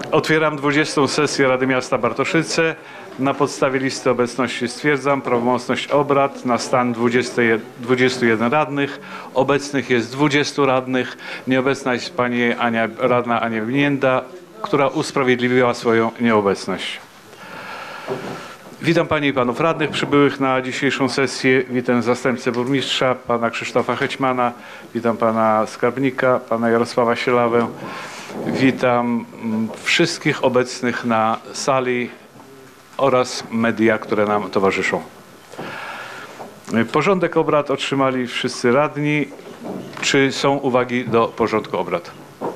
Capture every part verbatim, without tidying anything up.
Otwieram dwudziestą sesję Rady Miasta Bartoszyce. Na podstawie listy obecności stwierdzam prawomocność obrad na stan dwudziestu jeden radnych. Obecnych jest dwudziestu radnych. Nieobecna jest pani Ania, radna Ania Winienda, która usprawiedliwiła swoją nieobecność. Witam Panie i Panów Radnych przybyłych na dzisiejszą sesję. Witam zastępcę burmistrza, Pana Krzysztofa Hećmana. Witam Pana Skarbnika, Pana Jarosława Sielawę. Witam wszystkich obecnych na sali oraz media, które nam towarzyszą. Porządek obrad otrzymali wszyscy radni. Czy są uwagi do porządku obrad?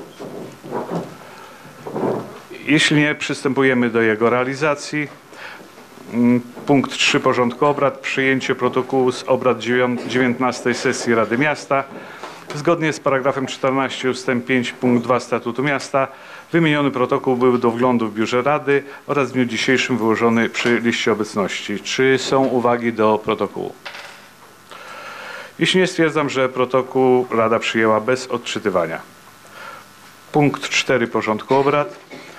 Jeśli nie, przystępujemy do jego realizacji. Punkt trzy porządku obrad. Przyjęcie protokołu z obrad dziewiętnastej sesji Rady Miasta. Zgodnie z paragrafem czternastym ustęp pięć punkt dwa Statutu Miasta wymieniony protokół był do wglądu w biurze Rady oraz w dniu dzisiejszym wyłożony przy liście obecności. Czy są uwagi do protokołu? Jeśli nie, stwierdzam, że protokół Rada przyjęła bez odczytywania. Punkt cztery porządku obrad.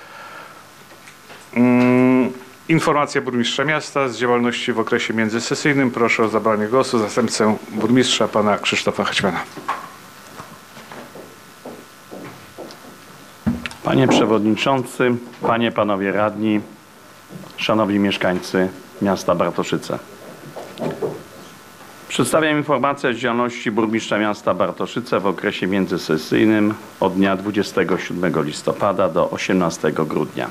Hmm. Informacja burmistrza miasta z działalności w okresie międzysesyjnym. Proszę o zabranie głosu zastępcę burmistrza, pana Krzysztofa Hećmana. Panie Przewodniczący, Panie, Panowie Radni, Szanowni Mieszkańcy miasta Bartoszyce. Przedstawiam informację z działalności burmistrza miasta Bartoszyce w okresie międzysesyjnym od dnia dwudziestego siódmego listopada do osiemnastego grudnia.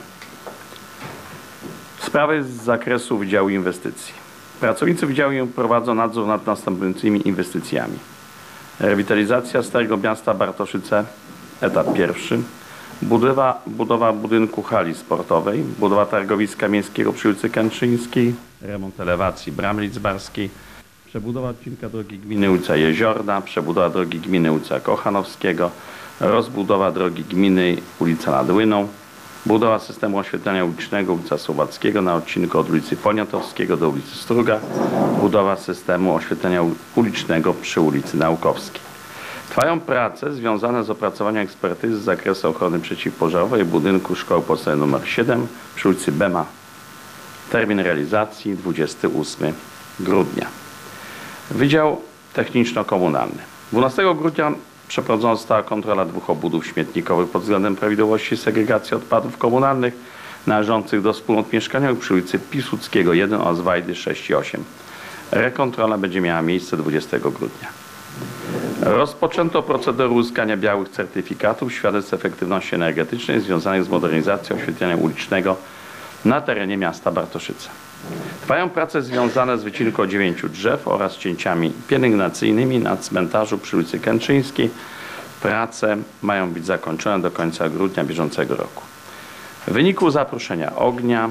Sprawy z zakresu Wydziału Inwestycji. Pracownicy Wydziału prowadzą nadzór nad następującymi inwestycjami. Rewitalizacja Starego Miasta Bartoszyce, etap pierwszy. Budowa, budowa budynku hali sportowej, budowa targowiska miejskiego przy ulicy Kętrzyńskiej, remont elewacji Bramy Lidzbarskiej, przebudowa odcinka drogi gminy ulica Jeziorna, przebudowa drogi gminy ulica Kochanowskiego, rozbudowa drogi gminy ulica nad Łyną, budowa systemu oświetlenia ulicznego ulica Słowackiego na odcinku od ulicy Poniatowskiego do ulicy Struga, budowa systemu oświetlenia ulicznego przy ulicy Naukowskiej. Trwają prace związane z opracowaniem ekspertyzy z zakresu ochrony przeciwpożarowej budynku Szkoły Podstawowej nr siedem przy ulicy Bema. Termin realizacji dwudziestego ósmego grudnia. Wydział Techniczno-Komunalny. dwunastego grudnia przeprowadzona została kontrola dwóch obwodów śmietnikowych pod względem prawidłowości segregacji odpadów komunalnych należących do wspólnot mieszkaniowych przy ulicy Piłsudskiego jeden oraz Wajdy sześć i osiem. Rekontrola będzie miała miejsce dwudziestego grudnia. Rozpoczęto procedurę uzyskania białych certyfikatów świadectw efektywności energetycznej związanych z modernizacją oświetlenia ulicznego na terenie miasta Bartoszyce. Trwają prace związane z wycinką dziewięciu drzew oraz cięciami pielęgnacyjnymi na cmentarzu przy ulicy Kętrzyńskiej. Prace mają być zakończone do końca grudnia bieżącego roku. W wyniku zaproszenia ognia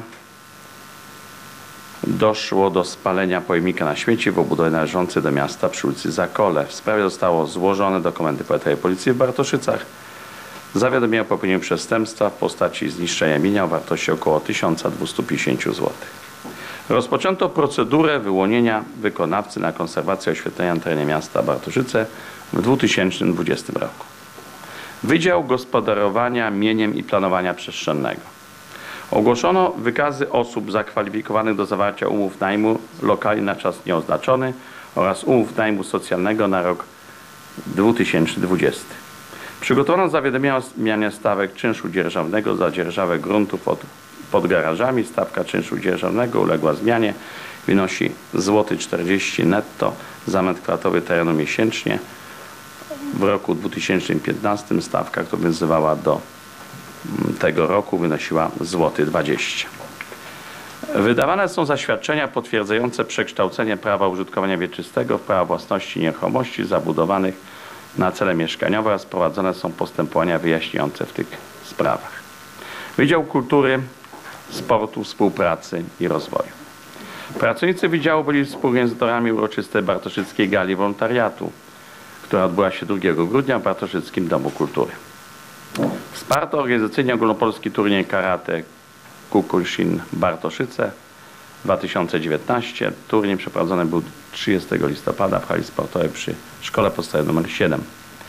doszło do spalenia pojemnika na śmieci w obudowie należącej do miasta przy ulicy Zakole. W sprawie zostało złożone do Komendy Powiatowej Policji w Bartoszycach zawiadomienie o popełnieniu przestępstwa w postaci zniszczenia mienia o wartości około tysiąc dwieście pięćdziesiąt złotych. Rozpoczęto procedurę wyłonienia wykonawcy na konserwację oświetlenia na terenie miasta Bartoszyce w dwa tysiące dwudziestym roku. Wydział Gospodarowania Mieniem i Planowania Przestrzennego. Ogłoszono wykazy osób zakwalifikowanych do zawarcia umów najmu lokali na czas nieoznaczony oraz umów najmu socjalnego na rok dwa tysiące dwudziesty. Przygotowano zawiadomienia o zmianie stawek czynszu dzierżawnego za dzierżawę gruntów pod, pod garażami. Stawka czynszu dzierżawnego uległa zmianie. Wynosi złoty czterdzieści złotych netto za metr kwadratowy terenu miesięcznie. W roku dwa tysiące piętnastym stawka, która obowiązywała do tego roku, wynosiła złoty dwadzieścia złotych. Wydawane są zaświadczenia potwierdzające przekształcenie prawa użytkowania wieczystego w prawo własności nieruchomości zabudowanych na cele mieszkaniowe oraz prowadzone są postępowania wyjaśniające w tych sprawach. Wydział Kultury, Sportu, Współpracy i Rozwoju. Pracownicy Wydziału byli współorganizatorami uroczystej Bartoszyckiej Gali Wolontariatu, która odbyła się drugiego grudnia w Bartoszyckim Domu Kultury. Wsparto organizacyjnie ogólnopolski turniej karate Kukulshin Bartoszyce dwa tysiące dziewiętnaście. Turniej przeprowadzony był trzydziestego listopada w hali sportowej przy Szkole Podstawowej nr siedem.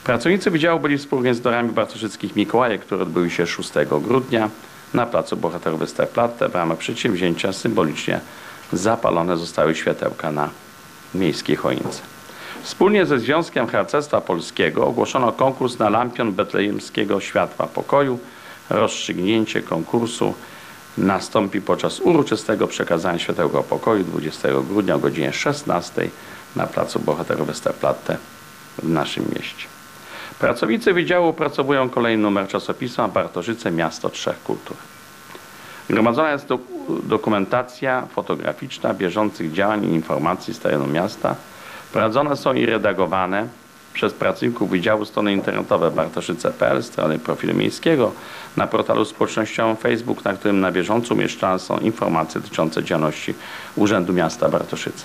Pracownicy wydziału byli współorganizatorami bartoszyckich Mikołajek, które odbyły się szóstego grudnia na placu Bohaterów Westerplatte. W ramach przedsięwzięcia symbolicznie zapalone zostały światełka na miejskiej choince. Wspólnie ze Związkiem Harcerstwa Polskiego ogłoszono konkurs na lampion betlejemskiego światła pokoju. Rozstrzygnięcie konkursu nastąpi podczas uroczystego przekazania światełka pokoju dwudziestego grudnia o godzinie szesnastej na placu Bohaterów Westerplatte w naszym mieście. Pracownicy wydziału opracowują kolejny numer czasopisma Bartoszyce Miasto Trzech Kultur. Gromadzona jest do, dokumentacja fotograficzna bieżących działań i informacji z terenu miasta. Prowadzone są i redagowane przez pracowników Wydziału strony internetowe bartoszyce kropka p l, strony profilu miejskiego, na portalu społecznościowym Facebook, na którym na bieżąco umieszczane są informacje dotyczące działalności Urzędu Miasta Bartoszyce.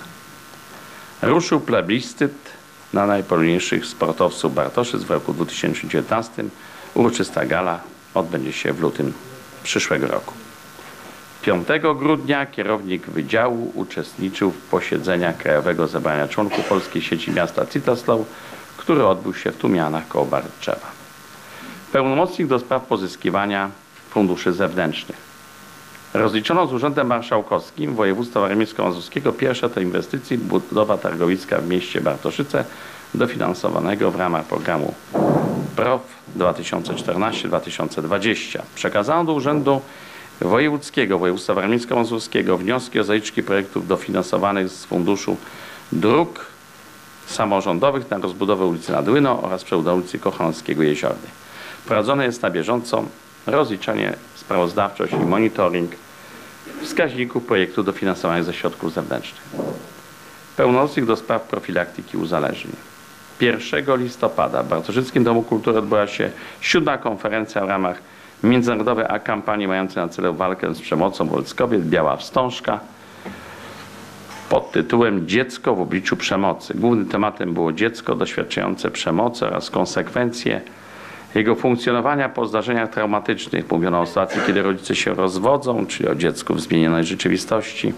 Ruszył plebiscyt na najpolniejszych sportowców Bartoszyc w roku dwa tysiące dziewiętnastym. Uroczysta gala odbędzie się w lutym przyszłego roku. piątego grudnia kierownik wydziału uczestniczył w posiedzeniach Krajowego Zebrania Członków Polskiej Sieci Miasta Citaslow, który odbył się w Tumianach koło Bartczewa. Pełnomocnik do spraw pozyskiwania funduszy zewnętrznych. Rozliczono z Urzędem Marszałkowskim Województwa Warmińsko-Mazurskiego pierwsze to inwestycji budowa targowiska w mieście Bartoszyce dofinansowanego w ramach programu P R O W dwa tysiące czternaście do dwa tysiące dwudziestego. Przekazano do Urzędu Wojewódzkiego Województwa Warmińsko-Mazurskiego wnioski o zaliczki projektów dofinansowanych z Funduszu Dróg Samorządowych na rozbudowę ulicy Nadłyno oraz przebudowy ulicy Kochanowskiego Jeziornej. Prowadzone jest na bieżąco rozliczanie, sprawozdawczość i monitoring wskaźników projektów dofinansowanych ze środków zewnętrznych. Pełnomocnik do spraw profilaktyki uzależnień. pierwszego listopada w Bartoszyckim Domu Kultury odbyła się siódma konferencja w ramach międzynarodowej kampanii mającej na celu walkę z przemocą wobec kobiet Biała Wstążka pod tytułem Dziecko w obliczu przemocy. Głównym tematem było dziecko doświadczające przemocy oraz konsekwencje jego funkcjonowania po zdarzeniach traumatycznych. Mówiono o sytuacji, kiedy rodzice się rozwodzą, czyli o dziecku w zmienionej rzeczywistości.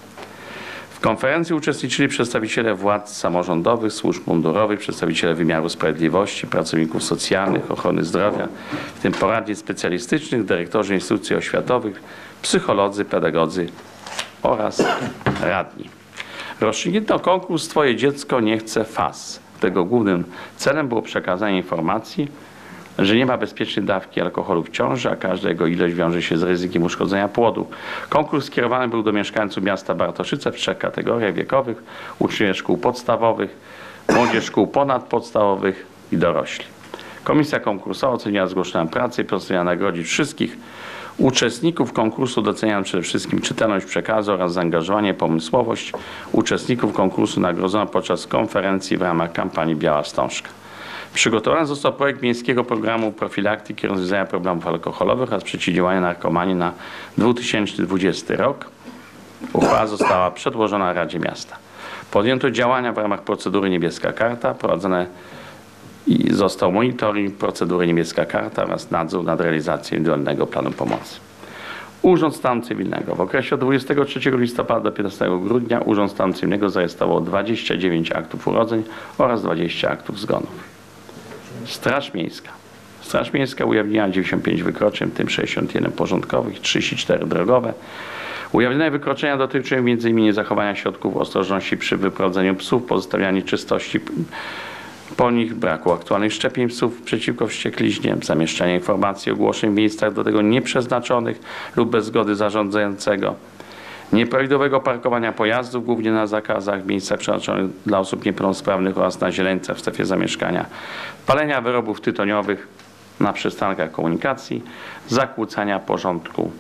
W konferencji uczestniczyli przedstawiciele władz samorządowych, służb mundurowych, przedstawiciele wymiaru sprawiedliwości, pracowników socjalnych, ochrony zdrowia, w tym poradni specjalistycznych, dyrektorzy instytucji oświatowych, psycholodzy, pedagodzy oraz radni. Rozstrzygnięto konkurs Twoje dziecko nie chce F A S. Tego głównym celem było przekazanie informacji, że nie ma bezpiecznej dawki alkoholu w ciąży, a każda jego ilość wiąże się z ryzykiem uszkodzenia płodu. Konkurs skierowany był do mieszkańców miasta Bartoszyce w trzech kategoriach wiekowych: uczniowie szkół podstawowych, młodzież szkół ponadpodstawowych i dorośli. Komisja konkursowa oceniła zgłoszone prace i postanowiła nagrodzić wszystkich uczestników konkursu, doceniając przede wszystkim czytelność przekazu oraz zaangażowanie, pomysłowość uczestników konkursu. Nagrodzono podczas konferencji w ramach kampanii Biała Wstążka. Przygotowany został projekt miejskiego programu profilaktyki rozwiązania problemów alkoholowych oraz przeciwdziałania narkomanii na dwa tysiące dwudziesty rok. Uchwała została przedłożona Radzie Miasta. Podjęto działania w ramach procedury Niebieska Karta. Prowadzone i został monitoring procedury Niebieska Karta oraz nadzór nad realizacją indywidualnego planu pomocy. Urząd Stanu Cywilnego. W okresie od dwudziestego trzeciego listopada do piętnastego grudnia Urząd Stanu Cywilnego zarejestrował dwadzieścia dziewięć aktów urodzeń oraz dwadzieścia aktów zgonów. Straż Miejska. Straż Miejska ujawniła dziewięćdziesiąt pięć wykroczeń, w tym sześćdziesiąt jeden porządkowych, trzydzieści cztery drogowe. Ujawnione wykroczenia dotyczyły m.in. niezachowania środków ostrożności przy wyprowadzeniu psów, pozostawiania czystości po nich, braku aktualnych szczepień psów przeciwko wściekliźnie, zamieszczania informacji, ogłoszeń w miejscach do tego nieprzeznaczonych lub bez zgody zarządzającego, nieprawidłowego parkowania pojazdów, głównie na zakazach, w miejscach przeznaczonych dla osób niepełnosprawnych oraz na zieleńcach w strefie zamieszkania, palenia wyrobów tytoniowych na przystankach komunikacji, zakłócania porządku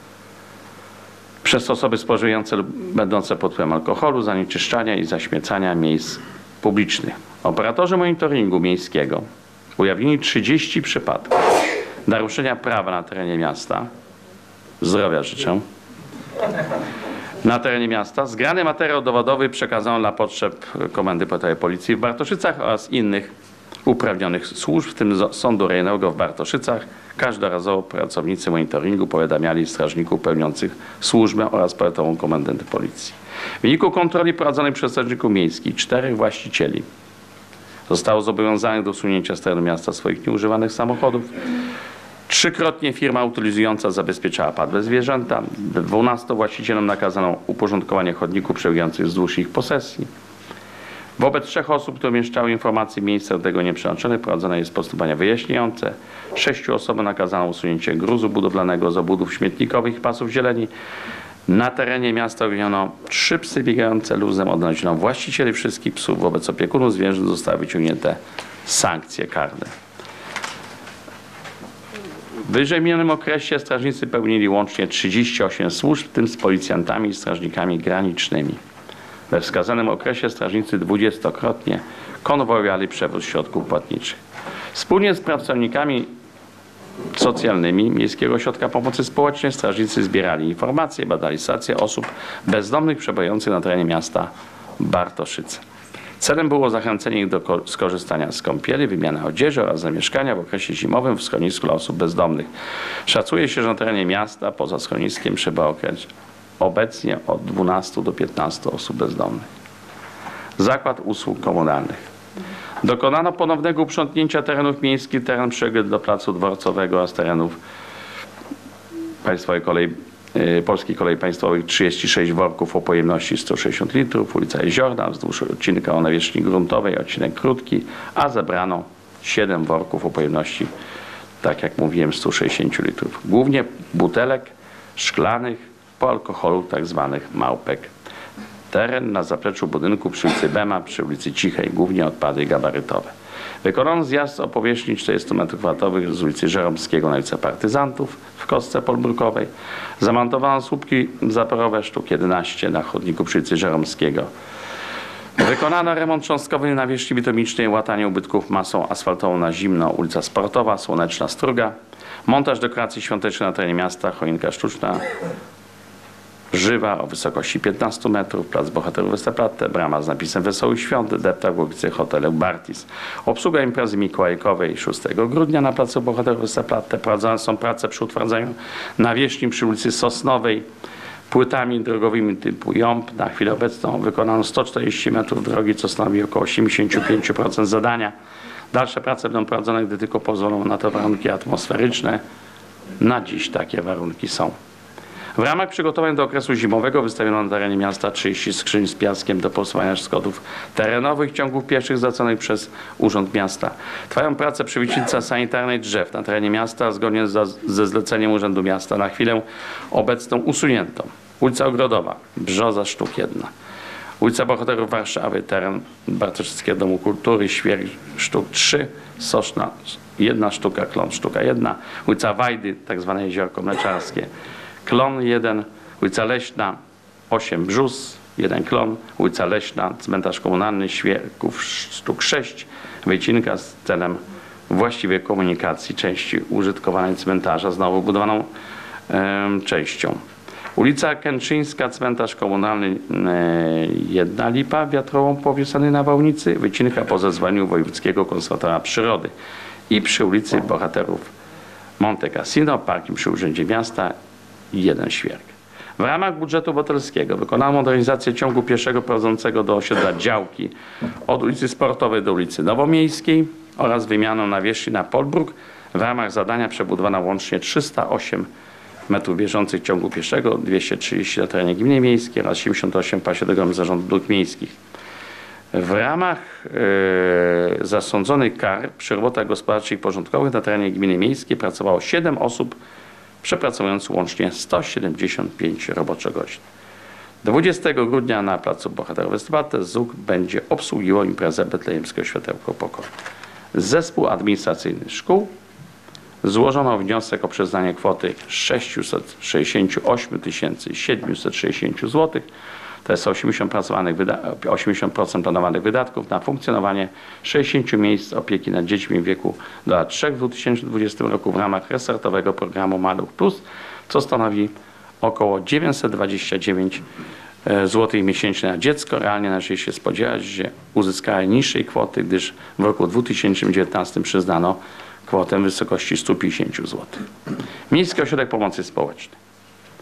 przez osoby spożywające lub będące pod wpływem alkoholu, zanieczyszczania i zaśmiecania miejsc publicznych. Operatorzy monitoringu miejskiego ujawnili trzydzieści przypadków naruszenia prawa na terenie miasta. Zdrowia życzę. Na terenie miasta. Zgrany materiał dowodowy przekazano dla potrzeb Komendy Powiatowej Policji w Bartoszycach oraz innych uprawnionych służb, w tym Sądu Rejonowego w Bartoszycach. Każdorazowo pracownicy monitoringu powiadamiali strażników pełniących służbę oraz powiatową komendę policji. W wyniku kontroli prowadzonej przez strażników miejskich czterech właścicieli Zostało zobowiązanych do usunięcia z terenu miasta swoich nieużywanych samochodów. Trzykrotnie firma utylizująca zabezpieczała padłe zwierzęta. dwunastu właścicielom nakazano uporządkowanie chodników przebiegających wzdłuż ich posesji. Wobec trzech osób, które umieszczały informacje w miejscach tego nieprzeznaczonych, prowadzone jest postępowania wyjaśniające. Sześciu osobom nakazano usunięcie gruzu budowlanego z obudów śmietnikowych i pasów zieleni. Na terenie miasta uwięziono trzy psy biegające luzem. Odnaleziono właścicieli wszystkich psów. Wobec opiekunów zwierząt zostały wyciągnięte sankcje karne. W wyżej wymienionym okresie strażnicy pełnili łącznie trzydzieści osiem służb, w tym z policjantami i strażnikami granicznymi. We wskazanym okresie strażnicy dwudziestokrotnie konwojowali przewóz środków płatniczych. Wspólnie z pracownikami socjalnymi Miejskiego Ośrodka Pomocy Społecznej strażnicy zbierali informacje, badali sytuację osób bezdomnych przebywających na terenie miasta Bartoszyce. Celem było zachęcenie ich do skorzystania z kąpieli, wymiany odzieży oraz zamieszkania w okresie zimowym w schronisku dla osób bezdomnych. Szacuje się, że na terenie miasta poza schroniskiem przebywa obecnie od dwunastu do piętnastu osób bezdomnych. Zakład Usług Komunalnych. Dokonano ponownego uprzątnięcia terenów miejskich, teren przyległy do placu dworcowego, a z terenów Państwowej Kolei, yy, Polskiej Kolei Państwowych trzydzieści sześć worków o pojemności sto sześćdziesiąt litrów, ulica Jeziorna, wzdłuż odcinka o nawierzchni gruntowej, odcinek krótki, a zebrano siedem worków o pojemności, tak jak mówiłem, sto sześćdziesiąt litrów. Głównie butelek szklanych po alkoholu, tak zwanych małpek. Teren na zapleczu budynku przy ulicy Bema, przy ulicy Cichej, głównie odpady gabarytowe. Wykonano zjazd o powierzchni czterdziestu metrów kwadratowych z ulicy Żeromskiego na ulicę Partyzantów w kostce polbrukowej. Zamontowano słupki zaporowe sztuk jedenaście na chodniku przy ulicy Żeromskiego. Wykonano remont cząstkowy nawierzchni bitumicznej, łatanie ubytków masą asfaltową na zimno, ulica Sportowa, Słoneczna Struga. Montaż dekoracji świątecznej na terenie miasta, choinka sztuczna, żywa o wysokości piętnastu metrów, plac Bohaterów Westerplatte, brama z napisem Wesołych Świąt, deptak w okolicy hotelu Bartis. Obsługa imprezy mikołajkowej szóstego grudnia na placu Bohaterów Westerplatte. Prowadzone są prace przy utwardzaniu nawierzchni przy ulicy Sosnowej płytami drogowymi typu jąb. Na chwilę obecną wykonano sto czterdzieści metrów drogi, co stanowi około osiemdziesiąt pięć procent zadania. Dalsze prace będą prowadzone, gdy tylko pozwolą na to warunki atmosferyczne. Na dziś takie warunki są. W ramach przygotowań do okresu zimowego wystawiono na terenie miasta trzydzieści skrzyń z piaskiem do posuwania szkodów terenowych ciągów pieszych zleconych przez Urząd Miasta. Trwają prace przy wycince sanitarnej drzew na terenie miasta zgodnie ze, ze zleceniem Urzędu Miasta. Na chwilę obecną usunięto ulica Ogrodowa, Brzoza sztuk jedna. Ulica Bohaterów Warszawy, teren Bartoszyckiego Domu Kultury, Świerk sztuk trzy, Soszna jedna sztuka, Klon sztuka jedna, ulica Wajdy, tak zwane Jeziorko Mleczarskie, Klon jeden, ulica Leśna osiem, Brzus jeden Klon, ulica Leśna, cmentarz komunalny Świerków sztuk sześć, wycinka z celem właściwej komunikacji części użytkowanej cmentarza z nowo budowaną e, częścią. Ulica Kęczyńska, cmentarz komunalny e, jedna Lipa, wiatrową powiesany na Wałnicy, wycinka po zezwoleniu Wojewódzkiego Konserwatora Przyrody i przy ulicy Bohaterów Monte Cassino, parking przy Urzędzie Miasta, jeden Świerk. W ramach budżetu obywatelskiego wykonano modernizację ciągu pieszego prowadzącego do osiedla Działki od ulicy Sportowej do ulicy Nowomiejskiej oraz wymianę nawierzchni na Polbruk. W ramach zadania przebudowano łącznie trzysta osiem metrów bieżących ciągu pieszego, dwieście trzydzieści na terenie gminy miejskiej oraz siedemdziesiąt osiem w pasie drogowym Zarządu Dróg Miejskich. W ramach yy, zasądzonych kar przy robotach gospodarczych i porządkowych na terenie gminy miejskiej pracowało siedem osób, przepracując łącznie sto siedemdziesiąt pięć roboczogodzin. dwudziestego grudnia na placu Bohaterów Westerplatte Z U K będzie obsługiwał imprezę Betlejemskiego Światełko Pokoju. Zespół administracyjny szkół złożono wniosek o przyznanie kwoty sześćset sześćdziesiąt osiem tysięcy siedemset sześćdziesiąt złotych. To jest osiemdziesiąt procent planowanych wydatków na funkcjonowanie sześćdziesięciu miejsc opieki nad dziećmi w wieku do lat trzech w dwa tysiące dwudziestym roku w ramach resortowego programu Maluch Plus, co stanowi około dziewięćset dwadzieścia dziewięć złotych miesięcznie na dziecko. Realnie należy się spodziewać, że uzyskała niższej kwoty, gdyż w roku dwa tysiące dziewiętnastym przyznano kwotę w wysokości stu pięćdziesięciu złotych. Miejski Ośrodek Pomocy Społecznej.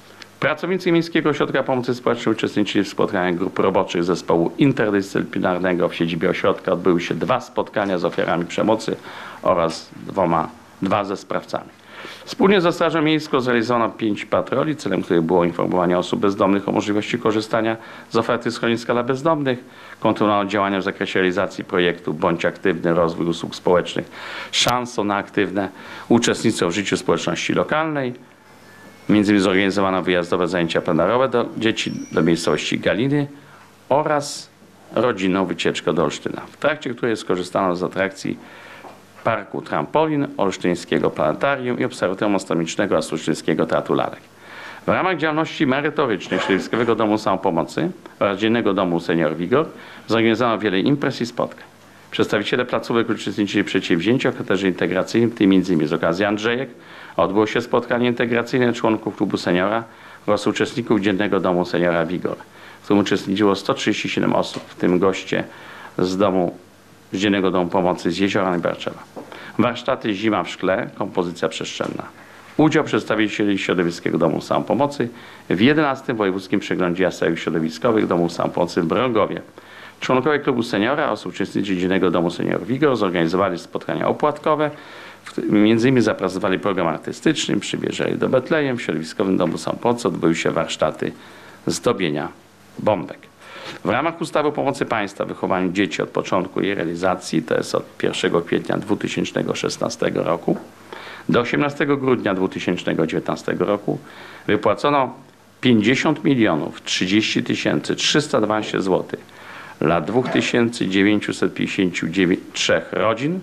Pracownicy Miejskiego Ośrodka Pomocy Społecznej uczestniczyli w spotkaniach grup roboczych zespołu interdyscyplinarnego. W siedzibie ośrodka odbyły się dwa spotkania z ofiarami przemocy oraz dwoma, dwa ze sprawcami. Wspólnie ze Strażą Miejską zrealizowano pięć patroli, celem których było informowanie osób bezdomnych o możliwości korzystania z oferty schroniska dla bezdomnych. Kontynuowano działania w zakresie realizacji projektu Bądź Aktywny, rozwój usług społecznych, szansą na aktywne uczestnictwo w życiu społeczności lokalnej. Między innymi zorganizowano wyjazdowe zajęcia plenerowe do dzieci do miejscowości Galiny oraz rodzinną wycieczkę do Olsztyna, w trakcie której skorzystano z atrakcji Parku Trampolin, Olsztyńskiego Planetarium i Obserwatorium Astronomicznego oraz Olsztyńskiego Teatru Lalek. W ramach działalności merytorycznej Środowiskowego Domu Samopomocy oraz Dziennego Domu Senior Wigor zorganizowano wiele imprez i spotkań. Przedstawiciele placówek uczestniczyli w przedsięwzięciu o charakterze integracyjnym, w tym między innymi z okazji Andrzejek odbyło się spotkanie integracyjne członków klubu seniora oraz uczestników Dziennego Domu Seniora Wigor, w którym uczestniczyło sto trzydzieści siedem osób, w tym goście z domu z Dziennego Domu Pomocy z Jeziora i Barczewa. Warsztaty Zima w szkle, kompozycja przestrzenna. Udział przedstawicieli Środowiskiego Domu Samopomocy w jedenastym Wojewódzkim Przeglądzie Jasełek Środowiskowych Domów Samopomocy w Mrągowie. Członkowie klubu seniora oraz uczestnicy Dziennego Domu Senior Wigor zorganizowali spotkania opłatkowe, w którym między innymi zaprezentowali program artystyczny, przybierzeli do Betlejem. W Środowiskowym Domu Samopomocy odbyły się warsztaty zdobienia bombek. W ramach ustawy o pomocy państwa w wychowaniu dzieci od początku jej realizacji, to jest od pierwszego kwietnia dwa tysiące szesnastego roku do osiemnastego grudnia dwa tysiące dziewiętnastego roku, wypłacono pięćdziesiąt milionów trzydzieści tysięcy trzysta dwanaście złotych dla dwa tysiące dziewięćset pięćdziesięciu trzech rodzin,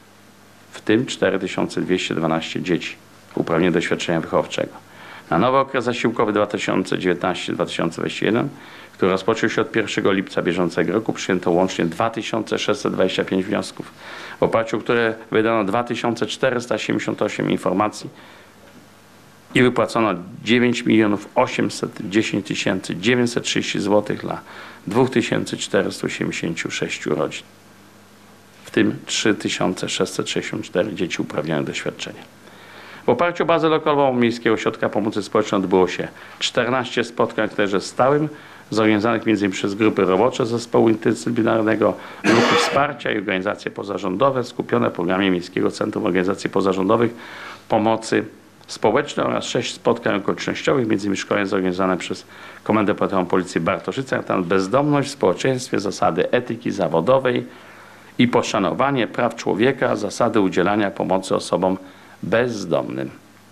w tym cztery tysiące dwieście dwanaście dzieci uprawnionych do świadczenia wychowawczego. Na nowy okres zasiłkowy dwa tysiące dziewiętnasty do dwa tysiące dwudziestego pierwszego, który rozpoczął się od pierwszego lipca bieżącego roku, przyjęto łącznie dwa tysiące sześćset dwadzieścia pięć wniosków, w oparciu o które wydano dwa tysiące czterysta siedemdziesiąt osiem informacji i wypłacono dziewięć milionów osiemset dziesięć tysięcy dziewięćset trzydzieści złotych dla dwa tysiące czterysta siedemdziesiąt sześć rodzin, w tym trzy tysiące sześćset sześćdziesiąt cztery dzieci uprawnionych do świadczenia. W oparciu o bazę lokalową Miejskiego Ośrodka Pomocy Społecznej odbyło się czternaście spotkań o charakterze stałym, zorganizowanych między innymi przez grupy robocze zespołu interdyscyplinarnego, grupy wsparcia i organizacje pozarządowe skupione w programie Miejskiego Centrum Organizacji Pozarządowych Pomocy Społecznej oraz sześć spotkań okolicznościowych, między innymi szkolenia zorganizowane przez Komendę Powiatową Policji w Bartoszycach na temat bezdomność w społeczeństwie, zasady etyki zawodowej i poszanowanie praw człowieka, zasady udzielania pomocy osobom bezdomnym.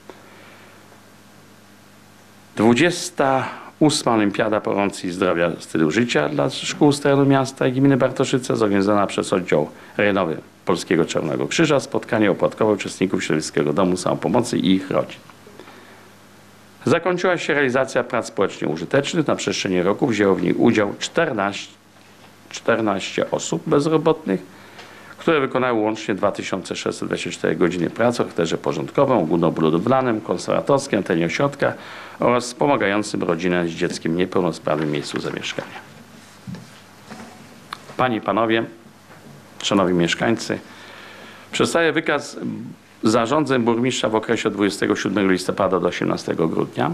dwudziesta ósma Olimpiada Promocji Zdrowia Stylu Życia dla szkół z terenu miasta i gminy Bartoszyce, zorganizowana przez oddział rejonowy Polskiego Czerwonego Krzyża, spotkanie opłatkowe uczestników Środowiskowego Domu Samopomocy i ich rodzin. Zakończyła się realizacja prac społecznie użytecznych. Na przestrzeni roku wzięło w nich udział czternaście, czternaście osób bezrobotnych, które wykonały łącznie dwa tysiące sześćset dwadzieścia cztery godziny pracy o charakterze porządkowym, ogólnobudowlanym, konserwatorskim, na terenie ośrodka oraz wspomagającym rodzinę z dzieckiem niepełnosprawnym w miejscu zamieszkania. Panie i Panowie, Szanowni Mieszkańcy, przedstawię wykaz zarządzeń burmistrza w okresie od dwudziestego siódmego listopada do osiemnastego grudnia.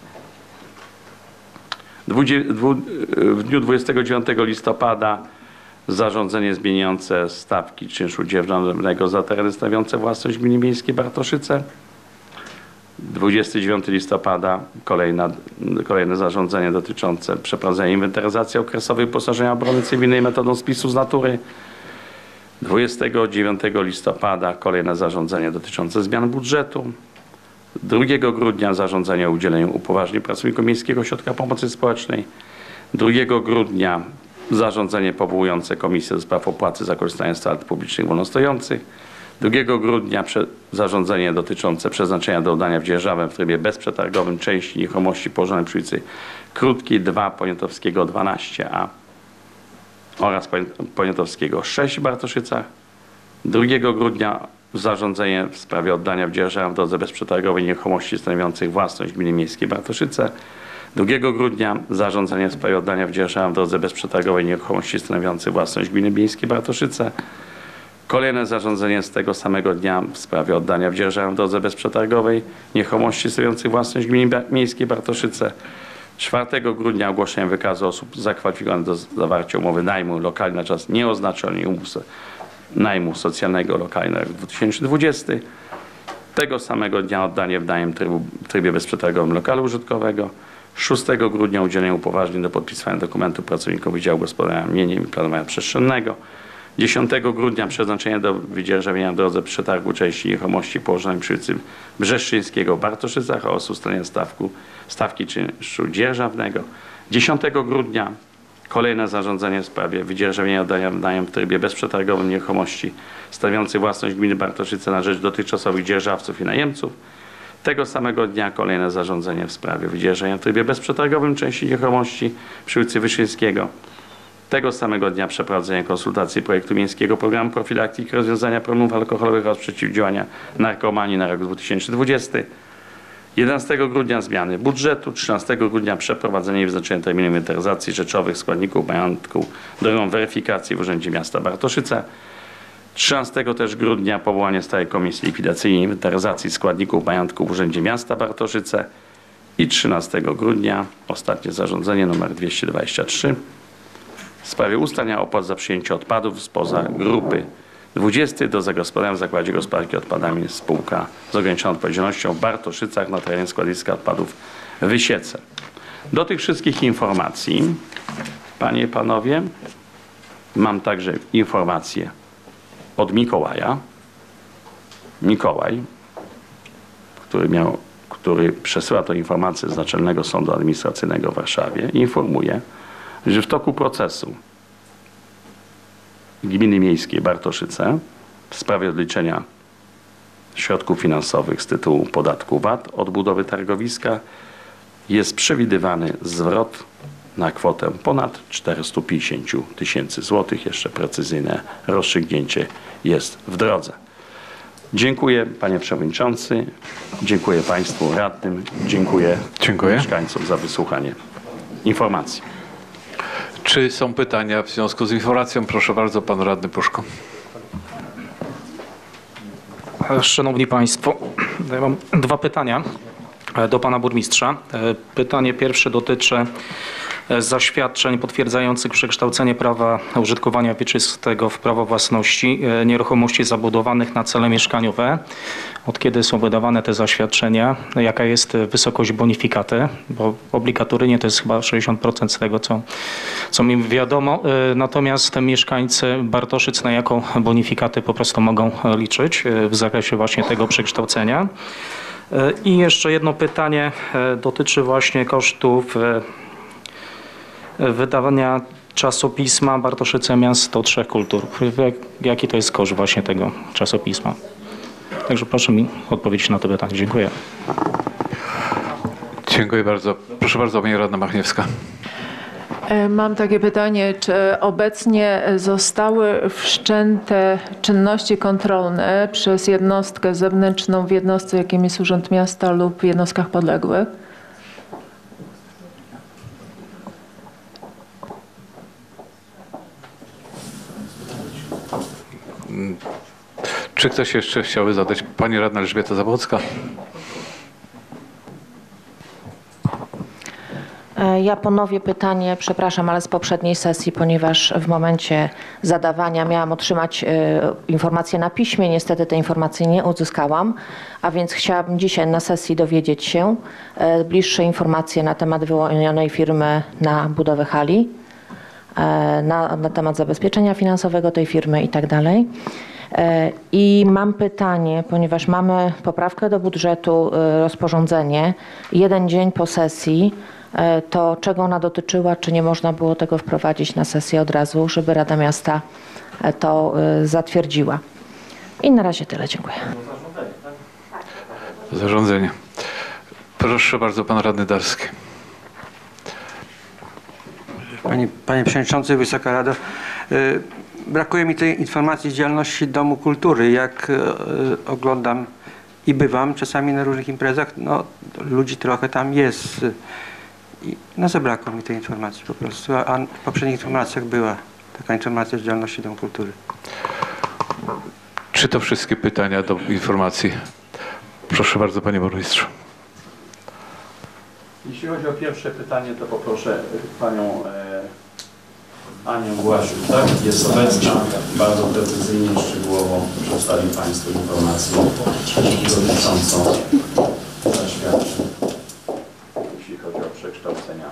W dniu dwudziestego dziewiątego listopada zarządzenie zmieniające stawki czynszu dzierżawnego za tereny stanowiące własność gminy miejskiej Bartoszyce. dwudziestego dziewiątego listopada kolejna, kolejne zarządzenie dotyczące przeprowadzenia inwentaryzacji okresowej wyposażenia obrony cywilnej metodą spisu z natury. dwudziestego dziewiątego listopada kolejne zarządzenie dotyczące zmian budżetu. drugiego grudnia zarządzenie o udzieleniu upoważnień pracownikom Miejskiego Ośrodka Pomocy Społecznej. drugiego grudnia zarządzenie powołujące Komisję do Spraw Opłaty za korzystanie z toalet publicznych wolnostojących. drugiego grudnia zarządzenie dotyczące przeznaczenia do oddania w dzierżawę w trybie bezprzetargowym części nieruchomości położonej przy ulicy Krótkiej dwa, Poniatowskiego dwanaście a oraz Poniatowskiego sześć w Bartoszycach. drugiego grudnia zarządzenie w sprawie oddania w dzierżawę w drodze bezprzetargowej nieruchomości stanowiących własność gminy miejskiej Bartoszyce. drugiego grudnia zarządzenie w sprawie oddania w dzierżawę w drodze bezprzetargowej nieruchomości stanowiących własność gminy miejskiej Bartoszyce. Kolejne zarządzenie z tego samego dnia w sprawie oddania w dzierżawę w drodze bezprzetargowej nieruchomości stanowiących własność gminy miejskiej Bartoszyce. czwartego grudnia ogłoszenie wykazu osób zakwalifikowanych do zawarcia umowy najmu lokali na czas nieoznaczony i umów najmu socjalnego lokali na rok dwa tysiące dwudziesty. Tego samego dnia oddanie w najem trybu, w trybie bezprzetargowym lokalu użytkowego. szóstego grudnia udzielenie upoważnień do podpisywania dokumentu pracownikom Wydziału Gospodarowania Mieniem i Planowania Przestrzennego. dziesiątego grudnia przeznaczenie do wydzierżawienia w drodze przetargu części nieruchomości położonej przy ulicy Brzeszczyńskiego w Bartoszycach oraz ustalenia stawku, stawki czynszu dzierżawnego. dziesiątego grudnia kolejne zarządzenie w sprawie wydzierżawienia oddania w najem w trybie bezprzetargowym nieruchomości stanowiących własność gminy Bartoszyce na rzecz dotychczasowych dzierżawców i najemców. Tego samego dnia kolejne zarządzenie w sprawie wydzierżawienia w trybie bezprzetargowym części nieruchomości przy ulicy Wyszyńskiego. Tego samego dnia przeprowadzenie konsultacji projektu miejskiego programu profilaktyki rozwiązania problemów alkoholowych oraz przeciwdziałania narkomanii na rok dwa tysiące dwudziesty. jedenastego grudnia zmiany budżetu. trzynastego grudnia przeprowadzenie i wyznaczenie terminu inwentaryzacji rzeczowych składników majątku drogą weryfikacji w Urzędzie Miasta Bartoszyce. trzynastego też grudnia powołanie stałej komisji likwidacyjnej i inwentaryzacji składników majątku w Urzędzie Miasta Bartoszyce. I trzynastego grudnia ostatnie zarządzenie nr dwieście dwadzieścia trzy w sprawie ustalenia opłat za przyjęcie odpadów spoza grupy dwudziestej do zagospodarowania w Zakładzie Gospodarki Odpadami spółka z ograniczoną odpowiedzialnością w Bartoszycach na terenie składowiska odpadów w Wysiece. Do tych wszystkich informacji, panie i panowie, mam także informację od Mikołaja. Mikołaj, który miał, który przesyła tę informację z Naczelnego Sądu Administracyjnego w Warszawie, informuje, że w toku procesu Gminy Miejskiej Bartoszyce w sprawie odliczenia środków finansowych z tytułu podatku V A T od budowy targowiska jest przewidywany zwrot na kwotę ponad czterysta pięćdziesiąt tysięcy złotych. Jeszcze precyzyjne rozstrzygnięcie jest w drodze. Dziękuję panie przewodniczący, dziękuję państwu radnym, dziękuję, Dziękuję. mieszkańcom za wysłuchanie informacji. Czy są pytania w związku z informacją? Proszę bardzo, pan radny Puszko. Szanowni Państwo, ja mam dwa pytania do pana burmistrza. Pytanie pierwsze dotyczy zaświadczeń potwierdzających przekształcenie prawa użytkowania wieczystego w prawo własności nieruchomości zabudowanych na cele mieszkaniowe. Od kiedy są wydawane te zaświadczenia? Jaka jest wysokość bonifikaty? Bo obligatoryjnie to jest chyba sześćdziesiąt procent z tego, co, co mi wiadomo. Natomiast mieszkańcy Bartoszyc na jaką bonifikatę po prostu mogą liczyć w zakresie właśnie tego przekształcenia? I jeszcze jedno pytanie dotyczy właśnie kosztów wydawania czasopisma Bartoszyce Miasto Trzech Kultur. Jaki to jest koszt właśnie tego czasopisma? Także proszę mi odpowiedzieć na to pytanie. Dziękuję. Dziękuję bardzo. Proszę bardzo, pani radna Machniewska. Mam takie pytanie, czy obecnie zostały wszczęte czynności kontrolne przez jednostkę zewnętrzną w jednostce, jakim jest Urząd Miasta lub w jednostkach podległych? Czy ktoś jeszcze chciałby zadać? Pani radna Elżbieta Zabłocka. Ja ponowię pytanie, przepraszam, ale z poprzedniej sesji, ponieważ w momencie zadawania miałam otrzymać informacje na piśmie. Niestety tej informacji nie uzyskałam, a więc chciałabym dzisiaj na sesji dowiedzieć się bliższe informacje na temat wyłonionej firmy na budowę hali, na, na temat zabezpieczenia finansowego tej firmy i tak dalej. I mam pytanie, ponieważ mamy poprawkę do budżetu, rozporządzenie, jeden dzień po sesji, to czego ona dotyczyła, czy nie można było tego wprowadzić na sesję od razu, żeby Rada Miasta to zatwierdziła. I na razie tyle, dziękuję. Zarządzenie. Proszę bardzo, pan radny Darski. Panie, Panie Przewodniczący, Wysoka Rado, brakuje mi tej informacji z działalności Domu Kultury. Jak oglądam i bywam czasami na różnych imprezach, no ludzi trochę tam jest. No zabrakło mi tej informacji po prostu, a w poprzednich informacjach była taka informacja z działalności Domu Kultury. Czy to wszystkie pytania do informacji? Proszę bardzo, panie burmistrzu. Jeśli chodzi o pierwsze pytanie, to poproszę panią e, Anię Głasiuk, tak? Jest obecna, bardzo precyzyjnie i szczegółowo przedstawi państwu informację dotyczącą zaświadczeń, jeśli chodzi o przekształcenia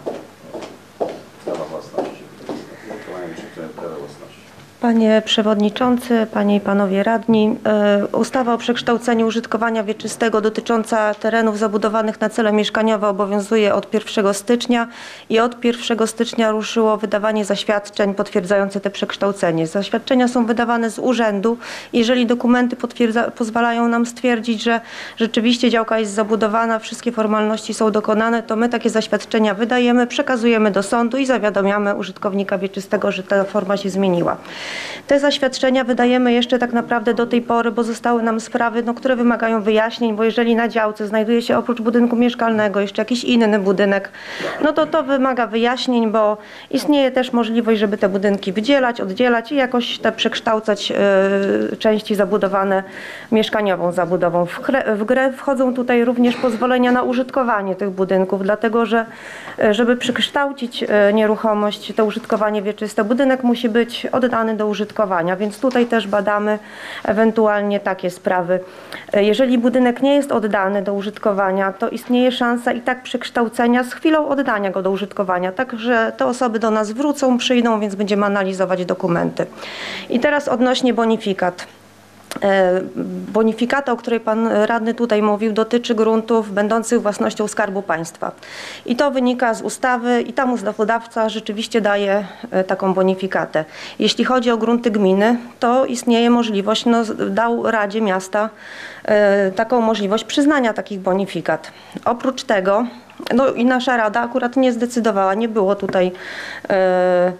prawa własności, użytkowania wieczyste prawa własności. Panie Przewodniczący, Panie i Panowie Radni, e, ustawa o przekształceniu użytkowania wieczystego dotycząca terenów zabudowanych na cele mieszkaniowe obowiązuje od pierwszego stycznia i od pierwszego stycznia ruszyło wydawanie zaświadczeń potwierdzających te przekształcenie. Zaświadczenia są wydawane z urzędu. Jeżeli dokumenty potwierdza, pozwalają nam stwierdzić, że rzeczywiście działka jest zabudowana, wszystkie formalności są dokonane, to my takie zaświadczenia wydajemy, przekazujemy do sądu i zawiadamiamy użytkownika wieczystego, że ta forma się zmieniła. Te zaświadczenia wydajemy jeszcze tak naprawdę do tej pory, bo zostały nam sprawy, no, które wymagają wyjaśnień, bo jeżeli na działce znajduje się oprócz budynku mieszkalnego jeszcze jakiś inny budynek, no to to wymaga wyjaśnień, bo istnieje też możliwość, żeby te budynki wydzielać, oddzielać i jakoś te przekształcać y, części zabudowane mieszkaniową zabudową. W grę, w grę wchodzą tutaj również pozwolenia na użytkowanie tych budynków, dlatego że żeby przekształcić nieruchomość, to użytkowanie wieczyste, budynek musi być oddany do użytkowania, więc tutaj też badamy ewentualnie takie sprawy. Jeżeli budynek nie jest oddany do użytkowania, to istnieje szansa i tak przekształcenia z chwilą oddania go do użytkowania, także te osoby do nas wrócą, przyjdą, więc będziemy analizować dokumenty. I teraz odnośnie bonifikat. Bonifikata, o której pan radny tutaj mówił, dotyczy gruntów będących własnością Skarbu Państwa. I to wynika z ustawy i tam ustawodawca rzeczywiście daje taką bonifikatę. Jeśli chodzi o grunty gminy, to istnieje możliwość, no, dał Radzie Miasta taką możliwość przyznania takich bonifikat. Oprócz tego, no i nasza Rada akurat nie zdecydowała, nie było tutaj e,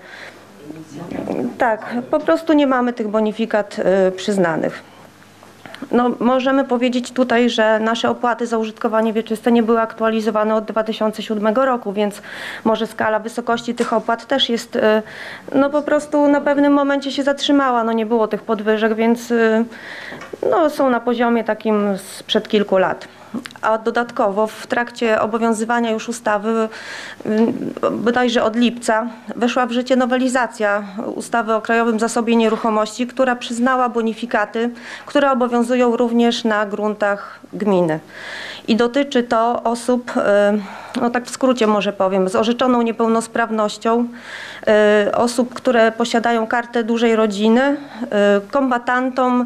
tak, po prostu nie mamy tych bonifikat y, przyznanych. No, możemy powiedzieć tutaj, że nasze opłaty za użytkowanie wieczyste nie były aktualizowane od dwa tysiące siódmego roku, więc może skala wysokości tych opłat też jest, y, no po prostu na pewnym momencie się zatrzymała, no nie było tych podwyżek, więc y, no, są na poziomie takim sprzed kilku lat. A dodatkowo w trakcie obowiązywania już ustawy, bodajże od lipca, weszła w życie nowelizacja ustawy o Krajowym Zasobie Nieruchomości, która przyznała bonifikaty, które obowiązują również na gruntach gminy. I dotyczy to osób, no tak w skrócie może powiem, z orzeczoną niepełnosprawnością, osób, które posiadają kartę dużej rodziny, kombatantom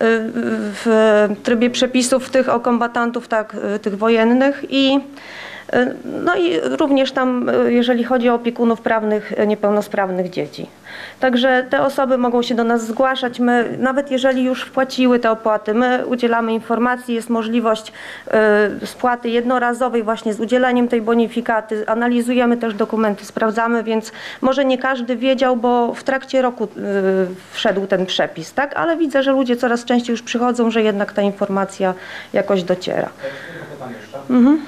w trybie przepisów tych o kombatantów, tak, tych wojennych i no i również tam, jeżeli chodzi o opiekunów prawnych niepełnosprawnych dzieci. Także te osoby mogą się do nas zgłaszać. My, nawet jeżeli już wpłaciły te opłaty, my udzielamy informacji, jest możliwość y, spłaty jednorazowej właśnie z udzieleniem tej bonifikaty. Analizujemy też dokumenty, sprawdzamy, więc może nie każdy wiedział, bo w trakcie roku y, wszedł ten przepis, tak? Ale widzę, że ludzie coraz częściej już przychodzą, że jednak ta informacja jakoś dociera. Mhm.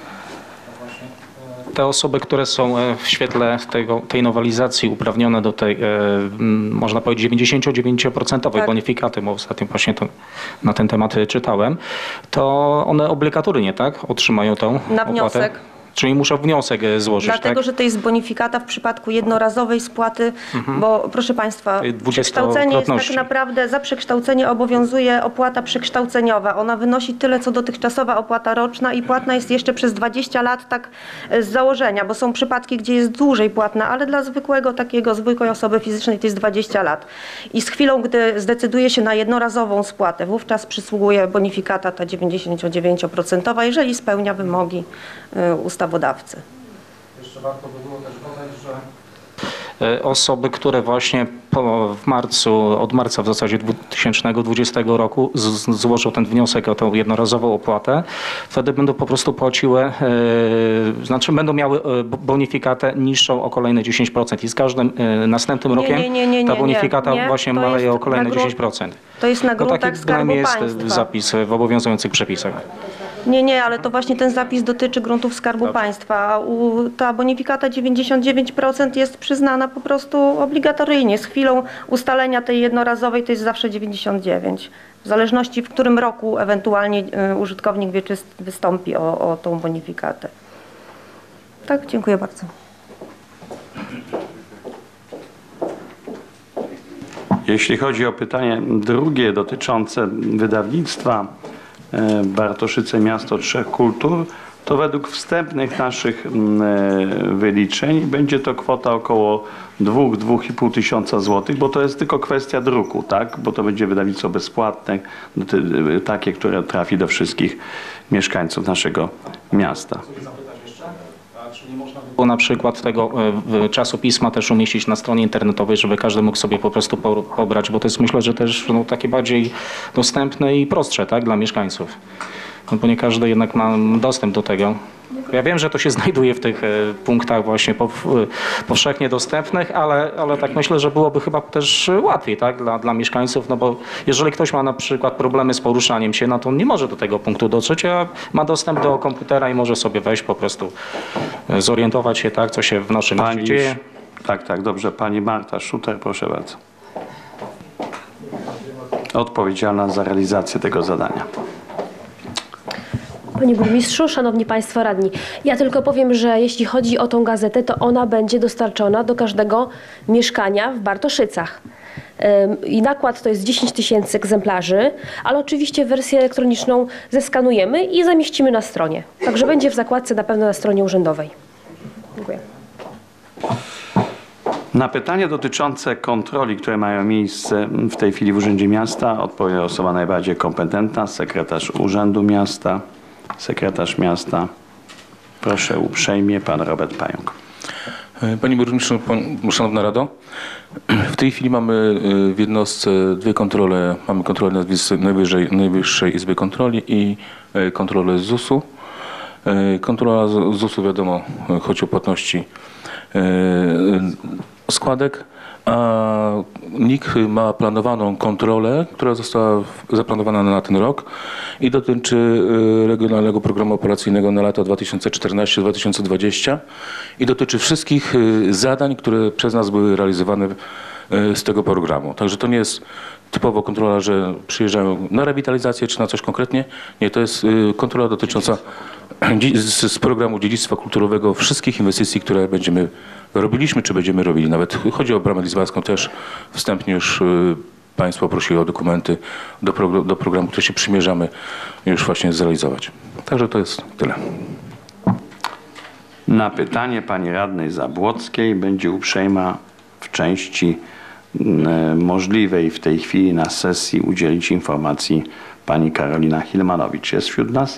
Te osoby, które są w świetle tego, tej nowelizacji uprawnione do tej, można powiedzieć, dziewięćdziesięciodziewięcioprocentowej tak. bonifikaty, bo ostatnio właśnie to, na ten temat czytałem, to one obligatoryjnie, tak, otrzymają tą na opłatę? Wniosek. Czyli muszą wniosek złożyć, Dlatego, tak? że to jest bonifikata w przypadku jednorazowej spłaty, mhm. bo proszę Państwa, przekształcenie jest tak naprawdę, za przekształcenie obowiązuje opłata przekształceniowa. Ona wynosi tyle, co dotychczasowa opłata roczna i płatna jest jeszcze przez dwadzieścia lat tak z założenia, bo są przypadki, gdzie jest dłużej płatna, ale dla zwykłego takiego, zwykłej osoby fizycznej to jest dwadzieścia lat. I z chwilą, gdy zdecyduje się na jednorazową spłatę, wówczas przysługuje bonifikata ta dziewięćdziesięciodziewięcioprocentowa, jeżeli spełnia wymogi ustawy. Ustawodawcy. Jeszcze warto by było też dodać, że osoby, które właśnie po, w marcu, od marca w zasadzie dwa tysiące dwudziestego roku z, złożą ten wniosek o tą jednorazową opłatę, wtedy będą po prostu płaciły, e, znaczy będą miały bonifikatę niższą o kolejne dziesięć procent i z każdym e, następnym rokiem nie, nie, nie, nie, ta bonifikata nie, nie. właśnie maleje o kolejne dziesięć procent. To jest na gruntach no, taki Skarbu jest Państwa. zapis w obowiązujących przepisach. Nie, nie, ale to właśnie ten zapis dotyczy gruntów Skarbu Państwa. A u, ta bonifikata dziewięćdziesiąt dziewięć procent jest przyznana po prostu obligatoryjnie. Z chwilą ustalenia tej jednorazowej to jest zawsze dziewięćdziesiąt dziewięć. W zależności w którym roku ewentualnie y, użytkownik wieczysty wystąpi o, o tą bonifikatę. Tak, dziękuję bardzo. Jeśli chodzi o pytanie drugie dotyczące wydawnictwa e, Bartoszyce Miasto Trzech Kultur, to według wstępnych naszych mm, e, wyliczeń będzie to kwota około dwa do dwóch i pół tysiąca złotych, bo to jest tylko kwestia druku, tak? Bo to będzie wydawnictwo bezpłatne, ty, y, takie, które trafi do wszystkich mieszkańców naszego miasta. Było na przykład tego e, czasopisma też umieścić na stronie internetowej, żeby każdy mógł sobie po prostu po, pobrać, bo to jest myślę, że też no, takie bardziej dostępne i prostsze, tak, dla mieszkańców. No, bo nie każdy jednak ma dostęp do tego. Ja wiem, że to się znajduje w tych e, punktach właśnie pow, e, powszechnie dostępnych, ale, ale tak myślę, że byłoby chyba też łatwiej, tak, dla, dla mieszkańców, no bo jeżeli ktoś ma na przykład problemy z poruszaniem się, no to on nie może do tego punktu dotrzeć, a ma dostęp do komputera i może sobie wejść po prostu, e, zorientować się, tak, co się w naszym mieście Pani, dzieje. tak, tak, dobrze. Pani Marta Szuter, proszę bardzo. Odpowiedzialna za realizację tego zadania. Panie Burmistrzu, Szanowni Państwo Radni, ja tylko powiem, że jeśli chodzi o tą gazetę, to ona będzie dostarczona do każdego mieszkania w Bartoszycach. Ym, I nakład to jest dziesięć tysięcy egzemplarzy, ale oczywiście wersję elektroniczną zeskanujemy i zamieścimy na stronie. Także będzie w zakładce na pewno na stronie urzędowej. Dziękuję. Na pytanie dotyczące kontroli, które mają miejsce w tej chwili w Urzędzie Miasta, odpowie osoba najbardziej kompetentna, sekretarz Urzędu Miasta. Sekretarz miasta, proszę uprzejmie, pan Robert Pająk. Panie Burmistrzu, pan, Szanowna Rado, w tej chwili mamy w jednostce dwie kontrole. Mamy kontrolę Najwyższej, Najwyższej Izby Kontroli i kontrolę Z U S-u. Kontrola Z U S-u, wiadomo, chodzi o płatności składek, a N I K ma planowaną kontrolę, która została zaplanowana na ten rok i dotyczy Regionalnego Programu Operacyjnego na lata dwa tysiące czternaście do dwa tysiące dwudziestego i dotyczy wszystkich zadań, które przez nas były realizowane z tego programu. Także to nie jest typowo kontrola, że przyjeżdżają na rewitalizację czy na coś konkretnie. Nie, to jest kontrola dotycząca z, z programu dziedzictwa kulturowego wszystkich inwestycji, które będziemy robiliśmy, czy będziemy robili. Nawet chodzi o Bramę Lizbarską też. Wstępnie już y, Państwo prosili o dokumenty do, pro, do programu, który się przymierzamy już właśnie zrealizować. Także to jest tyle. Na pytanie pani radnej Zabłockiej będzie uprzejma w części y, możliwej w tej chwili na sesji udzielić informacji pani Karolina Hilmanowicz. Jest wśród nas?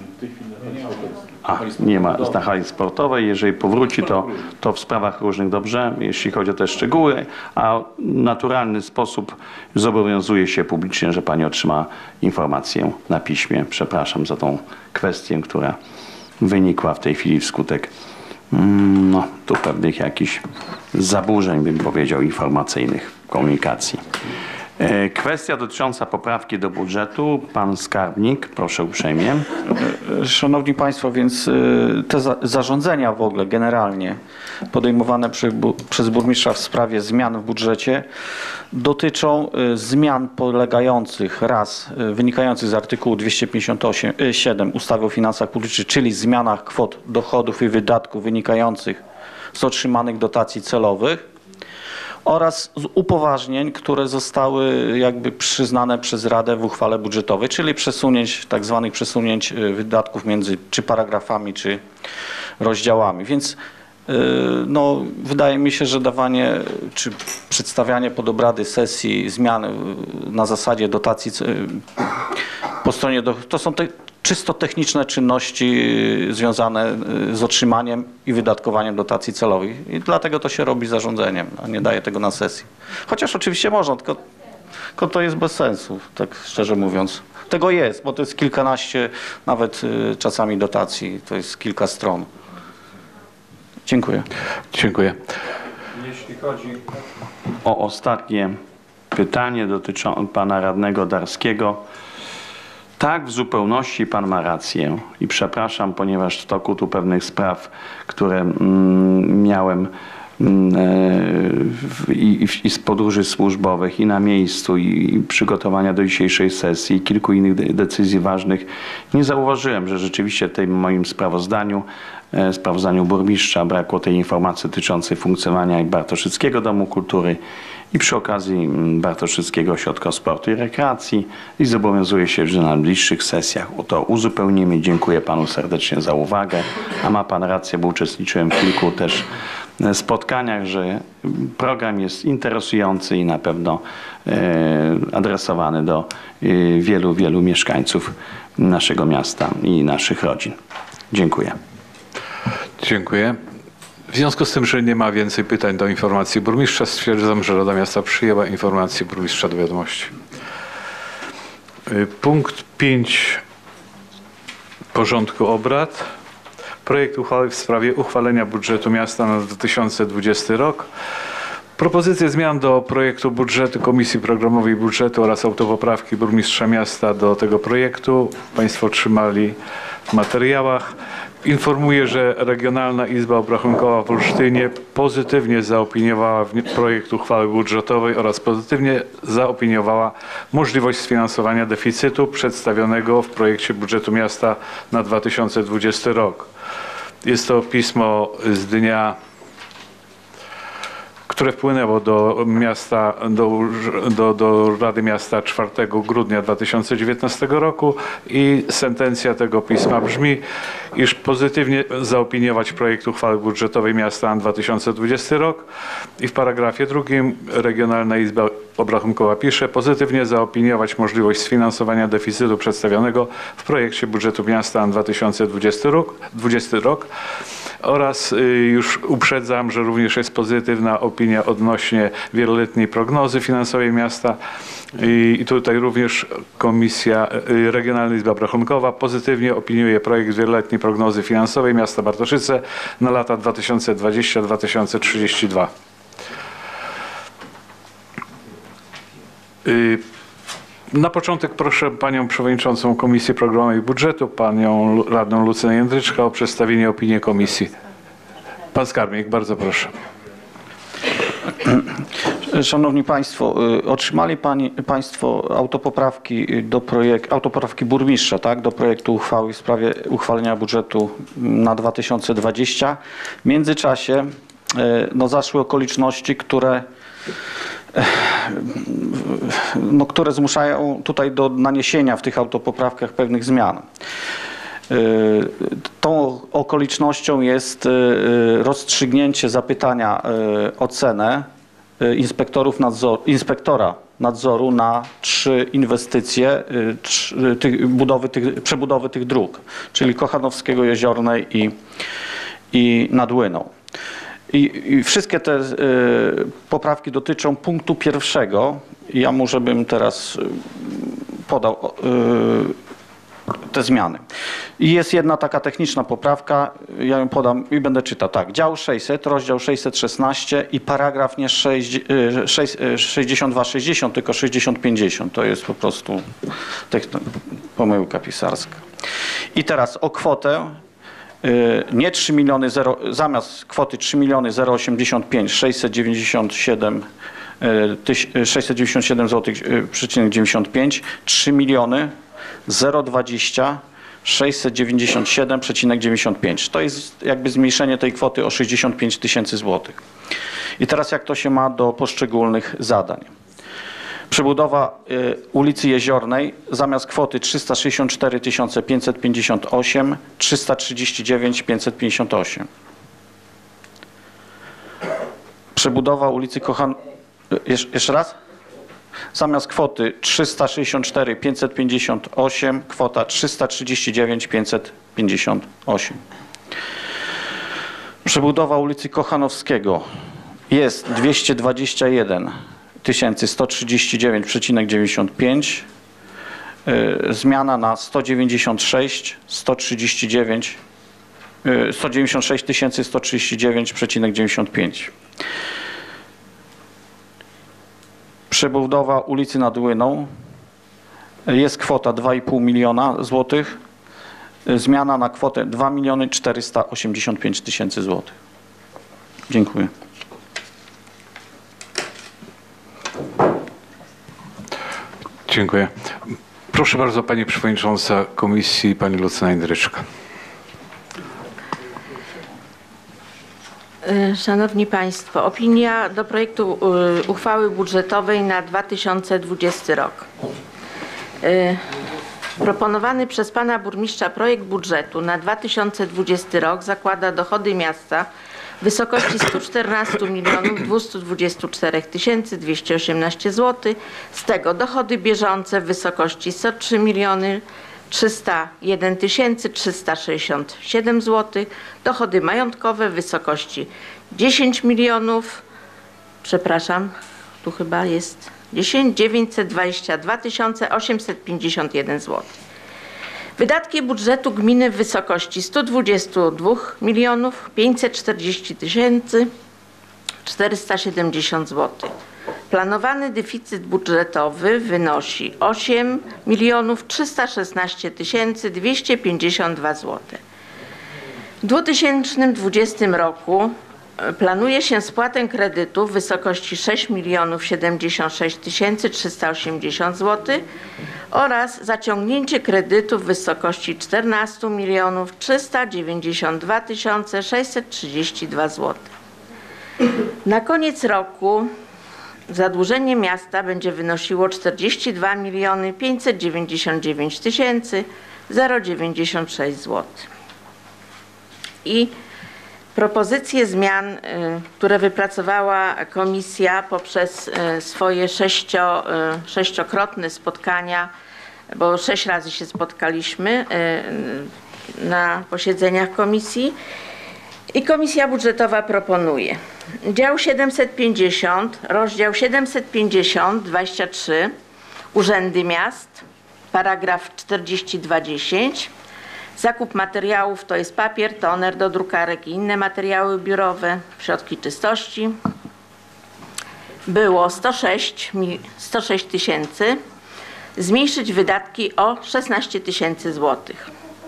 A, nie ma na hali sportowej. Jeżeli powróci, to, to w sprawach różnych dobrze, jeśli chodzi o te szczegóły, a w naturalny sposób zobowiązuje się publicznie, że pani otrzyma informację na piśmie. Przepraszam za tą kwestię, która wynikła w tej chwili wskutek no, tu pewnych jakichś zaburzeń, bym powiedział, informacyjnych komunikacji. Kwestia dotycząca poprawki do budżetu. Pan skarbnik, proszę uprzejmie. Szanowni Państwo, więc te za zarządzenia w ogóle generalnie podejmowane przy, bu, przez burmistrza w sprawie zmian w budżecie dotyczą zmian polegających raz wynikających z artykułu dwieście pięćdziesiąt siedem ustawy o finansach publicznych, czyli zmianach kwot dochodów i wydatków wynikających z otrzymanych dotacji celowych, oraz z upoważnień, które zostały jakby przyznane przez Radę w uchwale budżetowej, czyli przesunięć, tak zwanych przesunięć wydatków między czy paragrafami, czy rozdziałami. Więc no, wydaje mi się, że dawanie czy przedstawianie pod obrady sesji zmian na zasadzie dotacji po stronie, do, to są te czysto techniczne czynności związane z otrzymaniem i wydatkowaniem dotacji celowych. I dlatego to się robi zarządzeniem, a nie daje tego na sesji. Chociaż oczywiście można, tylko, tylko to jest bez sensu, tak szczerze mówiąc. Tego jest, bo to jest kilkanaście nawet czasami dotacji, to jest kilka stron. Dziękuję. Dziękuję. Jeśli chodzi o ostatnie pytanie dotyczące pana radnego Darskiego, Tak, w zupełności pan ma rację i przepraszam, ponieważ w toku tu pewnych spraw, które mm, miałem mm, e, i, i z podróży służbowych i na miejscu i, i przygotowania do dzisiejszej sesji i kilku innych de decyzji ważnych, nie zauważyłem, że rzeczywiście w tym moim sprawozdaniu e, sprawozdaniu burmistrza brakło tej informacji dotyczącej funkcjonowania Bartoszyckiego Domu Kultury i przy okazji Bartoszyckiego Ośrodka Sportu i Rekreacji i zobowiązuję się, że na najbliższych sesjach to uzupełnimy. Dziękuję panu serdecznie za uwagę, a ma pan rację, bo uczestniczyłem w kilku też spotkaniach, że program jest interesujący i na pewno adresowany do wielu, wielu mieszkańców naszego miasta i naszych rodzin. Dziękuję. Dziękuję. W związku z tym, że nie ma więcej pytań do informacji burmistrza, stwierdzam, że Rada Miasta przyjęła informację burmistrza do wiadomości. Punkt pięć porządku obrad. Projekt uchwały w sprawie uchwalenia budżetu miasta na dwa tysiące dwudziesty rok. Propozycje zmian do projektu budżetu Komisji Programowej Budżetu oraz autopoprawki burmistrza miasta do tego projektu Państwo otrzymali w materiałach. Informuję, że Regionalna Izba Obrachunkowa w Olsztynie pozytywnie zaopiniowała projekt uchwały budżetowej oraz pozytywnie zaopiniowała możliwość sfinansowania deficytu przedstawionego w projekcie budżetu miasta na dwa tysiące dwudziesty rok. Jest to pismo z dnia, które wpłynęło do miasta, do, do, do Rady Miasta czwartego grudnia dwa tysiące dziewiętnastego roku i sentencja tego pisma brzmi, iż pozytywnie zaopiniować projekt uchwały budżetowej miasta na dwa tysiące dwudziesty rok i w paragrafie drugim Regionalna Izba Obrachunkowa pisze pozytywnie zaopiniować możliwość sfinansowania deficytu przedstawionego w projekcie budżetu miasta na dwa tysiące dwudziesty rok oraz już uprzedzam, że również jest pozytywna opinia odnośnie wieloletniej prognozy finansowej miasta i tutaj również Komisja Regionalna Izba Obrachunkowa pozytywnie opiniuje projekt wieloletniej prognozy finansowej miasta Bartoszyce na lata dwa tysiące dwudziesty do dwa tysiące trzydziestego drugiego. Na początek proszę panią przewodniczącą Komisji Programowej Budżetu, panią radną Lucynę Jędryczkę o przedstawienie opinii komisji. Pan skarbnik, bardzo proszę. Szanowni Państwo, otrzymali pani, Państwo autopoprawki do projektu, autopoprawki burmistrza, tak, do projektu uchwały w sprawie uchwalenia budżetu na dwa tysiące dwudziesty. W międzyczasie no, zaszły okoliczności, które no, które zmuszają tutaj do naniesienia w tych autopoprawkach pewnych zmian. Tą okolicznością jest rozstrzygnięcie zapytania o cenę inspektorów nadzoru, inspektora nadzoru na trzy inwestycje trzy, tych, budowy tych, przebudowy tych dróg, czyli Kochanowskiego, Jeziornej i, i nad Łyną. I, I wszystkie te y, poprawki dotyczą punktu pierwszego. Ja może bym teraz podał y, te zmiany. I jest jedna taka techniczna poprawka, ja ją podam i będę czytał. Tak, dział sześćset, rozdział sześćset szesnaście i paragraf nie sześćdziesiąt dwa sześćdziesiąt, tylko sześćdziesiąt pięćdziesiąt. To jest po prostu pomyłka pisarska. I teraz o kwotę nie trzy miliony zero, zamiast kwoty trzy miliony zero osiemdziesiąt pięć sześćset dziewięćdziesiąt siedem sześćset dziewięćdziesiąt siedem złotych przecinek dziewięćdziesiąt pięć, trzy miliony zero dwadzieścia sześćset dziewięćdziesiąt siedem przecinek dziewięćdziesiąt pięć. To jest jakby zmniejszenie tej kwoty o sześćdziesiąt pięć tysięcy złotych. I teraz jak to się ma do poszczególnych zadań. Przebudowa y, ulicy Jeziornej zamiast kwoty trzysta sześćdziesiąt cztery tysiące pięćset pięćdziesiąt osiem, trzysta trzydzieści dziewięć pięćset pięćdziesiąt osiem. Przebudowa ulicy Kochan... Jesz jeszcze raz? Zamiast kwoty trzysta sześćdziesiąt cztery pięćset pięćdziesiąt osiem, kwota trzysta trzydzieści dziewięć pięćset pięćdziesiąt osiem. Przebudowa ulicy Kochanowskiego jest dwieście dwadzieścia jeden tysięcy sto trzydzieści dziewięć przecinek dziewięćdziesiąt pięć, yy, zmiana na sto dziewięćdziesiąt sześć sto trzydzieści dziewięć yy, sto dziewięćdziesiąt sześć tysięcy sto trzydzieści dziewięć przecinek dziewięćdziesiąt pięć. Przebudowa ulicy nad Łyną jest kwota dwa i pół miliona złotych. Zmiana na kwotę dwa miliony czterysta osiemdziesiąt pięć tysięcy złotych. Dziękuję. Dziękuję. Proszę bardzo, pani przewodnicząca komisji, pani Lucyna Jędryczka. Szanowni Państwo, opinia do projektu uchwały budżetowej na dwa tysiące dwudziesty rok. Proponowany przez pana burmistrza projekt budżetu na dwa tysiące dwudziesty rok zakłada dochody miasta w wysokości stu czternastu milionów dwieście dwadzieścia cztery tysiące dwieście osiemnaście złotych, z tego dochody bieżące w wysokości sto trzy miliony trzysta jeden tysięcy trzysta sześćdziesiąt siedem złotych, dochody majątkowe w wysokości dziesięć milionów, przepraszam, tu chyba jest dziesięć dziewięćset dwadzieścia dwa tysiące osiemset pięćdziesiąt jeden złotych. Wydatki budżetu gminy w wysokości stu dwudziestu dwóch milionów pięćset czterdzieści tysięcy czterysta siedemdziesiąt złotych. Planowany deficyt budżetowy wynosi osiem milionów trzysta szesnaście tysięcy dwieście pięćdziesiąt dwa złote. W dwa tysiące dwudziestym roku planuje się spłatę kredytu w wysokości sześć milionów siedemdziesiąt sześć tysięcy trzysta osiemdziesiąt złotych oraz zaciągnięcie kredytu w wysokości czternastu milionów trzysta dziewięćdziesiąt dwa tysiące sześćset trzydzieści dwa złotych. Na koniec roku zadłużenie miasta będzie wynosiło czterdzieści dwa miliony pięćset dziewięćdziesiąt dziewięć tysięcy dziewięćdziesiąt sześć złotych. I propozycje zmian, które wypracowała komisja poprzez swoje sześcio, sześciokrotne spotkania, bo sześć razy się spotkaliśmy na posiedzeniach komisji. I Komisja Budżetowa proponuje dział siedemset pięćdziesiąt, rozdział siedemset pięćdziesiąt, dwadzieścia trzy, Urzędy Miast, paragraf czterdzieści dwa dziesięć, zakup materiałów to jest papier, toner do drukarek i inne materiały biurowe, środki czystości. Było sto sześć tysięcy, zmniejszyć wydatki o szesnaście tysięcy złotych.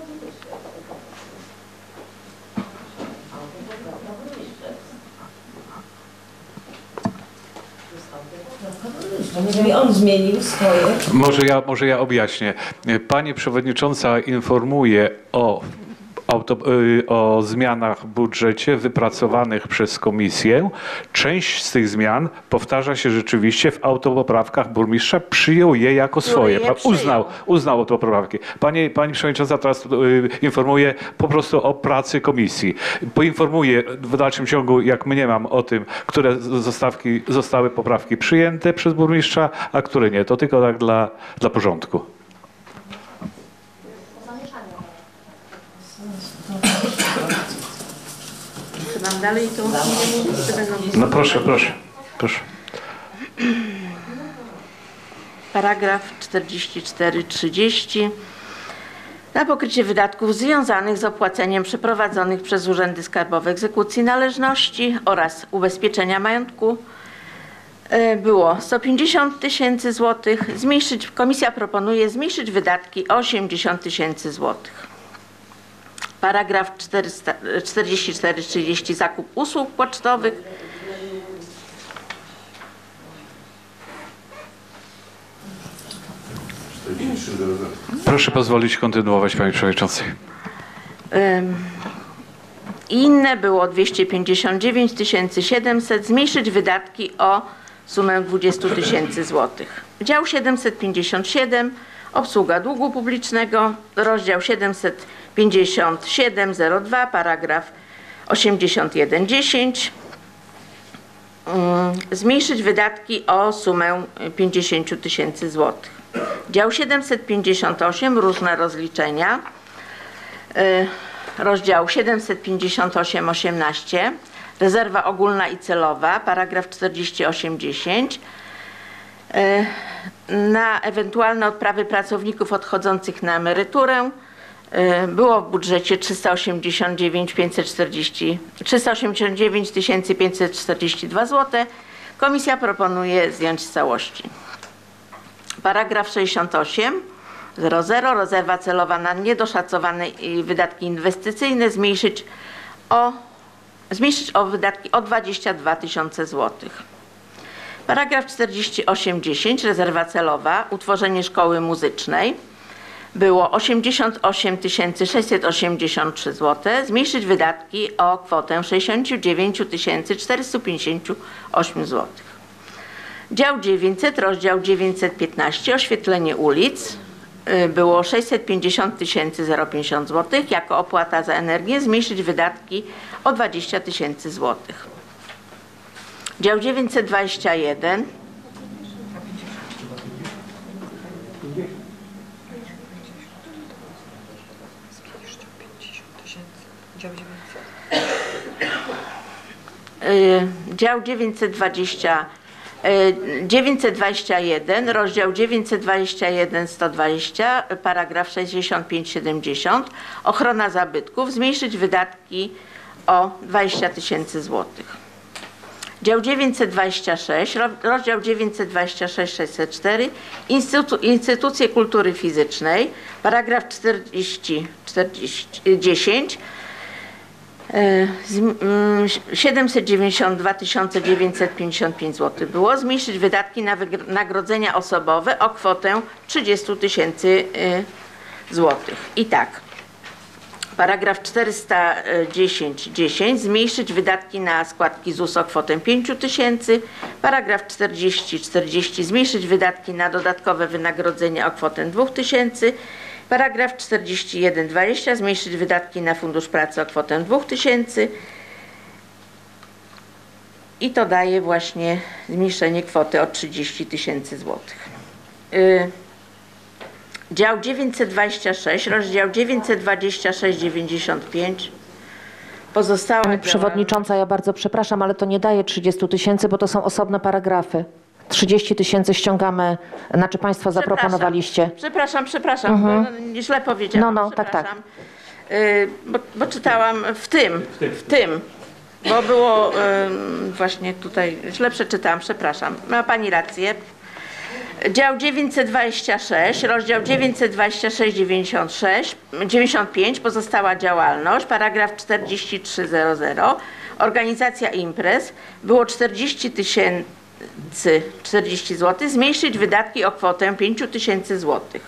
Jeżeli on zmienił swoje. Może ja, może ja objaśnię. Pani przewodnicząca informuje o, auto, o zmianach w budżecie wypracowanych przez komisję. Część z tych zmian powtarza się rzeczywiście w autopoprawkach burmistrza. Przyjął je jako swoje. je Uznał, uznał autopoprawki. Pani, pani przewodnicząca teraz informuje po prostu o pracy komisji. Poinformuję w dalszym ciągu, jak mniemam, o tym, które zostawki, zostały poprawki przyjęte przez burmistrza, a które nie. To tylko tak dla, dla porządku. Mam dalej to? No proszę, proszę, proszę. Paragraf czterdzieści cztery trzydzieści. Na pokrycie wydatków związanych z opłaceniem przeprowadzonych przez urzędy skarbowe egzekucji należności oraz ubezpieczenia majątku było sto pięćdziesiąt tysięcy złotych. Zmniejszyć, komisja proponuje zmniejszyć wydatki o osiemdziesiąt tysięcy złotych. Paragraf czterdzieści cztery trzydzieści, zakup usług pocztowych. Proszę pozwolić kontynuować, pani przewodniczącej. Inne było dwieście pięćdziesiąt dziewięć tysięcy siedemset, zmniejszyć wydatki o sumę dwadzieścia tysięcy złotych. Dział siedemset pięćdziesiąt siedem, obsługa długu publicznego, rozdział siedemset pięćdziesiąt siedem zero dwa, paragraf osiemdziesiąt jeden dziesięć. Zmniejszyć wydatki o sumę pięćdziesiąt tysięcy złotych. Dział siedemset pięćdziesiąt osiem, różne rozliczenia. Rozdział siedemset pięćdziesiąt osiem osiemnaście, rezerwa ogólna i celowa, paragraf czterdzieści osiem dziesięć. Na ewentualne odprawy pracowników odchodzących na emeryturę było w budżecie trzysta osiemdziesiąt dziewięć tysięcy pięćset czterdzieści dwa złote. Komisja proponuje zdjąć z całości. Paragraf sześćdziesiąt osiem zero zero rezerwa celowa na niedoszacowane wydatki inwestycyjne zmniejszyć o, zmniejszyć o wydatki o dwadzieścia dwa tysiące złotych. Paragraf czterdzieści osiem dziesięć rezerwa celowa utworzenie szkoły muzycznej było osiemdziesiąt osiem tysięcy sześćset osiemdziesiąt trzy złote, zmniejszyć wydatki o kwotę sześćdziesiąt dziewięć tysięcy czterysta pięćdziesiąt osiem złotych. Dział dziewięćset, rozdział dziewięćset piętnaście oświetlenie ulic było sześćset pięćdziesiąt tysięcy pięćdziesiąt złotych, jako opłata za energię zmniejszyć wydatki o dwadzieścia tysięcy złotych. Dział dziewięćset dwadzieścia jeden dział dziewięćset dwadzieścia dziewięćset dwadzieścia jeden, rozdział dziewięćset dwadzieścia jeden sto dwadzieścia, paragraf sześćdziesiąt pięć siedemdziesiąt, ochrona zabytków, zmniejszyć wydatki o dwadzieścia tysięcy złotych. Dział dziewięćset dwadzieścia sześć, rozdział dziewięćset dwadzieścia sześć sześćset cztery, Instytu, Instytucje Kultury Fizycznej, paragraf czterdzieści czterdzieści dziesięć, siedemset dziewięćdziesiąt dwa tysiące dziewięćset pięćdziesiąt pięć złotych było, zmniejszyć wydatki na wynagrodzenia osobowe o kwotę trzydzieści tysięcy złotych. I tak, paragraf czterysta dziesięć dziesięć, zmniejszyć wydatki na składki Z U S o kwotę pięć tysięcy, paragraf czterdzieści czterdzieści, zmniejszyć wydatki na dodatkowe wynagrodzenia o kwotę dwa tysiące, paragraf czterdzieści jeden dwadzieścia, zmniejszyć wydatki na Fundusz Pracy o kwotę dwa tysiące i to daje właśnie zmniejszenie kwoty o trzydzieści tysięcy złotych. Yy, dział dziewięćset dwadzieścia sześć, rozdział dziewięćset dwadzieścia sześć dziewięćdziesiąt pięć. Pozostała Pani Przewodnicząca, ja bardzo przepraszam, ale to nie daje trzydzieści tysięcy, bo to są osobne paragrafy. trzydzieści tysięcy ściągamy, znaczy Państwo zaproponowaliście. Przepraszam, przepraszam, Mhm. bo źle powiedziałam. No, no, tak, tak. Yy, bo, bo czytałam w tym, w tym, bo było yy, właśnie tutaj, źle przeczytałam, przepraszam. Ma Pani rację. Dział dziewięćset dwadzieścia sześć, rozdział dziewięćset dwadzieścia sześć dziewięćdziesiąt sześć, dziewięćdziesiąt pięć, pozostała działalność, paragraf czterdzieści trzy zero zero, organizacja imprez, było czterdzieści tysięcy czterdzieści złotych, zmniejszyć wydatki o kwotę pięć tysięcy złotych.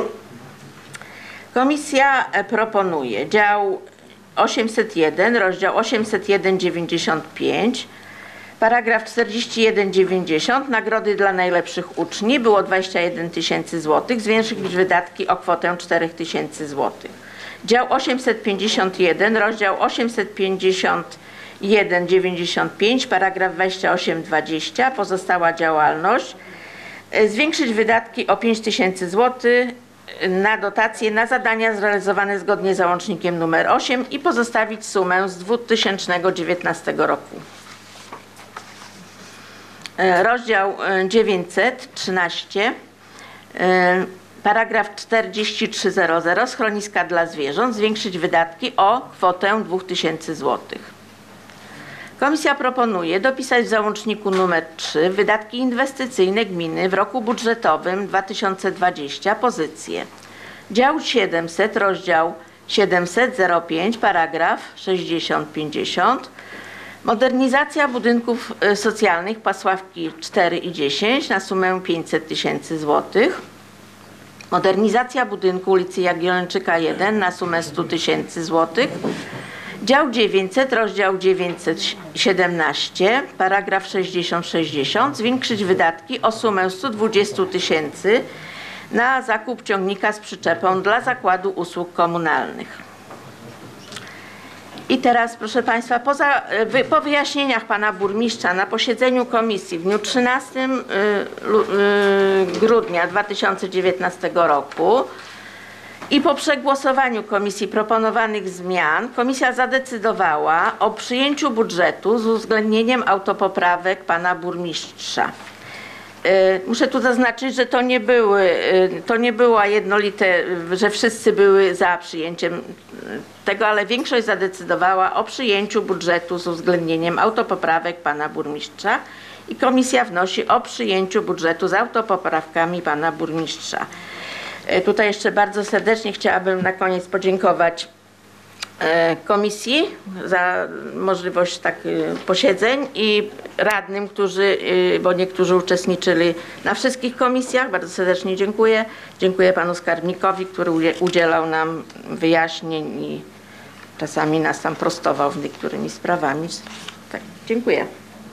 Komisja proponuje dział osiemset jeden, rozdział osiemset jeden dziewięćdziesiąt pięć, paragraf czterdzieści jeden dziewięćdziesiąt, nagrody dla najlepszych uczniów, było dwadzieścia jeden tysięcy złotych, zwiększyć wydatki o kwotę cztery tysiące złotych. Dział osiemset pięćdziesiąt jeden, rozdział osiemset pięćdziesiąt jeden dziewięćdziesiąt pięć, paragraf dwadzieścia osiem dwadzieścia, pozostała działalność, zwiększyć wydatki o pięć tysięcy złotych na dotacje na zadania zrealizowane zgodnie z załącznikiem numer osiem i pozostawić sumę z dwa tysiące dziewiętnastego roku. Rozdział dziewięćset trzynaście, paragraf czterdzieści trzy zero zero, schroniska dla zwierząt, zwiększyć wydatki o kwotę dwa tysiące złotych. Komisja proponuje dopisać w załączniku numer trzy wydatki inwestycyjne gminy w roku budżetowym dwa tysiące dwudziestym pozycję. Dział siedemset, rozdział siedemset zero pięć, paragraf sześćdziesiąt pięćdziesiąt. Modernizacja budynków socjalnych Pasławki cztery i dziesięć na sumę pięćset tysięcy złotych. Modernizacja budynku ulicy Jagiellończyka jeden na sumę sto tysięcy złotych. Dział dziewięćset, rozdział dziewięćset siedemnaście, paragraf sześćdziesiąt sześćdziesiąt, zwiększyć wydatki o sumę sto dwadzieścia tysięcy na zakup ciągnika z przyczepą dla Zakładu Usług Komunalnych. I teraz, proszę Państwa, poza, po wyjaśnieniach Pana Burmistrza na posiedzeniu Komisji w dniu trzynastego grudnia dwa tysiące dziewiętnastego roku i po przegłosowaniu Komisji proponowanych zmian, Komisja zadecydowała o przyjęciu budżetu z uwzględnieniem autopoprawek Pana Burmistrza. Muszę tu zaznaczyć, że to nie były, to nie była jednolite, że wszyscy były za przyjęciem tego, ale większość zadecydowała o przyjęciu budżetu z uwzględnieniem autopoprawek Pana Burmistrza I komisja wnosi o przyjęciu budżetu z autopoprawkami pana burmistrza. Tutaj jeszcze bardzo serdecznie chciałabym na koniec podziękować komisji za możliwość tak posiedzeń i radnym, którzy, bo niektórzy uczestniczyli na wszystkich komisjach. Bardzo serdecznie dziękuję. Dziękuję panu skarbnikowi, który udzielał nam wyjaśnień i czasami nas tam prostował w niektórymi sprawami. Tak, dziękuję.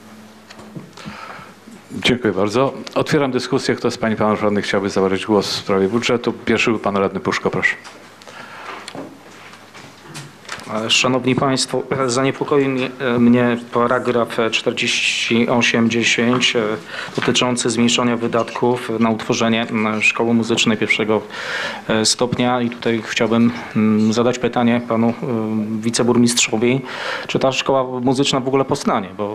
Dziękuję bardzo. Otwieram dyskusję. Kto z pań i panów radnych chciałby zabrać głos w sprawie budżetu? Pierwszy był pan radny Puszko, proszę. Szanowni Państwo, zaniepokoi mnie paragraf czterdzieści osiem dziesięć dotyczący zmniejszenia wydatków na utworzenie szkoły muzycznej pierwszego stopnia i tutaj chciałbym zadać pytanie panu wiceburmistrzowi, czy ta szkoła muzyczna w ogóle powstanie, bo...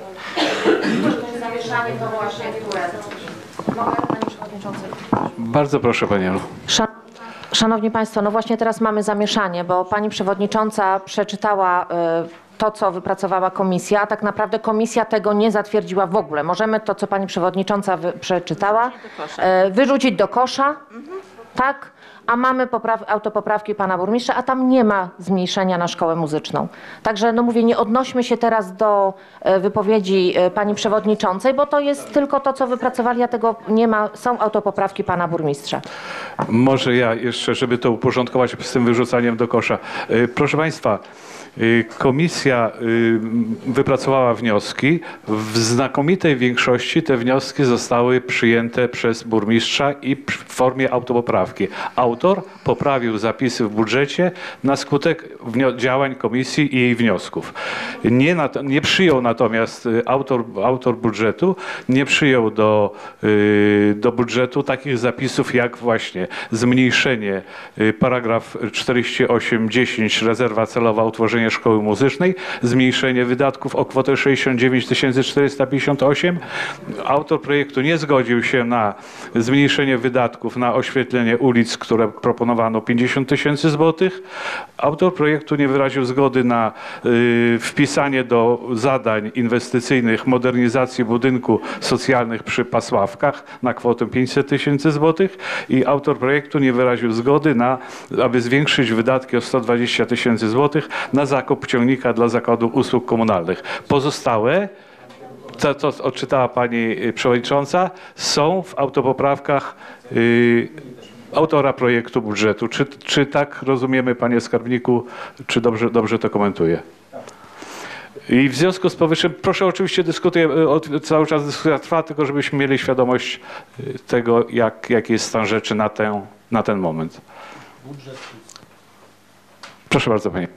Zamieszanie to właśnie, które... Mogę, panie przewodniczący? Bardzo proszę panią. Szanowni Państwo, no właśnie teraz mamy zamieszanie, bo pani przewodnicząca przeczytała to, co wypracowała komisja, a tak naprawdę komisja tego nie zatwierdziła w ogóle. Możemy to, co pani przewodnicząca przeczytała, wyrzucić do kosza, tak? A mamy popraw, autopoprawki pana burmistrza, a tam nie ma zmniejszenia na szkołę muzyczną. Także no mówię, nie odnośmy się teraz do wypowiedzi pani przewodniczącej, bo to jest tylko to, co wypracowali, a tego nie ma. Są autopoprawki pana burmistrza. Może ja jeszcze, żeby to uporządkować z tym wyrzucaniem do kosza. Proszę państwa, komisja wypracowała wnioski. W znakomitej większości te wnioski zostały przyjęte przez burmistrza i w formie autopoprawki. Autor poprawił zapisy w budżecie na skutek działań komisji i jej wniosków. Nie, na, nie przyjął natomiast autor, autor budżetu, nie przyjął do, do budżetu takich zapisów jak właśnie zmniejszenie paragraf czterdzieści osiem dziesięć rezerwa celowa utworzenie szkoły muzycznej, zmniejszenie wydatków o kwotę sześćdziesiąt dziewięć tysięcy czterysta pięćdziesiąt osiem. Autor projektu nie zgodził się na zmniejszenie wydatków na oświetlenie ulic, które proponowano pięćdziesiąt tysięcy złotych. Autor projektu nie wyraził zgody na y, wpisanie do zadań inwestycyjnych modernizacji budynku socjalnych przy Pasławkach na kwotę pięćset tysięcy złotych i autor projektu nie wyraził zgody na, aby zwiększyć wydatki o sto dwadzieścia tysięcy złotych na zakup ciągnika dla Zakładu Usług Komunalnych. Pozostałe, to co odczytała pani przewodnicząca, są w autopoprawkach yy, autora projektu budżetu. Czy, czy tak rozumiemy, panie skarbniku, czy dobrze, dobrze to komentuję? I w związku z powyższym, proszę oczywiście dyskutuję, cały czas dyskusja trwa, tylko żebyśmy mieli świadomość tego, jak, jaki jest stan rzeczy na, tę, na ten moment. Proszę bardzo, pani.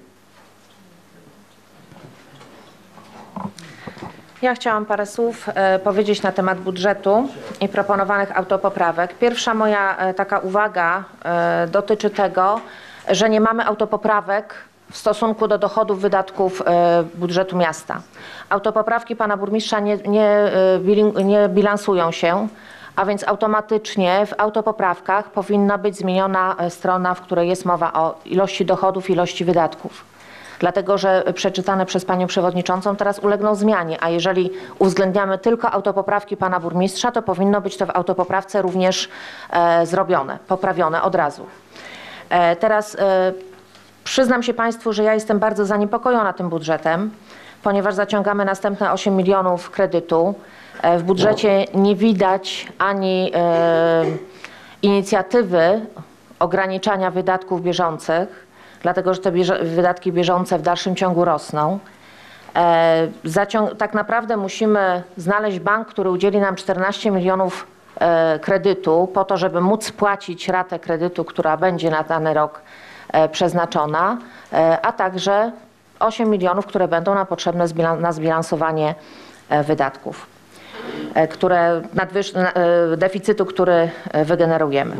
Ja chciałam parę słów e, powiedzieć na temat budżetu i proponowanych autopoprawek. Pierwsza moja e, taka uwaga e, dotyczy tego, że nie mamy autopoprawek w stosunku do dochodów, wydatków e, budżetu miasta. Autopoprawki pana burmistrza nie, nie, e, nie bilansują się, a więc automatycznie w autopoprawkach powinna być zmieniona strona, w której jest mowa o ilości dochodów, ilości wydatków. Dlatego, że przeczytane przez panią przewodniczącą teraz ulegną zmianie, a jeżeli uwzględniamy tylko autopoprawki pana burmistrza, to powinno być to w autopoprawce również e, zrobione, poprawione od razu. E, teraz e, przyznam się państwu, że ja jestem bardzo zaniepokojona tym budżetem, ponieważ zaciągamy następne osiem milionów kredytu. E, w budżecie nie widać ani e, inicjatywy ograniczania wydatków bieżących, dlatego że te bieże, wydatki bieżące w dalszym ciągu rosną. E, zaciąg, tak naprawdę musimy znaleźć bank, który udzieli nam czternaście milionów e, kredytu po to, żeby móc płacić ratę kredytu, która będzie na dany rok e, przeznaczona, e, a także osiem milionów, które będą nam potrzebne na zbilansowanie e, wydatków, e, które nadwyż, e, deficytu, który wygenerujemy.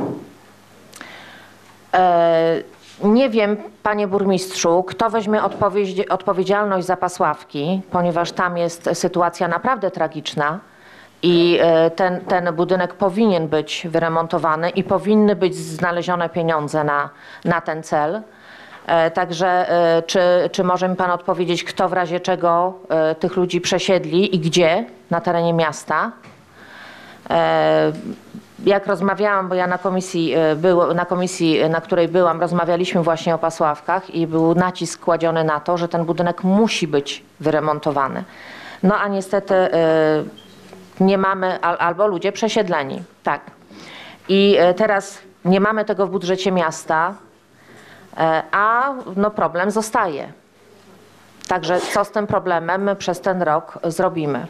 E, Nie wiem, panie burmistrzu, kto weźmie odpowiedzialność za Pasławki, ponieważ tam jest sytuacja naprawdę tragiczna i ten, ten budynek powinien być wyremontowany i powinny być znalezione pieniądze na, na ten cel. E, Także e, czy, czy może mi Pan odpowiedzieć, kto w razie czego e, tych ludzi przesiedli i gdzie na terenie miasta? E, Jak rozmawiałam, bo ja na komisji, e, było, na komisji, na której byłam, rozmawialiśmy właśnie o Pasławkach i był nacisk kładziony na to, że ten budynek musi być wyremontowany. No a niestety e, nie mamy, al, albo ludzie przesiedleni, tak. I e, teraz nie mamy tego w budżecie miasta, e, a no problem zostaje. Także co z tym problemem przez ten rok zrobimy?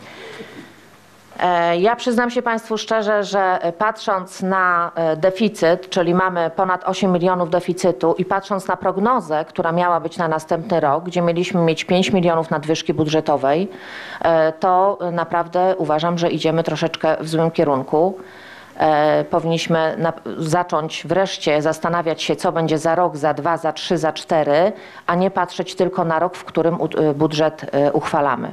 Ja przyznam się Państwu szczerze, że patrząc na deficyt, czyli mamy ponad osiem milionów deficytu i patrząc na prognozę, która miała być na następny rok, gdzie mieliśmy mieć pięć milionów nadwyżki budżetowej, to naprawdę uważam, że idziemy troszeczkę w złym kierunku. Powinniśmy na, zacząć wreszcie zastanawiać się, co będzie za rok, za dwa, za trzy, za cztery, a nie patrzeć tylko na rok, w którym budżet uchwalamy.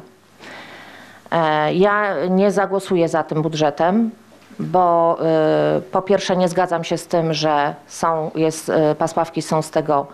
Ja nie zagłosuję za tym budżetem, bo y, po pierwsze nie zgadzam się z tym, że są, jest, y, Pasławki są z tego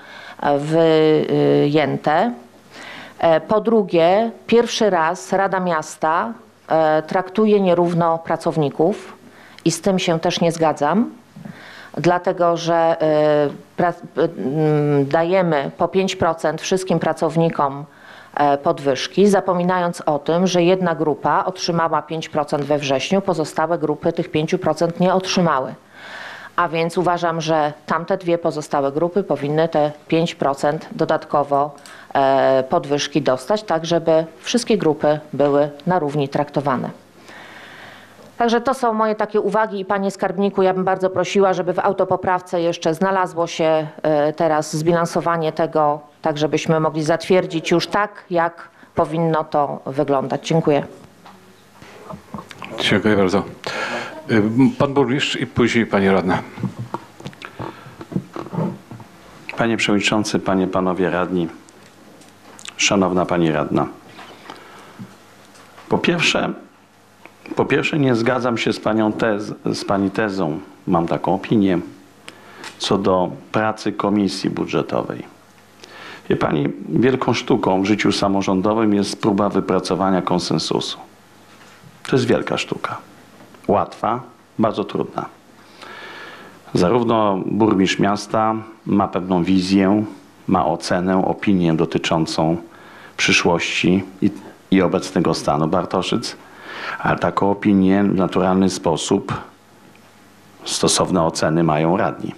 wyjęte. Po drugie, pierwszy raz Rada Miasta y, traktuje nierówno pracowników i z tym się też nie zgadzam, dlatego że y, pra, y, dajemy po pięć procent wszystkim pracownikom podwyżki, zapominając o tym, że jedna grupa otrzymała pięć procent we wrześniu, pozostałe grupy tych pięć procent nie otrzymały. A więc uważam, że tamte dwie pozostałe grupy powinny te pięć procent dodatkowo podwyżki dostać, tak żeby wszystkie grupy były na równi traktowane. Także to są moje takie uwagi i Panie Skarbniku, ja bym bardzo prosiła, żeby w autopoprawce jeszcze znalazło się teraz zbilansowanie tego, tak żebyśmy mogli zatwierdzić już tak, jak powinno to wyglądać. Dziękuję. Dziękuję bardzo. Pan burmistrz i później Pani radna. Panie Przewodniczący, Panie, Panowie Radni, Szanowna Pani Radna. Po pierwsze, po pierwsze nie zgadzam się z, panią tez, z Pani tezą, mam taką opinię, co do pracy Komisji Budżetowej. Wie Pani, wielką sztuką w życiu samorządowym jest próba wypracowania konsensusu. To jest wielka sztuka. Łatwa, bardzo trudna. Zarówno burmistrz miasta ma pewną wizję, ma ocenę, opinię dotyczącą przyszłości i, i obecnego stanu Bartoszyc, ale taką opinię w naturalny sposób, stosowne oceny mają radni.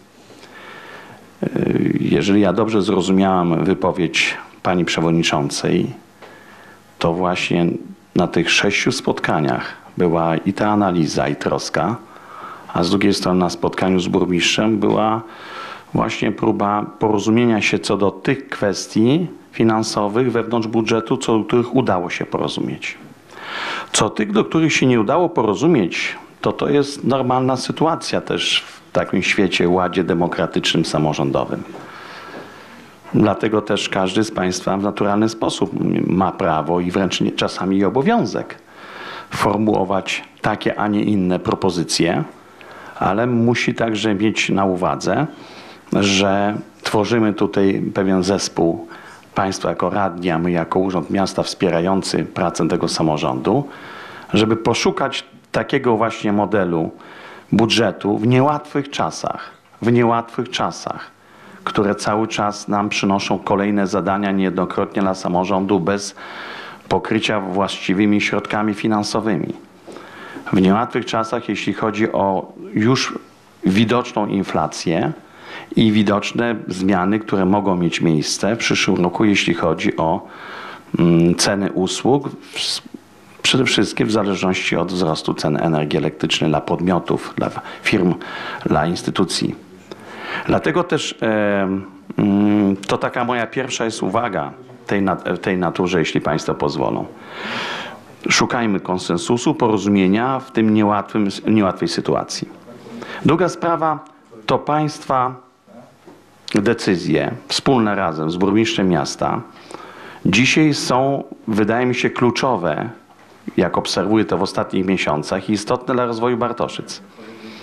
Jeżeli ja dobrze zrozumiałam wypowiedź Pani Przewodniczącej, to właśnie na tych sześciu spotkaniach była i ta analiza, i troska, a z drugiej strony na spotkaniu z burmistrzem była właśnie próba porozumienia się co do tych kwestii finansowych wewnątrz budżetu, co do których udało się porozumieć. Co tych, do których się nie udało porozumieć, to to jest normalna sytuacja też w takim świecie, ładzie demokratycznym, samorządowym. Dlatego też każdy z Państwa w naturalny sposób ma prawo i wręcz czasami i obowiązek formułować takie, a nie inne propozycje, ale musi także mieć na uwadze, że tworzymy tutaj pewien zespół, Państwo jako radni, a my jako Urząd Miasta wspierający pracę tego samorządu, żeby poszukać takiego właśnie modelu budżetu w niełatwych czasach, w niełatwych czasach, które cały czas nam przynoszą kolejne zadania niejednokrotnie dla samorządu bez pokrycia właściwymi środkami finansowymi. W niełatwych czasach, jeśli chodzi o już widoczną inflację i widoczne zmiany, które mogą mieć miejsce w przyszłym roku, jeśli chodzi o mm, ceny usług, w, przede wszystkim w zależności od wzrostu cen energii elektrycznej dla podmiotów, dla firm, dla instytucji. Dlatego też e, mm, to taka moja pierwsza jest uwaga tej, nat tej naturze, jeśli Państwo pozwolą. Szukajmy konsensusu, porozumienia w tym niełatwym, niełatwej sytuacji. Druga sprawa to Państwa decyzje wspólne razem z burmistrzem miasta dzisiaj są, wydaje mi się, kluczowe, jak obserwuję to w ostatnich miesiącach, i istotne dla rozwoju Bartoszyc.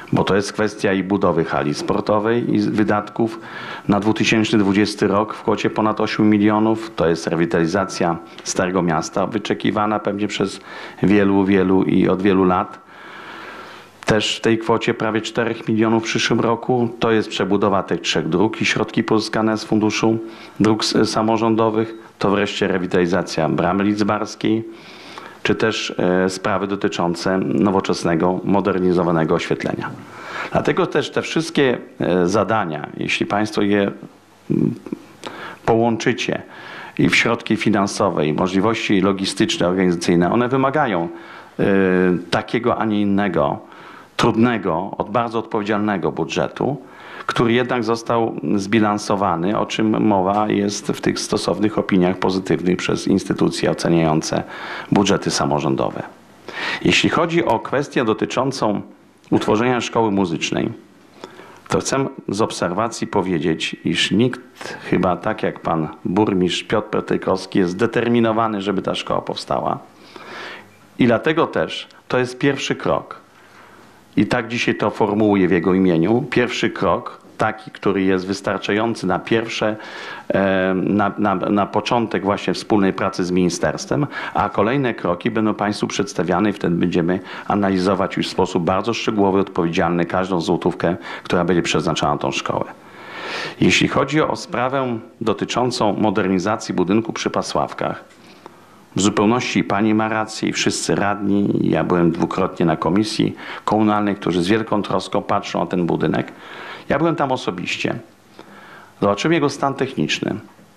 bo to jest kwestia i budowy hali sportowej i wydatków na dwa tysiące dwudziesty rok w kwocie ponad osiem milionów. To jest rewitalizacja Starego Miasta, wyczekiwana pewnie przez wielu, wielu i od wielu lat. Też w tej kwocie prawie czterech milionów w przyszłym roku. To jest przebudowa tych trzech dróg i środki pozyskane z Funduszu Dróg Samorządowych. To wreszcie rewitalizacja Bramy Lidzbarskiej, czy też e, sprawy dotyczące nowoczesnego, modernizowanego oświetlenia. Dlatego też te wszystkie e, zadania, jeśli Państwo je m, połączycie i w środki finansowe, i możliwości logistyczne, organizacyjne, one wymagają e, takiego, a nie innego, trudnego, od bardzo odpowiedzialnego budżetu, który jednak został zbilansowany, o czym mowa jest w tych stosownych opiniach pozytywnych przez instytucje oceniające budżety samorządowe. Jeśli chodzi o kwestię dotyczącą utworzenia szkoły muzycznej, to chcę z obserwacji powiedzieć, iż nikt chyba tak jak pan burmistrz Piotr Petrykowski jest zdeterminowany, żeby ta szkoła powstała. I dlatego też to jest pierwszy krok. I tak dzisiaj to formułuję w jego imieniu. Pierwszy krok, taki, który jest wystarczający na pierwsze, na, na, na początek właśnie wspólnej pracy z ministerstwem, a kolejne kroki będą Państwu przedstawiane i wtedy będziemy analizować już w sposób bardzo szczegółowy, odpowiedzialny każdą złotówkę, która będzie przeznaczona na tą szkołę. Jeśli chodzi o sprawę dotyczącą modernizacji budynku przy Pasławkach, w zupełności Pani ma rację i wszyscy radni, ja byłem dwukrotnie na komisji komunalnej, którzy z wielką troską patrzą na ten budynek. Ja byłem tam osobiście. Zobaczyłem jego stan techniczny.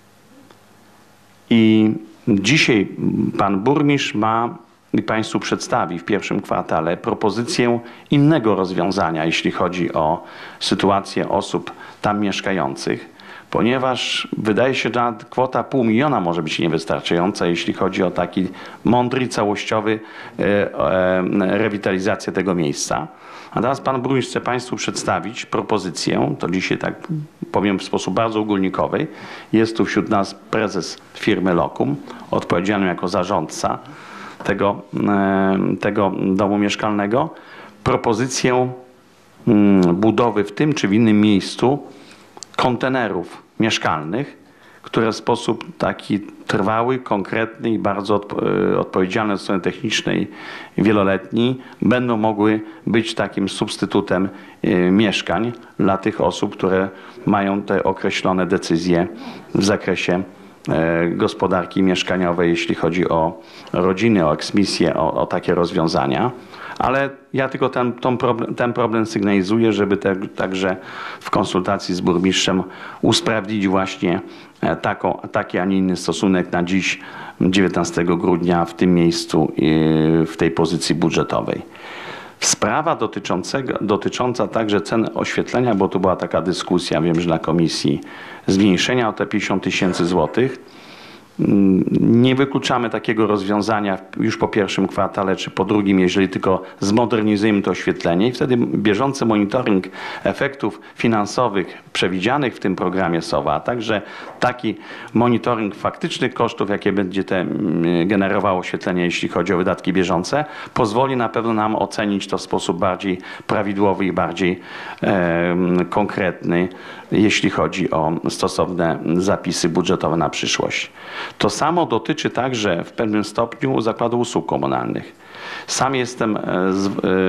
I dzisiaj pan burmistrz ma i Państwu przedstawi w pierwszym kwartale propozycję innego rozwiązania, jeśli chodzi o sytuację osób tam mieszkających, ponieważ wydaje się, że kwota pół miliona może być niewystarczająca, jeśli chodzi o taki mądry, całościowy rewitalizację tego miejsca. A teraz pan burmistrz chce Państwu przedstawić propozycję, to dzisiaj tak powiem w sposób bardzo ogólnikowy. Jest tu wśród nas prezes firmy Lokum, odpowiedzialny jako zarządca tego, tego domu mieszkalnego. Propozycję budowy w tym czy w innym miejscu kontenerów mieszkalnych, które w sposób taki trwały, konkretny i bardzo odpo odpowiedzialny od strony technicznej, wieloletni, będą mogły być takim substytutem y, mieszkań dla tych osób, które mają te określone decyzje w zakresie y, gospodarki mieszkaniowej, jeśli chodzi o rodziny, o eksmisję, o, o takie rozwiązania. Ale ja tylko ten, ten, problem, ten problem sygnalizuję, żeby te, także w konsultacji z burmistrzem usprawnić właśnie taką, taki, a nie inny stosunek na dziś, dziewiętnastego grudnia, w tym miejscu, w tej pozycji budżetowej. Sprawa dotyczącego, dotycząca także cen oświetlenia, bo tu była taka dyskusja, wiem, że na komisji, zmniejszenia o te pięćdziesiąt tysięcy złotych. Nie wykluczamy takiego rozwiązania już po pierwszym kwartale, czy po drugim, jeżeli tylko zmodernizujemy to oświetlenie i wtedy bieżący monitoring efektów finansowych przewidzianych w tym programie SOWA, a także taki monitoring faktycznych kosztów, jakie będzie te generowało oświetlenie, jeśli chodzi o wydatki bieżące, pozwoli na pewno nam ocenić to w sposób bardziej prawidłowy i bardziej e, konkretny, jeśli chodzi o stosowne zapisy budżetowe na przyszłość. To samo dotyczy także w pewnym stopniu Zakładu Usług Komunalnych. Sam jestem, z,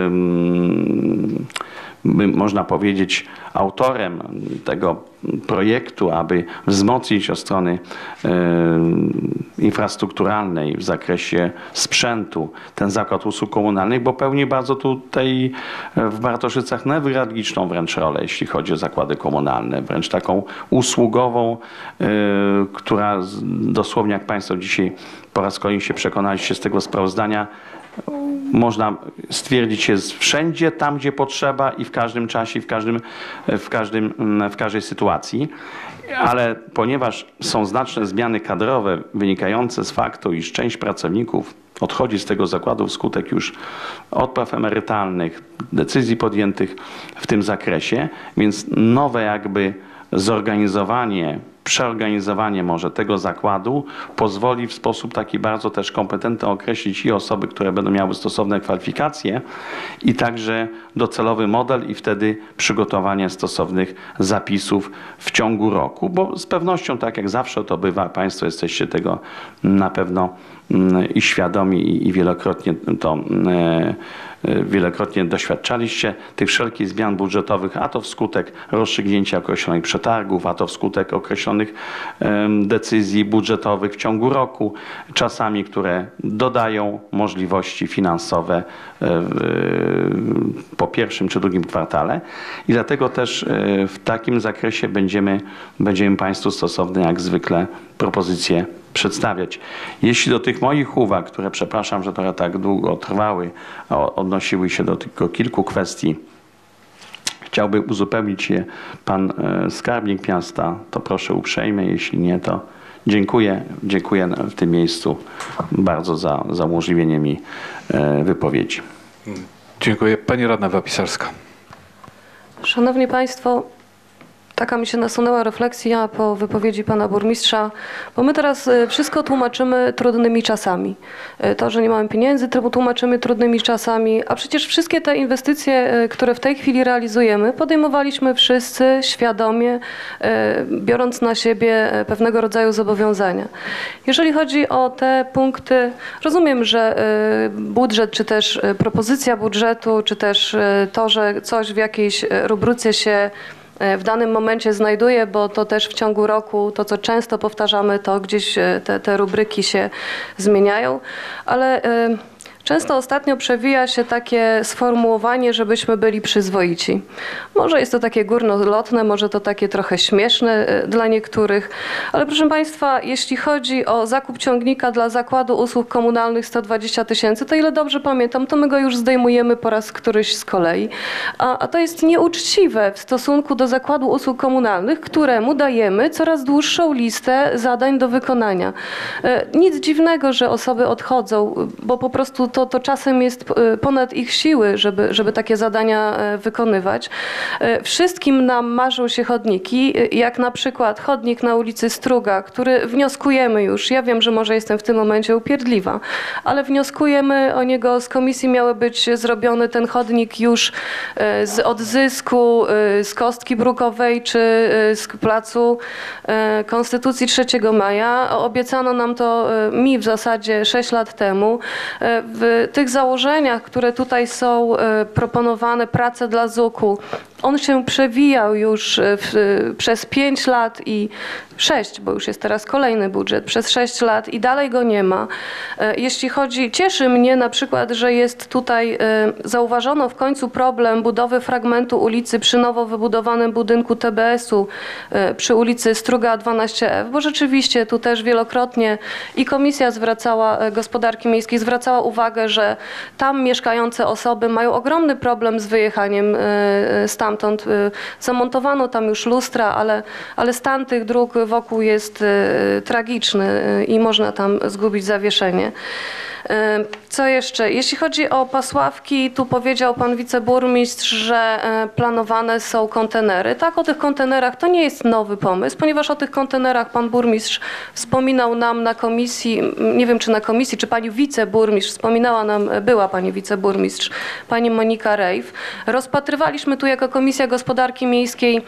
y, można powiedzieć, autorem tego projektu, aby wzmocnić od strony y, infrastrukturalnej w zakresie sprzętu ten Zakład Usług Komunalnych, bo pełni bardzo tutaj w Bartoszycach newralgiczną wręcz rolę, jeśli chodzi o zakłady komunalne, wręcz taką usługową, y, która dosłownie, jak Państwo dzisiaj po raz kolejny się przekonaliście z tego sprawozdania, można stwierdzić, jest wszędzie, tam gdzie potrzeba i w każdym czasie, w, każdym, w, każdym, w każdej sytuacji. Ale ponieważ są znaczne zmiany kadrowe wynikające z faktu, iż część pracowników odchodzi z tego zakładu wskutek już odpraw emerytalnych, decyzji podjętych w tym zakresie, więc nowe jakby zorganizowanie przeorganizowanie może tego zakładu pozwoli w sposób taki bardzo też kompetentny określić i osoby, które będą miały stosowne kwalifikacje i także docelowy model i wtedy przygotowanie stosownych zapisów w ciągu roku, bo z pewnością tak jak zawsze to bywa, Państwo jesteście tego na pewno i świadomi i wielokrotnie to wielokrotnie doświadczaliście tych wszelkich zmian budżetowych, a to wskutek rozstrzygnięcia określonych przetargów, a to wskutek określonych decyzji budżetowych w ciągu roku, czasami, które dodają możliwości finansowe po pierwszym czy drugim kwartale i dlatego też w takim zakresie będziemy, będziemy Państwu stosowne jak zwykle propozycje przedstawiać. Jeśli do tych moich uwag, które przepraszam, że trochę tak długo trwały, odnosiły się do tylko kilku kwestii, chciałby uzupełnić je pan skarbnik miasta, to proszę uprzejmie, jeśli nie, to dziękuję. Dziękuję w tym miejscu bardzo za, za umożliwienie mi wypowiedzi. Dziękuję. Pani radna Wapisarska. Szanowni Państwo, taka mi się nasunęła refleksja po wypowiedzi pana burmistrza, bo my teraz wszystko tłumaczymy trudnymi czasami. To, że nie mamy pieniędzy, tłumaczymy trudnymi czasami, a przecież wszystkie te inwestycje, które w tej chwili realizujemy, podejmowaliśmy wszyscy świadomie, biorąc na siebie pewnego rodzaju zobowiązania. Jeżeli chodzi o te punkty, rozumiem, że budżet, czy też propozycja budżetu, czy też to, że coś w jakiejś rubryce się w danym momencie znajduje, bo to też w ciągu roku, to co często powtarzamy, to gdzieś te, te rubryki się zmieniają, ale y, często ostatnio przewija się takie sformułowanie, żebyśmy byli przyzwoici. Może jest to takie górnolotne, może to takie trochę śmieszne dla niektórych, ale proszę Państwa, jeśli chodzi o zakup ciągnika dla Zakładu Usług Komunalnych sto dwadzieścia tysięcy, to ile dobrze pamiętam, to my go już zdejmujemy po raz któryś z kolei. A, a to jest nieuczciwe w stosunku do Zakładu Usług Komunalnych, któremu dajemy coraz dłuższą listę zadań do wykonania. Nic dziwnego, że osoby odchodzą, bo po prostu to, to czasem jest ponad ich siły, żeby, żeby takie zadania wykonywać. Wszystkim nam marzą się chodniki, jak na przykład chodnik na ulicy Struga, który wnioskujemy już, ja wiem, że może jestem w tym momencie upierdliwa, ale wnioskujemy o niego z komisji, miały być zrobiony ten chodnik już z odzysku, z Kostki Brukowej czy z placu Konstytucji trzeciego maja. Obiecano nam to mi w zasadzie sześć lat temu. W tych założeniach, które tutaj są proponowane, prace dla zuku, on się przewijał już w, przez pięć lat i sześć, bo już jest teraz kolejny budżet, przez sześć lat i dalej go nie ma. Jeśli chodzi, cieszy mnie na przykład, że jest tutaj, zauważono w końcu problem budowy fragmentu ulicy przy nowo wybudowanym budynku T B S-u przy ulicy Struga dwanaście F, bo rzeczywiście tu też wielokrotnie i Komisja zwracała, Gospodarki Miejskiej zwracała uwagę, że tam mieszkające osoby mają ogromny problem z wyjechaniem stamtąd. Zamontowano tam już lustra, ale, ale stan tych dróg wokół jest tragiczny i można tam zgubić zawieszenie. Co jeszcze? Jeśli chodzi o Pasławki, tu powiedział pan wiceburmistrz, że planowane są kontenery. Tak, o tych kontenerach to nie jest nowy pomysł, ponieważ o tych kontenerach pan burmistrz wspominał nam na komisji, nie wiem czy na komisji, czy pani wiceburmistrz wspominała nam, była pani wiceburmistrz, pani Monika Rejf. Rozpatrywaliśmy tu jako Komisja Gospodarki Miejskiej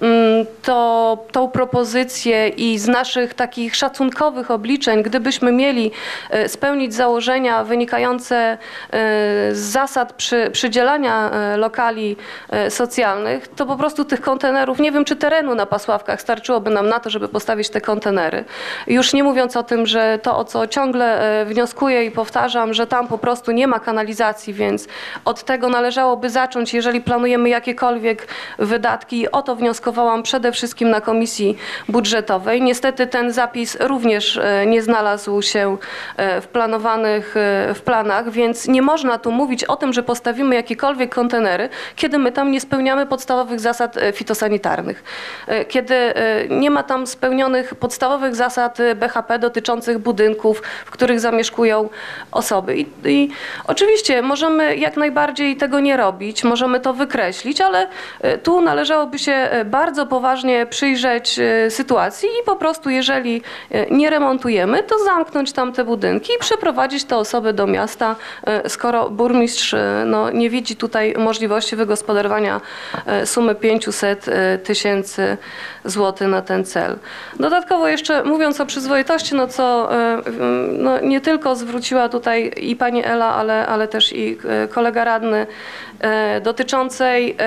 to, tą propozycję i z naszych takich szacunkowych obliczeń, gdybyśmy mieli spełnić założenia wynikające z zasad przy, przydzielania lokali socjalnych, to po prostu tych kontenerów, nie wiem czy terenu na Pasławkach starczyłoby nam na to, żeby postawić te kontenery. Już nie mówiąc o tym, że to o co ciągle wnioskuję i powtarzam, że tam po prostu nie ma kanalizacji, więc od tego należałoby zacząć, jeżeli planujemy jakiekolwiek wydatki. O to wnioskowałam przede wszystkim na Komisji Budżetowej. Niestety ten zapis również nie znalazł się w planowany założonych w planach, więc nie można tu mówić o tym, że postawimy jakiekolwiek kontenery, kiedy my tam nie spełniamy podstawowych zasad fitosanitarnych. Kiedy nie ma tam spełnionych podstawowych zasad B H P dotyczących budynków, w których zamieszkują osoby. I, i oczywiście możemy jak najbardziej tego nie robić, możemy to wykreślić, ale tu należałoby się bardzo poważnie przyjrzeć sytuacji i po prostu, jeżeli nie remontujemy, to zamknąć tam te budynki i przeprowadzić te osoby do miasta, skoro burmistrz no, nie widzi tutaj możliwości wygospodarowania sumy pięćset tysięcy złotych na ten cel. Dodatkowo jeszcze mówiąc o przyzwoitości, no co no, nie tylko zwróciła tutaj i pani Ela, ale, ale też i kolega radny dotyczącej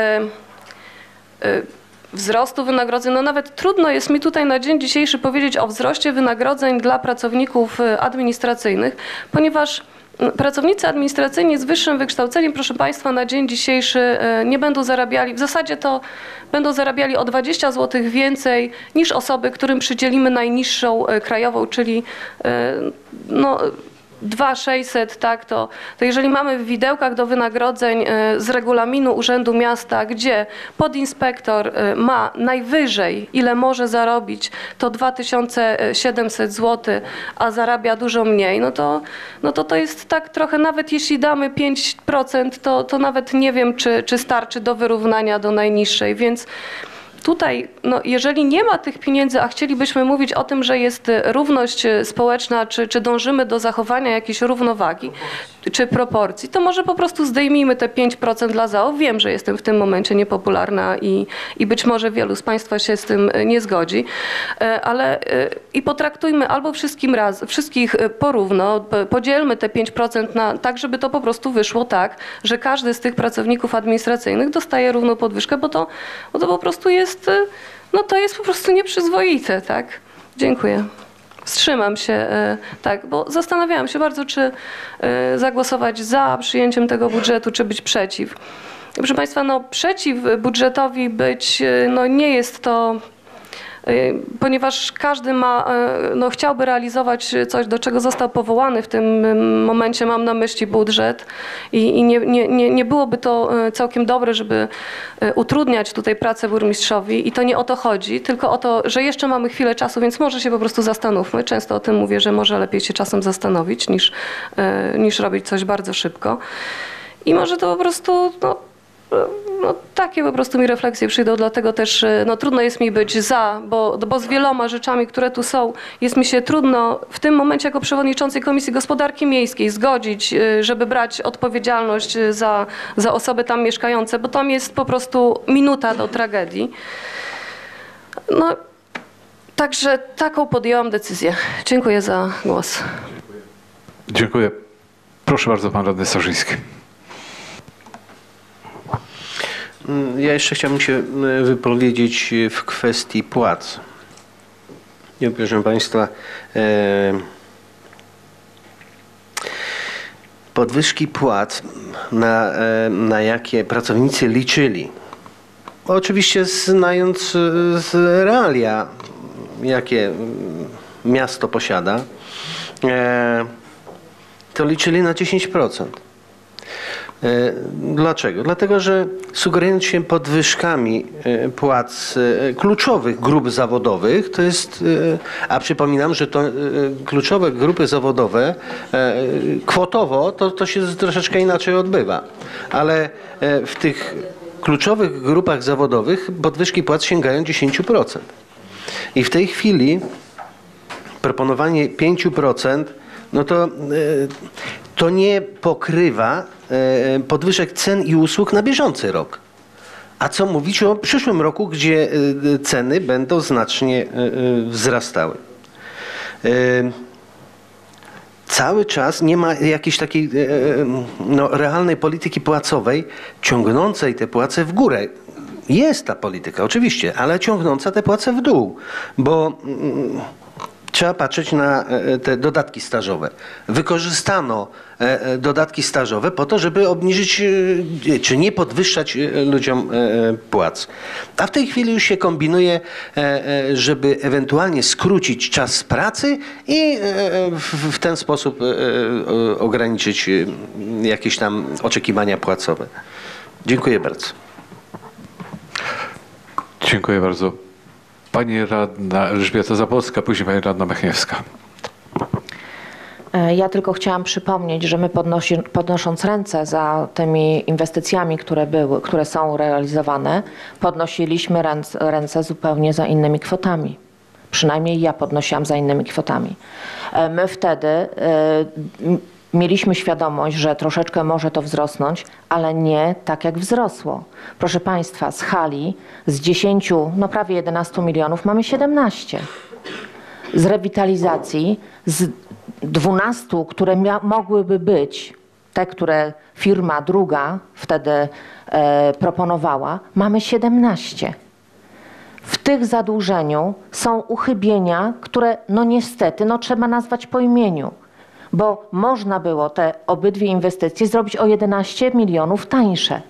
wzrostu wynagrodzeń. No nawet trudno jest mi tutaj na dzień dzisiejszy powiedzieć o wzroście wynagrodzeń dla pracowników administracyjnych, ponieważ pracownicy administracyjni z wyższym wykształceniem, proszę Państwa, na dzień dzisiejszy nie będą zarabiali, w zasadzie to będą zarabiali o dwadzieścia złotych więcej niż osoby, którym przydzielimy najniższą krajową, czyli no, dwa tysiące sześćset, tak, to, to jeżeli mamy w widełkach do wynagrodzeń z regulaminu Urzędu Miasta, gdzie podinspektor ma najwyżej, ile może zarobić, to dwa tysiące siedemset złotych, a zarabia dużo mniej, no to, no to to jest tak trochę, nawet jeśli damy pięć procent, to, to nawet nie wiem, czy, czy starczy do wyrównania do najniższej, więc tutaj, no, jeżeli nie ma tych pieniędzy, a chcielibyśmy mówić o tym, że jest równość społeczna, czy, czy dążymy do zachowania jakiejś równowagi, czy proporcji, to może po prostu zdejmijmy te pięć procent dla załóg. Wiem, że jestem w tym momencie niepopularna i, i być może wielu z Państwa się z tym nie zgodzi, ale i potraktujmy albo wszystkim raz, wszystkich porówno, podzielmy te pięć procent na, tak, żeby to po prostu wyszło tak, że każdy z tych pracowników administracyjnych dostaje równą podwyżkę, bo to, bo to po prostu jest, no to jest po prostu nieprzyzwoite, tak? Dziękuję. Wstrzymam się, tak, bo zastanawiałam się bardzo, czy zagłosować za przyjęciem tego budżetu, czy być przeciw. Proszę Państwa, no przeciw budżetowi być, no nie jest to, ponieważ każdy ma, no chciałby realizować coś, do czego został powołany w tym momencie, mam na myśli budżet i, i nie, nie, nie byłoby to całkiem dobre, żeby utrudniać tutaj pracę burmistrzowi i to nie o to chodzi, tylko o to, że jeszcze mamy chwilę czasu, więc może się po prostu zastanówmy. Często o tym mówię, że może lepiej się czasem zastanowić niż, niż robić coś bardzo szybko i może to po prostu, no, No, takie po prostu mi refleksje przyjdą, dlatego też no, trudno jest mi być za, bo, bo z wieloma rzeczami, które tu są, jest mi się trudno w tym momencie jako przewodniczącej Komisji Gospodarki Miejskiej zgodzić, żeby brać odpowiedzialność za, za osoby tam mieszkające, bo tam jest po prostu minuta do tragedii. No, także taką podjęłam decyzję. Dziękuję za głos. Dziękuję. Proszę bardzo, pan radny Starzyński. Ja jeszcze chciałbym się wypowiedzieć w kwestii płac. Ja, proszę Państwa, podwyżki płac, na, na jakie pracownicy liczyli, oczywiście znając z realia, jakie miasto posiada, to liczyli na dziesięć procent. Dlaczego? Dlatego, że sugerując się podwyżkami płac kluczowych grup zawodowych, to jest, a przypominam, że to kluczowe grupy zawodowe kwotowo to, to się troszeczkę inaczej odbywa, ale w tych kluczowych grupach zawodowych podwyżki płac sięgają dziesięć procent. I w tej chwili proponowanie pięć procent, no to, to nie pokrywa podwyżek cen i usług na bieżący rok. A co mówić o przyszłym roku, gdzie ceny będą znacznie wzrastały. Cały czas nie ma jakiejś takiej no, realnej polityki płacowej ciągnącej te płace w górę. Jest ta polityka, oczywiście, ale ciągnąca te płace w dół, bo trzeba patrzeć na e, te dodatki stażowe. Wykorzystano e, e, dodatki stażowe po to, żeby obniżyć e, czy nie podwyższać e, ludziom e, płac. A w tej chwili już się kombinuje, e, e, żeby ewentualnie skrócić czas pracy i e, w, w ten sposób e, e, ograniczyć e, jakieś tam oczekiwania płacowe. Dziękuję bardzo. Dziękuję bardzo. Pani radna Elżbieta Zabłocka, później pani radna Machniewska. Ja tylko chciałam przypomnieć, że my podnosi, podnosząc ręce za tymi inwestycjami, które były, które są realizowane, podnosiliśmy ręce, ręce zupełnie za innymi kwotami. Przynajmniej ja podnosiłam za innymi kwotami. My wtedy y, mieliśmy świadomość, że troszeczkę może to wzrosnąć, ale nie tak jak wzrosło. Proszę Państwa, z hali z dziesięciu, no prawie jedenastu milionów mamy siedemnaście. Z rewitalizacji z dwunastu, które mia- mogłyby być, te, które firma druga wtedy e, proponowała, mamy siedemnaście. W tych zadłużeniu są uchybienia, które no niestety no trzeba nazwać po imieniu, bo można było te obydwie inwestycje zrobić o jedenaście milionów tańsze.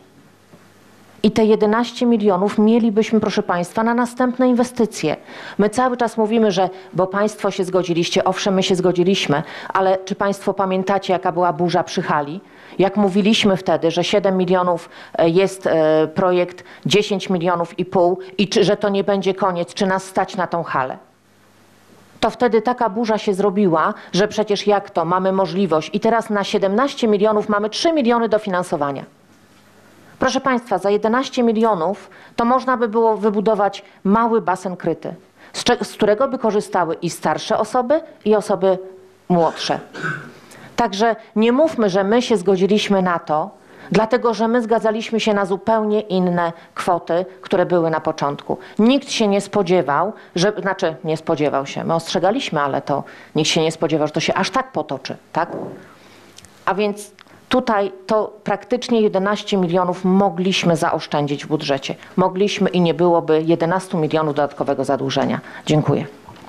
I te jedenaście milionów mielibyśmy, proszę Państwa, na następne inwestycje. My cały czas mówimy, że bo Państwo się zgodziliście, owszem, my się zgodziliśmy, ale czy Państwo pamiętacie, jaka była burza przy hali? Jak mówiliśmy wtedy, że siedem milionów jest e, projekt, dziesięć milionów i pół i czy, że to nie będzie koniec, czy nas stać na tą halę? To wtedy taka burza się zrobiła, że przecież jak to, mamy możliwość i teraz na siedemnaście milionów mamy trzy miliony dofinansowania. Proszę Państwa, za jedenaście milionów to można by było wybudować mały basen kryty, z, z którego by korzystały i starsze osoby, i osoby młodsze. Także nie mówmy, że my się zgodziliśmy na to, dlatego że my zgadzaliśmy się na zupełnie inne kwoty, które były na początku. Nikt się nie spodziewał, że, znaczy nie spodziewał się, my ostrzegaliśmy, ale to nikt się nie spodziewał, że to się aż tak potoczy, tak? A więc tutaj to praktycznie jedenaście milionów mogliśmy zaoszczędzić w budżecie. Mogliśmy i nie byłoby jedenastu milionów dodatkowego zadłużenia. Dziękuję.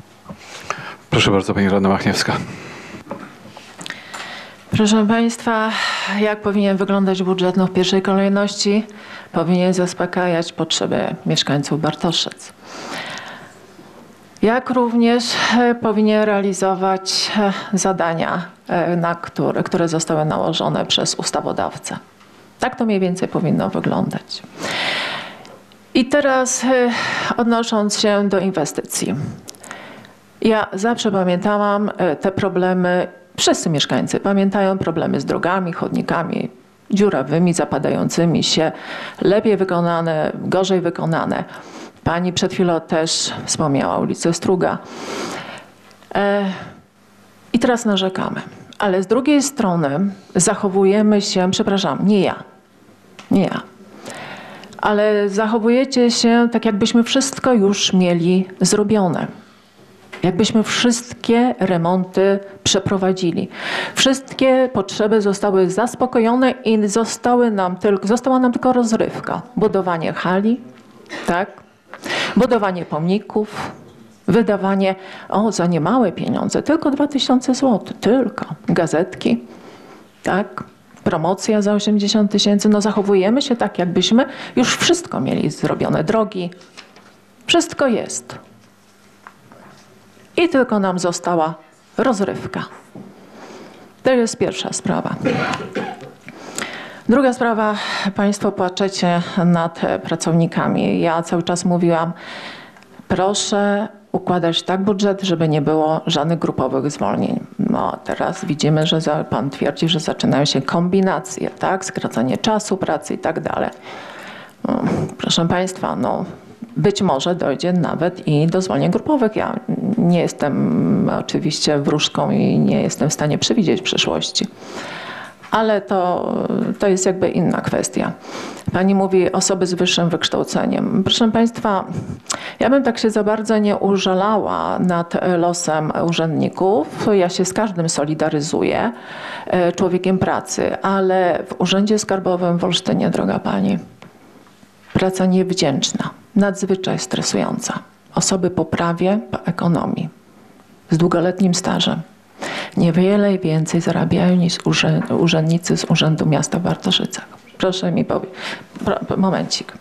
Proszę bardzo, pani radna Machniewska. Proszę Państwa, jak powinien wyglądać budżet? No w pierwszej kolejności powinien zaspokajać potrzeby mieszkańców Bartoszyc. Jak również powinien realizować zadania, na które, które zostały nałożone przez ustawodawcę. Tak to mniej więcej powinno wyglądać. I teraz odnosząc się do inwestycji. Ja zawsze pamiętałam te problemy, wszyscy mieszkańcy pamiętają problemy z drogami, chodnikami, dziurawymi, zapadającymi się, lepiej wykonane, gorzej wykonane. Pani przed chwilą też wspomniała ulicę Struga. E, I teraz narzekamy. Ale z drugiej strony zachowujemy się, przepraszam, nie ja, nie ja, ale zachowujecie się tak, jakbyśmy wszystko już mieli zrobione. Jakbyśmy wszystkie remonty przeprowadzili. Wszystkie potrzeby zostały zaspokojone i zostały nam tylko, została nam tylko rozrywka. Budowanie hali, tak? Budowanie pomników, wydawanie, o za niemałe pieniądze, tylko dwa tysiące złotych, tylko. Gazetki, tak? Promocja za osiemdziesiąt tysięcy. No zachowujemy się tak, jakbyśmy już wszystko mieli zrobione. Drogi, wszystko jest. I tylko nam została rozrywka. To jest pierwsza sprawa. Druga sprawa, Państwo płaczecie nad pracownikami. Ja cały czas mówiłam, proszę układać tak budżet, żeby nie było żadnych grupowych zwolnień. No teraz widzimy, że za, Pan twierdzi, że zaczynają się kombinacje, tak? Skracanie czasu pracy i tak dalej. No, proszę Państwa, no być może dojdzie nawet i do zwolnień grupowych. Ja nie jestem oczywiście wróżką i nie jestem w stanie przewidzieć przyszłości. Ale to, to jest jakby inna kwestia. Pani mówi osoby z wyższym wykształceniem. Proszę Państwa, ja bym tak się za bardzo nie użalała nad losem urzędników. Ja się z każdym solidaryzuję, człowiekiem pracy, ale w Urzędzie Skarbowym w Olsztynie, droga Pani, praca niewdzięczna, nadzwyczaj stresująca. Osoby po prawie, po ekonomii. z długoletnim stażem. Niewiele więcej zarabiają niż urzędnicy z Urzędu Miasta w Bartoszycach. Proszę mi powiedzieć. Momencik.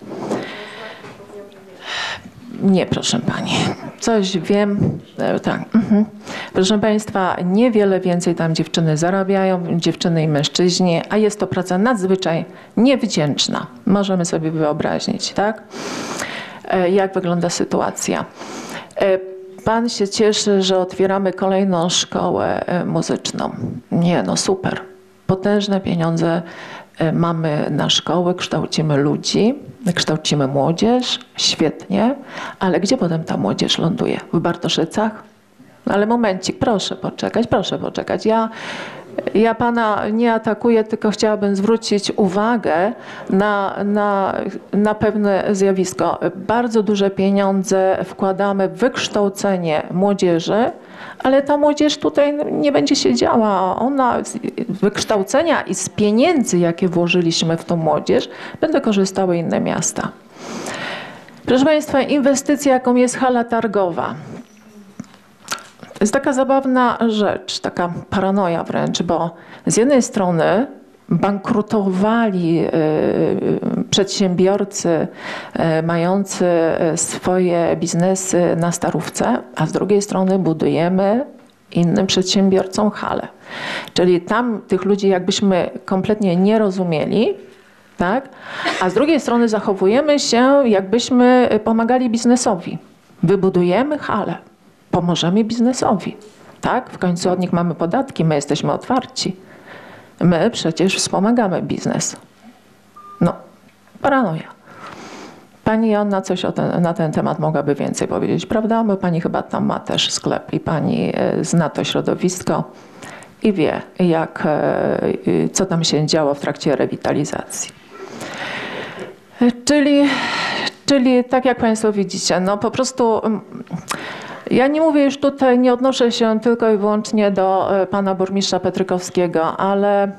Nie, proszę pani. Coś wiem. Tak. Mhm. Proszę państwa, niewiele więcej tam dziewczyny zarabiają, dziewczyny i mężczyźni, a jest to praca nadzwyczaj niewdzięczna. Możemy sobie wyobrazić, tak? Jak wygląda sytuacja. Pan się cieszy, że otwieramy kolejną szkołę muzyczną. Nie, no super. Potężne pieniądze mamy na szkoły, kształcimy ludzi, kształcimy młodzież, świetnie, ale gdzie potem ta młodzież ląduje? W Bartoszycach? Ale momencik, proszę poczekać, proszę poczekać. Ja, ja pana nie atakuję, tylko chciałabym zwrócić uwagę na, na, na pewne zjawisko. Bardzo duże pieniądze wkładamy w wykształcenie młodzieży, ale ta młodzież tutaj nie będzie siedziała. Ona z wykształcenia i z pieniędzy, jakie włożyliśmy w tą młodzież, będą korzystały inne miasta. Proszę państwa, inwestycja, jaką jest hala targowa. To jest taka zabawna rzecz, taka paranoja wręcz, bo z jednej strony bankrutowali przedsiębiorcy mający swoje biznesy na Starówce, a z drugiej strony budujemy innym przedsiębiorcom halę. Czyli tam tych ludzi jakbyśmy kompletnie nie rozumieli, tak? A z drugiej strony zachowujemy się, jakbyśmy pomagali biznesowi. Wybudujemy halę, pomożemy biznesowi, tak? W końcu od nich mamy podatki, my jesteśmy otwarci. My przecież wspomagamy biznes. No, paranoja. Pani Joanna coś o ten, na ten temat mogłaby więcej powiedzieć, prawda? Bo pani chyba tam ma też sklep i pani zna to środowisko i wie, jak, co tam się działo w trakcie rewitalizacji. Czyli, czyli tak jak państwo widzicie, no po prostu ja nie mówię już tutaj, nie odnoszę się tylko i wyłącznie do pana burmistrza Petrykowskiego, ale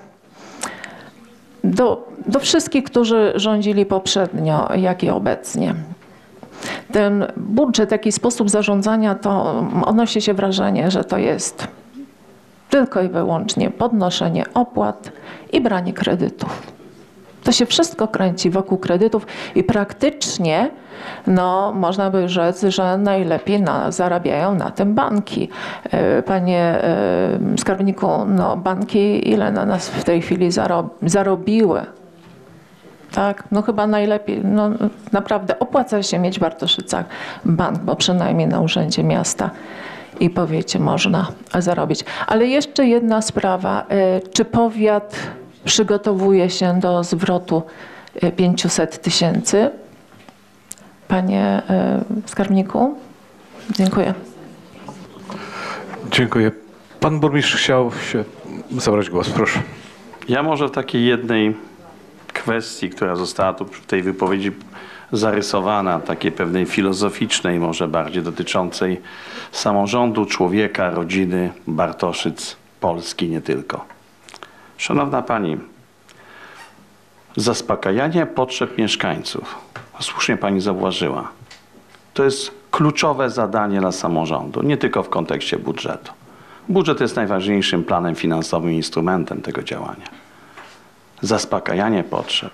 do, do wszystkich, którzy rządzili poprzednio, jak i obecnie. Ten budżet, taki sposób zarządzania, to odnosi się wrażenie, że to jest tylko i wyłącznie podnoszenie opłat i branie kredytów. To się wszystko kręci wokół kredytów i praktycznie, no, można by rzec, że najlepiej na, zarabiają na tym banki. Panie skarbniku, no, banki ile na nas w tej chwili zarob, zarobiły? Tak, no chyba najlepiej, no naprawdę opłaca się mieć w Bartoszycach bank, bo przynajmniej na urzędzie miasta i powiecie można zarobić. Ale jeszcze jedna sprawa, czy powiat przygotowuje się do zwrotu pięciuset tysięcy? Panie skarbniku? Dziękuję. Dziękuję. Pan burmistrz chciał się zabrać głos, proszę. Ja może w takiej jednej kwestii, która została tu w tej wypowiedzi zarysowana, takiej pewnej filozoficznej, może bardziej dotyczącej samorządu, człowieka, rodziny, Bartoszyc, Polski, nie tylko. Szanowna Pani, zaspokajanie potrzeb mieszkańców, słusznie Pani zauważyła, to jest kluczowe zadanie dla samorządu, nie tylko w kontekście budżetu. Budżet jest najważniejszym planem finansowym i instrumentem tego działania. Zaspokajanie potrzeb.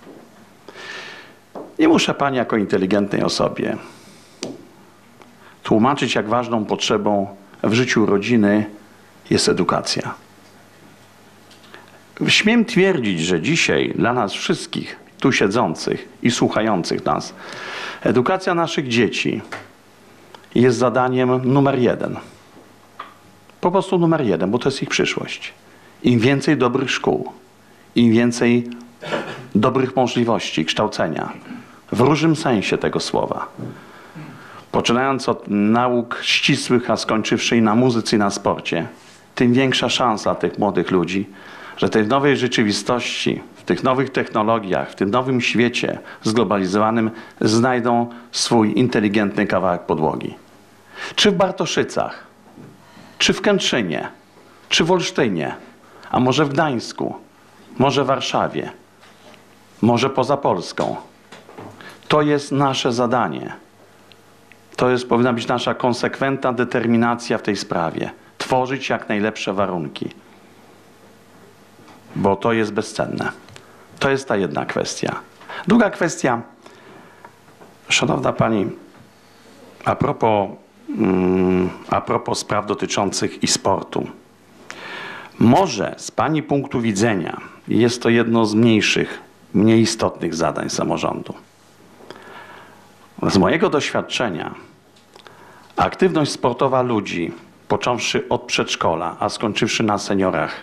Nie muszę Pani jako inteligentnej osobie tłumaczyć, jak ważną potrzebą w życiu rodziny jest edukacja. Śmiem twierdzić, że dzisiaj dla nas wszystkich tu siedzących i słuchających nas edukacja naszych dzieci jest zadaniem numer jeden. Po prostu numer jeden, bo to jest ich przyszłość. Im więcej dobrych szkół, im więcej dobrych możliwości kształcenia, w różnym sensie tego słowa, poczynając od nauk ścisłych, a skończywszy na muzyce i na sporcie, tym większa szansa tych młodych ludzi, że tej nowej rzeczywistości, w tych nowych technologiach, w tym nowym świecie zglobalizowanym znajdą swój inteligentny kawałek podłogi. Czy w Bartoszycach, czy w Kętrzynie, czy w Olsztynie, a może w Gdańsku, może w Warszawie, może poza Polską. To jest nasze zadanie. to jest, powinna być nasza konsekwentna determinacja w tej sprawie. Tworzyć jak najlepsze warunki. Bo to jest bezcenne. To jest ta jedna kwestia. Druga kwestia. Szanowna Pani, a propos, mm, a propos spraw dotyczących i sportu. Może z Pani punktu widzenia jest to jedno z mniejszych, mniej istotnych zadań samorządu. Z mojego doświadczenia aktywność sportowa ludzi, począwszy od przedszkola, a skończywszy na seniorach,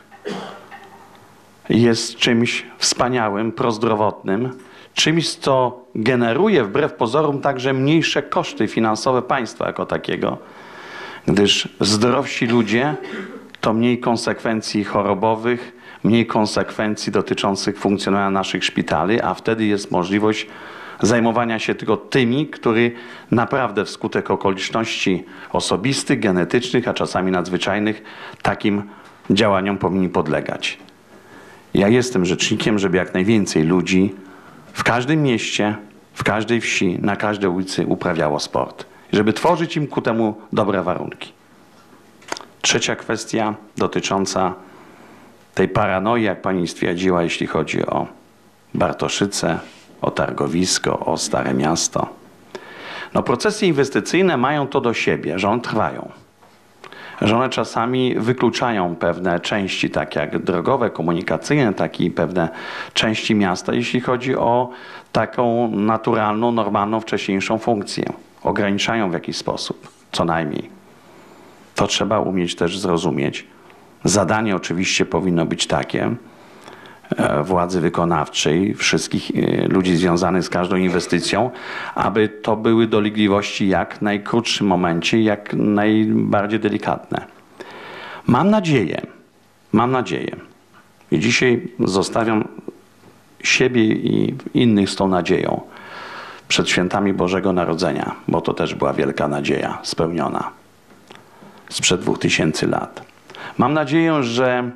jest czymś wspaniałym, prozdrowotnym, czymś, co generuje wbrew pozorom także mniejsze koszty finansowe państwa jako takiego, gdyż zdrowsi ludzie to mniej konsekwencji chorobowych, mniej konsekwencji dotyczących funkcjonowania naszych szpitali, a wtedy jest możliwość zajmowania się tylko tymi, którzy naprawdę wskutek okoliczności osobistych, genetycznych, a czasami nadzwyczajnych takim działaniom powinni podlegać. Ja jestem rzecznikiem, żeby jak najwięcej ludzi w każdym mieście, w każdej wsi, na każdej ulicy uprawiało sport. Żeby tworzyć im ku temu dobre warunki. Trzecia kwestia dotycząca tej paranoi, jak Pani stwierdziła, jeśli chodzi o Bartoszyce, o targowisko, o Stare Miasto. No, procesy inwestycyjne mają to do siebie, że one trwają. Że one czasami wykluczają pewne części, tak jak drogowe, komunikacyjne, tak i pewne części miasta, jeśli chodzi o taką naturalną, normalną, wcześniejszą funkcję. Ograniczają w jakiś sposób, co najmniej. To trzeba umieć też zrozumieć. Zadanie oczywiście powinno być takie, władzy wykonawczej, wszystkich ludzi związanych z każdą inwestycją, aby to były dolegliwości jak w najkrótszym momencie, jak najbardziej delikatne. Mam nadzieję, mam nadzieję i dzisiaj zostawiam siebie i innych z tą nadzieją przed świętami Bożego Narodzenia, bo to też była wielka nadzieja spełniona sprzed dwóch tysięcy lat. Mam nadzieję, że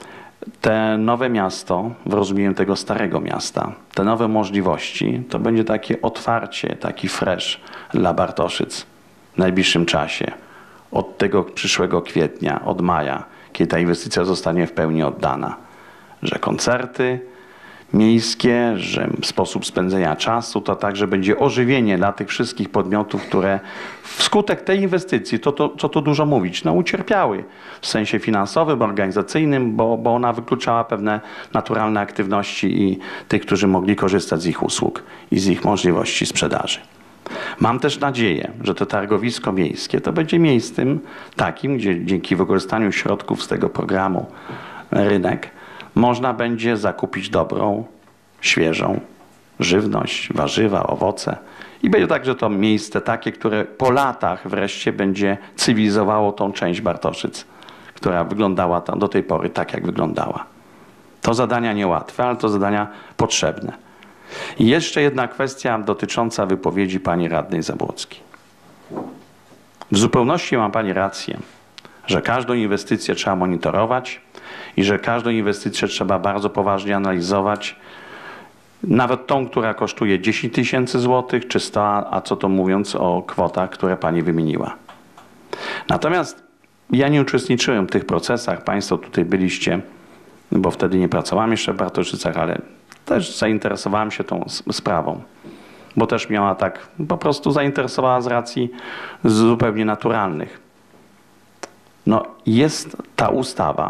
te nowe miasto, w rozumieniu tego starego miasta, te nowe możliwości, to będzie takie otwarcie, taki fresh dla Bartoszyc w najbliższym czasie. Od tego przyszłego kwietnia, od maja, kiedy ta inwestycja zostanie w pełni oddana. Że koncerty miejskie, że sposób spędzenia czasu, to także będzie ożywienie dla tych wszystkich podmiotów, które wskutek tej inwestycji, to, to, co tu dużo mówić, no ucierpiały w sensie finansowym, organizacyjnym, bo, bo ona wykluczała pewne naturalne aktywności i tych, którzy mogli korzystać z ich usług i z ich możliwości sprzedaży. Mam też nadzieję, że to targowisko miejskie to będzie miejscem takim, gdzie dzięki wykorzystaniu środków z tego programu Rynek można będzie zakupić dobrą, świeżą żywność, warzywa, owoce. I będzie także to miejsce takie, które po latach wreszcie będzie cywilizowało tą część Bartoszyc, która wyglądała tam do tej pory tak, jak wyglądała. To zadania niełatwe, ale to zadania potrzebne. I jeszcze jedna kwestia dotycząca wypowiedzi pani radnej Zabłockiej. W zupełności ma pani rację, że każdą inwestycję trzeba monitorować i że każdą inwestycję trzeba bardzo poważnie analizować. Nawet tą, która kosztuje dziesięć tysięcy złotych czy sto, a co to mówiąc o kwotach, które pani wymieniła. Natomiast ja nie uczestniczyłem w tych procesach. Państwo tutaj byliście, bo wtedy nie pracowałem jeszcze w Bartoszycach, ale też zainteresowałem się tą sprawą. Bo też miała tak, po prostu zainteresowała z racji zupełnie naturalnych. No jest ta ustawa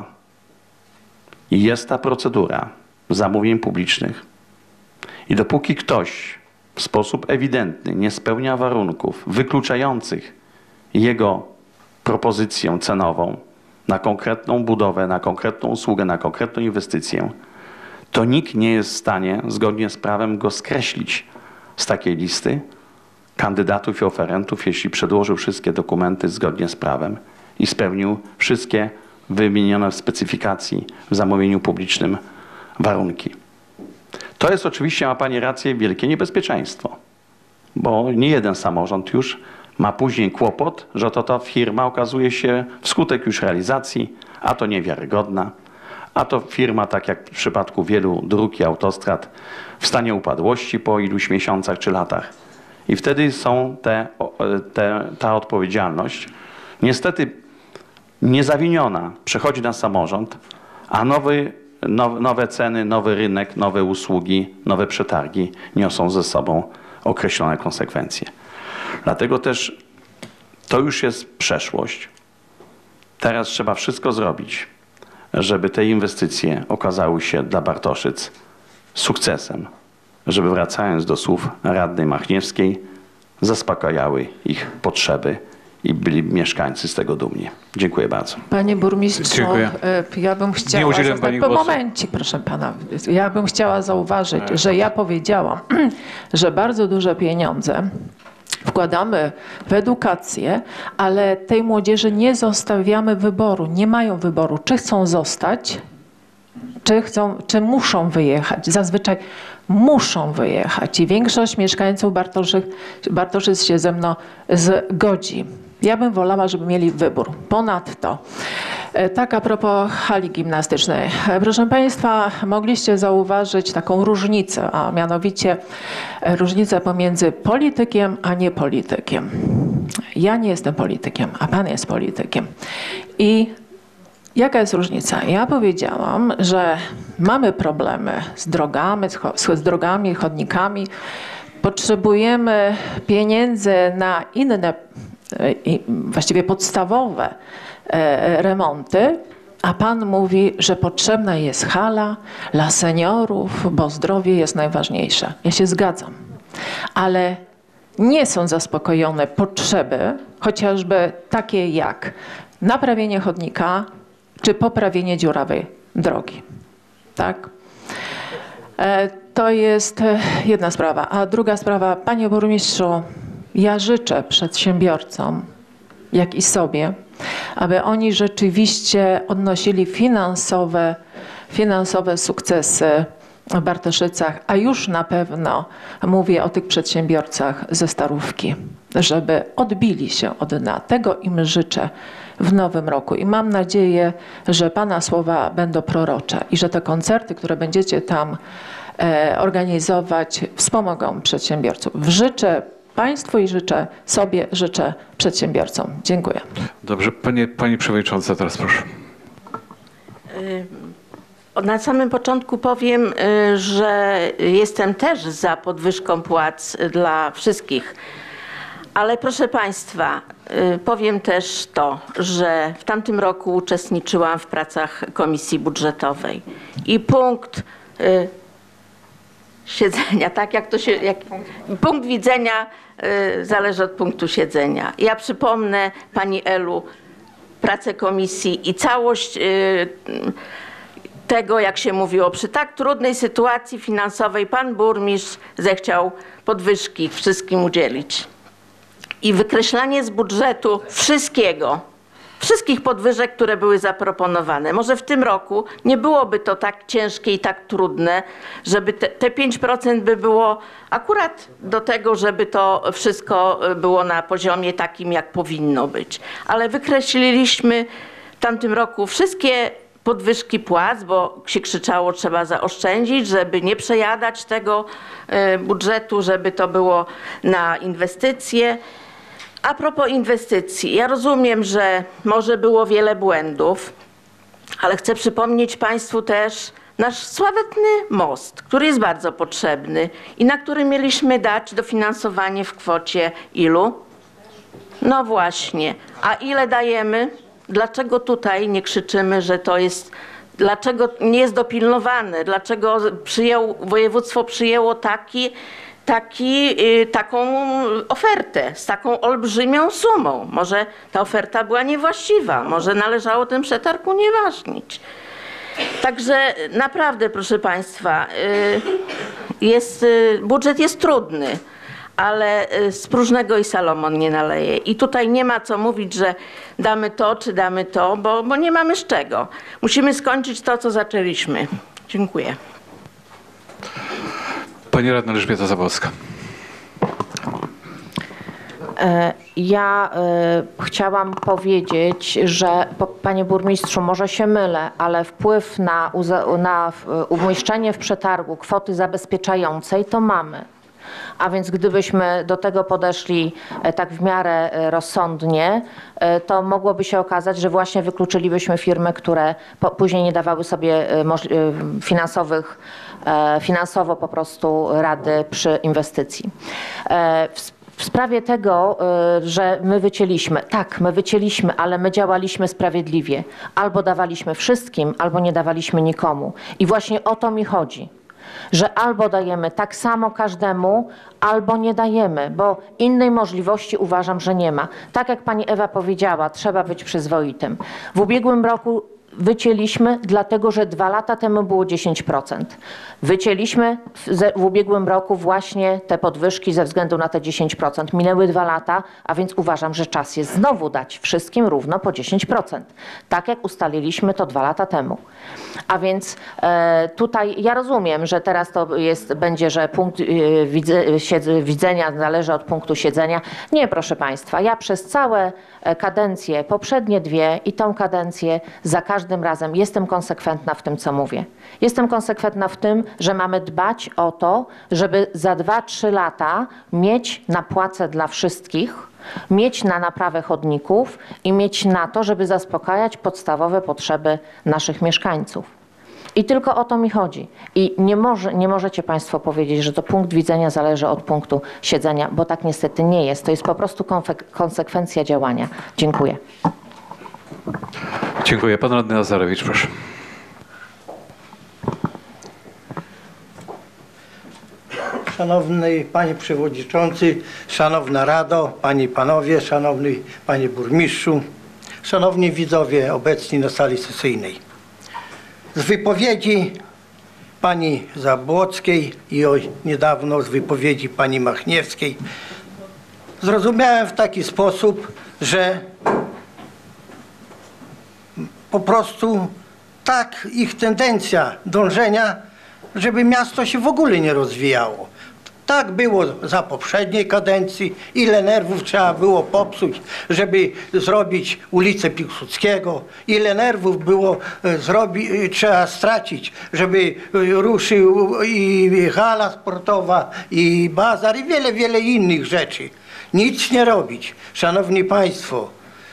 i jest ta procedura zamówień publicznych. I dopóki ktoś w sposób ewidentny nie spełnia warunków wykluczających jego propozycję cenową na konkretną budowę, na konkretną usługę, na konkretną inwestycję, to nikt nie jest w stanie zgodnie z prawem go skreślić z takiej listy kandydatów i oferentów, jeśli przedłożył wszystkie dokumenty zgodnie z prawem i spełnił wszystkie wymienione w specyfikacji w zamówieniu publicznym warunki. To jest oczywiście, ma pani rację, wielkie niebezpieczeństwo, bo nie jeden samorząd już ma później kłopot, że to ta firma okazuje się wskutek już realizacji, a to niewiarygodna, a to firma, tak jak w przypadku wielu dróg i autostrad, w stanie upadłości po iluś miesiącach czy latach. I wtedy są te, te, ta odpowiedzialność. Niestety niezawiniona przechodzi na samorząd, a nowy, now, nowe ceny, nowy rynek, nowe usługi, nowe przetargi niosą ze sobą określone konsekwencje. Dlatego też to już jest przeszłość. Teraz trzeba wszystko zrobić, żeby te inwestycje okazały się dla Bartoszyc sukcesem, żeby wracając do słów radnej Machniewskiej, zaspokajały ich potrzeby i byli mieszkańcy z tego dumni. Dziękuję bardzo. Panie burmistrzu, Dziękuję. ja bym chciała... Nie udzielam zasta- pani po głosu. momencie, proszę pana. Ja bym chciała zauważyć, że ja powiedziałam, że bardzo duże pieniądze wkładamy w edukację, ale tej młodzieży nie zostawiamy wyboru. Nie mają wyboru, czy chcą zostać, czy, chcą, czy muszą wyjechać. Zazwyczaj muszą wyjechać i większość mieszkańców Bartoszyc, Bartoszyc się ze mną zgodzi. Ja bym wolała, żeby mieli wybór. Ponadto, tak a propos hali gimnastycznej. Proszę Państwa, mogliście zauważyć taką różnicę, a mianowicie różnicę pomiędzy politykiem a niepolitykiem. Ja nie jestem politykiem, a Pan jest politykiem. I jaka jest różnica? Ja powiedziałam, że mamy problemy z drogami, z drogami, chodnikami. Potrzebujemy pieniędzy na inne, właściwie podstawowe remonty, a Pan mówi, że potrzebna jest hala dla seniorów, bo zdrowie jest najważniejsze. Ja się zgadzam, ale nie są zaspokojone potrzeby, chociażby takie jak naprawienie chodnika, czy poprawienie dziurawej drogi. Tak? To jest jedna sprawa. A druga sprawa, panie burmistrzu, ja życzę przedsiębiorcom, jak i sobie, aby oni rzeczywiście odnosili finansowe, finansowe sukcesy w Bartoszycach, a już na pewno mówię o tych przedsiębiorcach ze Starówki, żeby odbili się od dna. Tego im życzę w nowym roku i mam nadzieję, że Pana słowa będą prorocze i że te koncerty, które będziecie tam e, organizować, wspomogą przedsiębiorców. Życzę Państwu i życzę sobie, życzę przedsiębiorcom. Dziękuję. Dobrze, Panie, Pani Przewodnicząca, teraz proszę. Na samym początku powiem, że jestem też za podwyżką płac dla wszystkich. Ale proszę Państwa, powiem też to, że w tamtym roku uczestniczyłam w pracach Komisji Budżetowej i punkt siedzenia, tak jak to się, jak, punkt widzenia zależy od punktu siedzenia. Ja przypomnę Pani Elu pracę komisji i całość tego, jak się mówiło, przy tak trudnej sytuacji finansowej Pan burmistrz zechciał podwyżki wszystkim udzielić. I wykreślanie z budżetu wszystkiego, wszystkich podwyżek, które były zaproponowane. Może w tym roku nie byłoby to tak ciężkie i tak trudne, żeby te, te pięć procent by było akurat do tego, żeby to wszystko było na poziomie takim, jak powinno być. Ale wykreśliliśmy w tamtym roku wszystkie podwyżki płac, bo się krzyczało, trzeba zaoszczędzić, żeby nie przejadać tego budżetu, żeby to było na inwestycje. A propos inwestycji, ja rozumiem, że może było wiele błędów, ale chcę przypomnieć Państwu też nasz sławetny most, który jest bardzo potrzebny i na który mieliśmy dać dofinansowanie w kwocie ilu? No właśnie. A ile dajemy? Dlaczego tutaj nie krzyczymy, że to jest, dlaczego nie jest dopilnowane, dlaczego przyjął, województwo przyjęło taki, taki, taką ofertę z taką olbrzymią sumą. Może ta oferta była niewłaściwa, może należało ten przetarg unieważnić. Także naprawdę, proszę Państwa, jest, budżet jest trudny, ale z próżnego i Salomon nie naleje. I tutaj nie ma co mówić, że damy to, czy damy to, bo, bo nie mamy z czego. Musimy skończyć to, co zaczęliśmy. Dziękuję. Pani radna Elżbieta Zabłocka. Ja y, chciałam powiedzieć, że po, panie burmistrzu, może się mylę, ale wpływ na, na umieszczenie w przetargu kwoty zabezpieczającej to mamy. A więc gdybyśmy do tego podeszli e, tak w miarę e, rozsądnie, e, to mogłoby się okazać, że właśnie wykluczylibyśmy firmy, które po, później nie dawały sobie e, moż- e, finansowych, e, finansowo po prostu rady przy inwestycji. E, w, W sprawie tego, y, że my wycięliśmy, tak, my wycięliśmy, ale my działaliśmy sprawiedliwie. Albo dawaliśmy wszystkim, albo nie dawaliśmy nikomu. I właśnie o to mi chodzi, że albo dajemy tak samo każdemu, albo nie dajemy, bo innej możliwości uważam, że nie ma. Tak jak pani Ewa powiedziała, trzeba być przyzwoitym. W ubiegłym roku wycięliśmy, dlatego że dwa lata temu było dziesięć procent. Wycięliśmy w, ze- w ubiegłym roku właśnie te podwyżki ze względu na te dziesięć procent. Minęły dwa lata, a więc uważam, że czas jest znowu dać wszystkim równo po dziesięć procent. Tak jak ustaliliśmy to dwa lata temu. A więc e, tutaj ja rozumiem, że teraz to jest, będzie, że punkt e, widze, siedz, widzenia zależy od punktu siedzenia. Nie, proszę państwa, ja przez całe e, kadencje, poprzednie dwie i tą kadencję za każdym razem jestem konsekwentna w tym, co mówię. Jestem konsekwentna w tym, że mamy dbać o to, żeby za dwa trzy lata mieć na płace dla wszystkich, mieć na naprawę chodników i mieć na to, żeby zaspokajać podstawowe potrzeby naszych mieszkańców. I tylko o to mi chodzi. I nie, może, nie możecie państwo powiedzieć, że to punkt widzenia zależy od punktu siedzenia, bo tak niestety nie jest. To jest po prostu konfek- konsekwencja działania. Dziękuję. Dziękuję. Pan radny Nazarewicz, proszę. Szanowny Panie Przewodniczący, Szanowna Rado, Panie i Panowie, Szanowny Panie Burmistrzu, Szanowni Widzowie obecni na sali sesyjnej. Z wypowiedzi Pani Zabłockiej i o, niedawno z wypowiedzi Pani Machniewskiej zrozumiałem w taki sposób, że po prostu tak ich tendencja dążenia, żeby miasto się w ogóle nie rozwijało. Tak było za poprzedniej kadencji, ile nerwów trzeba było popsuć, żeby zrobić ulicę Piłsudskiego, ile nerwów było zrobi, trzeba stracić, żeby ruszył i hala sportowa, i bazar, i wiele, wiele innych rzeczy. Nic nie robić. Szanowni Państwo,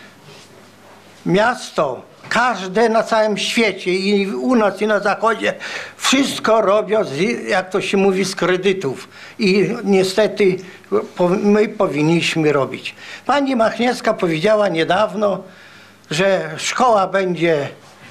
miasto, każde na całym świecie i u nas i na zachodzie wszystko robią, z, jak to się mówi, z kredytów. I niestety po, my powinniśmy robić. Pani Machniewska powiedziała niedawno, że szkoła będzie,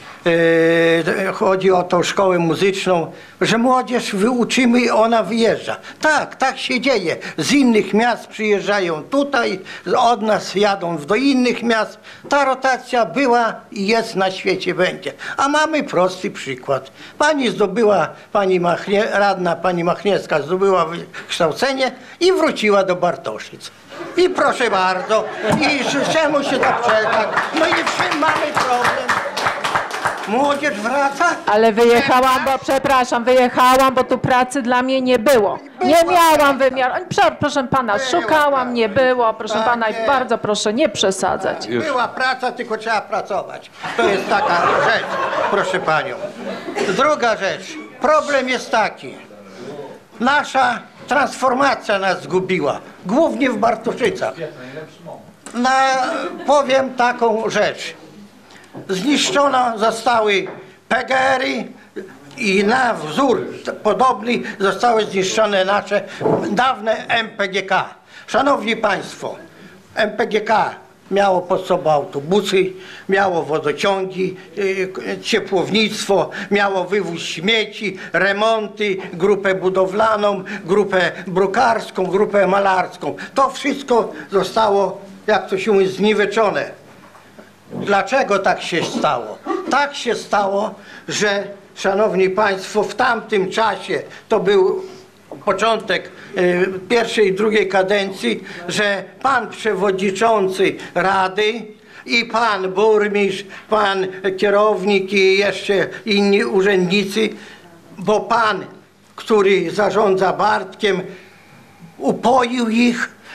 e, chodzi o tą szkołę muzyczną, że młodzież wyuczymy i ona wyjeżdża. Tak, tak się dzieje. Z innych miast przyjeżdżają tutaj, od nas jadą do innych miast. Ta rotacja była i jest na świecie, będzie. A mamy prosty przykład. Pani zdobyła, pani Machnie, radna pani Machniewska zdobyła wykształcenie i wróciła do Bartoszyc. I proszę bardzo, i czemu się tak czeka? No i czym mamy problem? Młodzież wraca? Ale wyjechałam, bo przepraszam, wyjechałam, bo tu pracy dla mnie nie było. Nie miałam wymiaru. Proszę pana, szukałam, nie było. Proszę pana, i bardzo proszę nie przesadzać. Była praca, tylko trzeba pracować. To jest taka rzecz, proszę panią. Druga rzecz. Problem jest taki. Nasza transformacja nas zgubiła. Głównie w Bartoszycach. Na, powiem taką rzecz. Zniszczone zostały P G R-y i na wzór podobny zostały zniszczone nasze dawne M P G K. Szanowni Państwo, M P G K miało pod sobą autobusy, miało wodociągi, ciepłownictwo, miało wywóz śmieci, remonty, grupę budowlaną, grupę brukarską, grupę malarską. To wszystko zostało, jak to się mówi, zniweczone. Dlaczego tak się stało? Tak się stało, że, szanowni państwo, w tamtym czasie, to był początek y, pierwszej i drugiej kadencji, że pan przewodniczący Rady i pan burmistrz, pan kierownik i jeszcze inni urzędnicy, bo pan, który zarządza Bartkiem, upoił ich,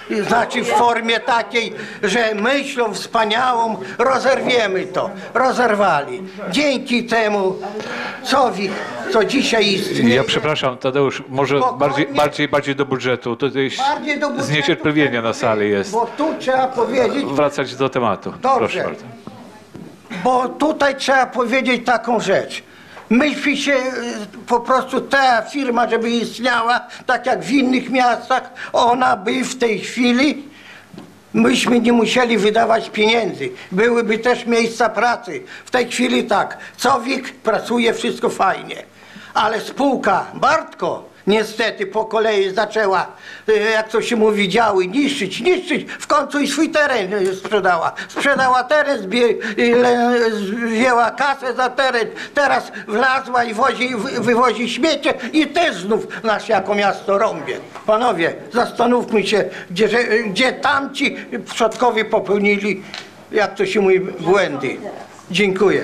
Znaczy w formie takiej, że myślą wspaniałą, rozerwiemy to. Rozerwali. Dzięki temu, co, w ich, co dzisiaj istnieje. Ja przepraszam, Tadeusz, może bardziej, bardziej, bardziej do budżetu. Tutaj Bardziej do budżetu, zniecierpliwienie na sali jest. Bo tu trzeba powiedzieć, Wracać do tematu. Dobrze. Proszę bardzo. bo tutaj trzeba powiedzieć taką rzecz. Myśmy się y, po prostu ta firma, żeby istniała, tak jak w innych miastach, ona by w tej chwili, myśmy nie musieli wydawać pieniędzy. Byłyby też miejsca pracy. W tej chwili tak, Cowik pracuje, wszystko fajnie. Ale spółka Bartko niestety po kolei zaczęła, jak to się mówi, działy niszczyć, niszczyć. W końcu i swój teren sprzedała. Sprzedała teren, zbie, wzięła kasę za teren, teraz wlazła i wozi, wywozi śmiecie i też znów nas jako miasto rąbie. Panowie, zastanówmy się, gdzie, gdzie tamci przodkowie popełnili, jak to się mówi, błędy. Dziękuję.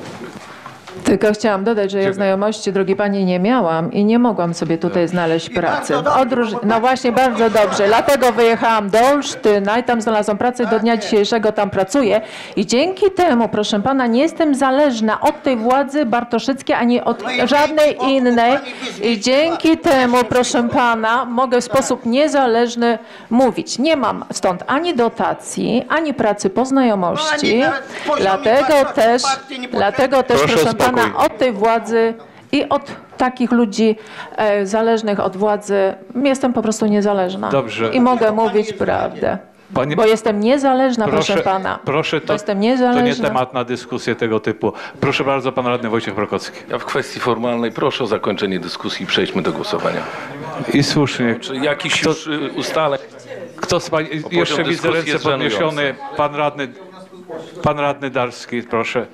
Tylko chciałam dodać, że ja znajomości, drogi Pani, nie miałam i nie mogłam sobie tutaj znaleźć pracy. Odróż... No właśnie, bardzo dobrze. Dlatego wyjechałam do Olsztyna i tam znalazłam pracę i do dnia dzisiejszego tam pracuję. I dzięki temu, proszę Pana, nie jestem zależna od tej władzy bartoszyckiej, ani od żadnej innej. I dzięki temu, proszę Pana, mogę w sposób niezależny mówić. Nie mam stąd ani dotacji, ani pracy po znajomości. Dlatego też, dlatego też, proszę Pana, od tej władzy i od takich ludzi e, zależnych od władzy jestem po prostu niezależna. Dobrze. I mogę mówić prawdę. Pani... Bo jestem niezależna, proszę, proszę Pana. Proszę, to, Bo jestem niezależna. to nie temat na dyskusję tego typu. Proszę bardzo, Pan Radny Wojciech Prokocki. Ja w kwestii formalnej proszę o zakończenie dyskusji i przejdźmy do głosowania. I słusznie. Czy jakiś Kto, już ustaleń? Kto z Pań... Jeszcze widzę ręce podniesione. Pan Radny, Pan Radny Darski, proszę.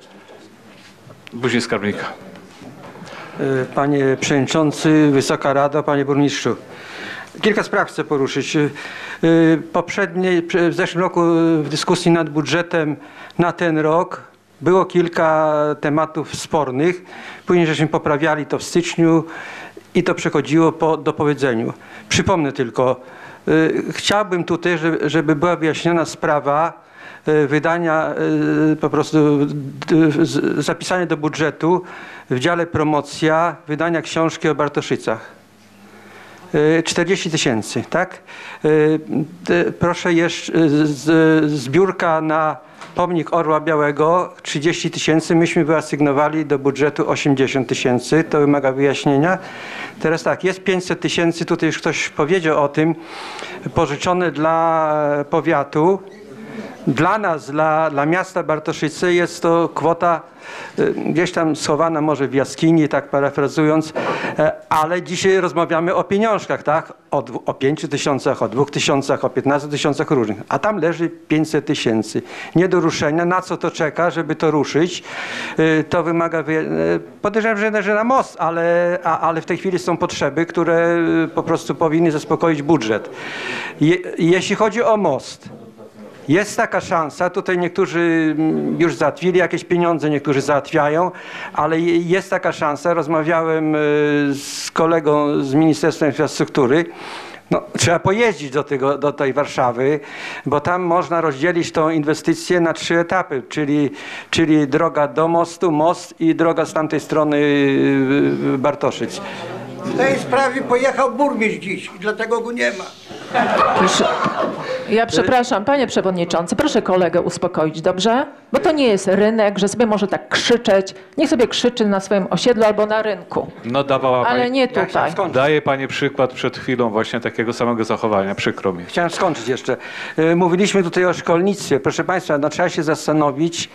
Buzi Skarbnika. Panie Przewodniczący, Wysoka Rado, Panie Burmistrzu. Kilka spraw chcę poruszyć. Poprzedniej, w zeszłym roku w dyskusji nad budżetem na ten rok było kilka tematów spornych. Później żeśmy poprawiali to w styczniu i to przechodziło po dopowiedzeniu. Przypomnę tylko, chciałbym tutaj, żeby była wyjaśniona sprawa wydania, po prostu zapisanie do budżetu w dziale promocja wydania książki o Bartoszycach. czterdzieści tysięcy, tak? Proszę jeszcze, zbiórka na pomnik Orła Białego trzydzieści tysięcy, myśmy wyasygnowali do budżetu osiemdziesiąt tysięcy, to wymaga wyjaśnienia. Teraz tak, jest pięćset tysięcy, tutaj już ktoś powiedział o tym, pożyczone dla powiatu. Dla nas, dla, dla miasta Bartoszyce jest to kwota y, gdzieś tam schowana może w jaskini, tak parafrazując, e, ale dzisiaj rozmawiamy o pieniążkach, tak? O, o pięciu tysiącach, o dwóch tysiącach, o piętnastu tysiącach różnych, a tam leży pięćset tysięcy. Nie do ruszenia, na co to czeka, żeby to ruszyć? Y, to wymaga, y, podejrzewam, że, że na most, ale, a, ale w tej chwili są potrzeby, które y, po prostu powinny zaspokoić budżet. Je, jeśli chodzi o most, jest taka szansa, tutaj niektórzy już załatwili jakieś pieniądze, niektórzy załatwiają, ale jest taka szansa, rozmawiałem z kolegą z Ministerstwa Infrastruktury, no, trzeba pojeździć do, tego, do tej Warszawy, bo tam można rozdzielić tą inwestycję na trzy etapy, czyli, czyli droga do mostu, most i droga z tamtej strony Bartoszyc. W tej sprawie pojechał burmistrz dziś i dlatego go nie ma. Proszę, ja przepraszam, panie przewodniczący, proszę kolegę uspokoić, dobrze? Bo to nie jest rynek, że sobie może tak krzyczeć. Niech sobie krzyczy na swoim osiedlu albo na rynku. No dawała Ale pani, nie tutaj. daje Pani przykład przed chwilą właśnie takiego samego zachowania, przykro mi. Chciałem skończyć jeszcze. Mówiliśmy tutaj o szkolnictwie. Proszę Państwa, no, trzeba się zastanowić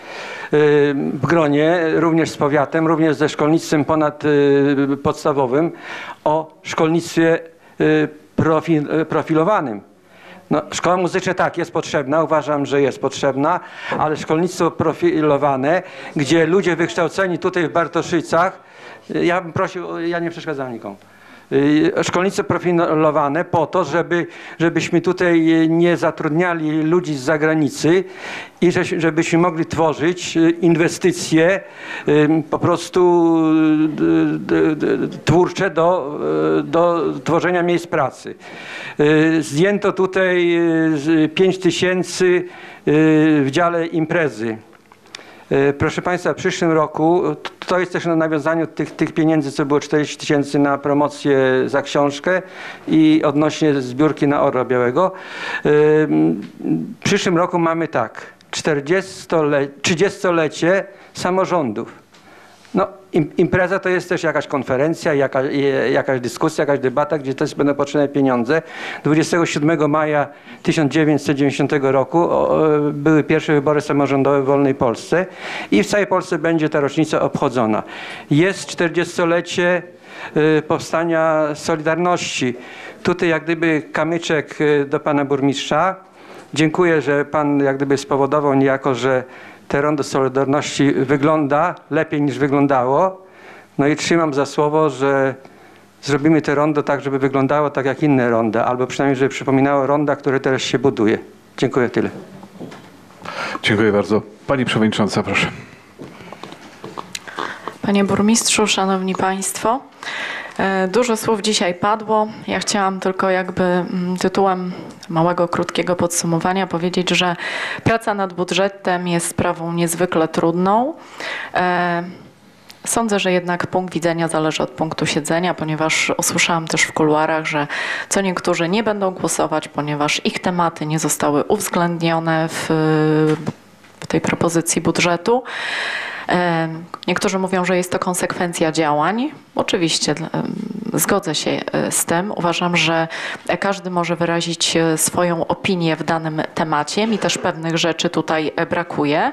w gronie, również z powiatem, również ze szkolnictwem ponadpodstawowym o szkolnictwie profil, profilowanym. No, szkoła muzyczna tak, jest potrzebna, uważam, że jest potrzebna, ale szkolnictwo profilowane, gdzie ludzie wykształceni tutaj w Bartoszycach, ja bym prosił, ja nie przeszkadzam nikomu, szkolnictwo profilowane po to, żeby, żebyśmy tutaj nie zatrudniali ludzi z zagranicy i żebyśmy mogli tworzyć inwestycje po prostu twórcze do, do tworzenia miejsc pracy. Zdjęto tutaj pięć tysięcy w dziale imprezy. Proszę Państwa, w przyszłym roku, to jest też na nawiązaniu tych, tych pieniędzy, co było czterdzieści tysięcy na promocję za książkę i odnośnie zbiórki na Orła Białego. W przyszłym roku mamy tak, trzydziestolecie samorządów. No, impreza to jest też jakaś konferencja, jaka, jakaś dyskusja, jakaś debata, gdzie też będą potrzebne pieniądze. dwudziestego siódmego maja tysiąc dziewięćset dziewięćdziesiątego roku były pierwsze wybory samorządowe w wolnej Polsce i w całej Polsce będzie ta rocznica obchodzona. Jest czterdziestolecie powstania Solidarności. Tutaj jak gdyby kamyczek do pana burmistrza. Dziękuję, że pan jak gdyby spowodował niejako, że te rondo Solidarności wygląda lepiej niż wyglądało. No i trzymam za słowo, że zrobimy te rondo tak, żeby wyglądało tak jak inne ronda, albo przynajmniej, żeby przypominało ronda, które teraz się buduje. Dziękuję, tyle. Dziękuję bardzo. Pani Przewodnicząca, proszę. Panie Burmistrzu, Szanowni Państwo, dużo słów dzisiaj padło. Ja chciałam tylko jakby tytułem małego, krótkiego podsumowania powiedzieć, że praca nad budżetem jest sprawą niezwykle trudną. Sądzę, że jednak punkt widzenia zależy od punktu siedzenia, ponieważ usłyszałam też w kuluarach, że co niektórzy nie będą głosować, ponieważ ich tematy nie zostały uwzględnione w, w tej propozycji budżetu. Niektórzy mówią, że jest to konsekwencja działań. Oczywiście zgodzę się z tym. Uważam, że każdy może wyrazić swoją opinię w danym temacie. Mi też pewnych rzeczy tutaj brakuje.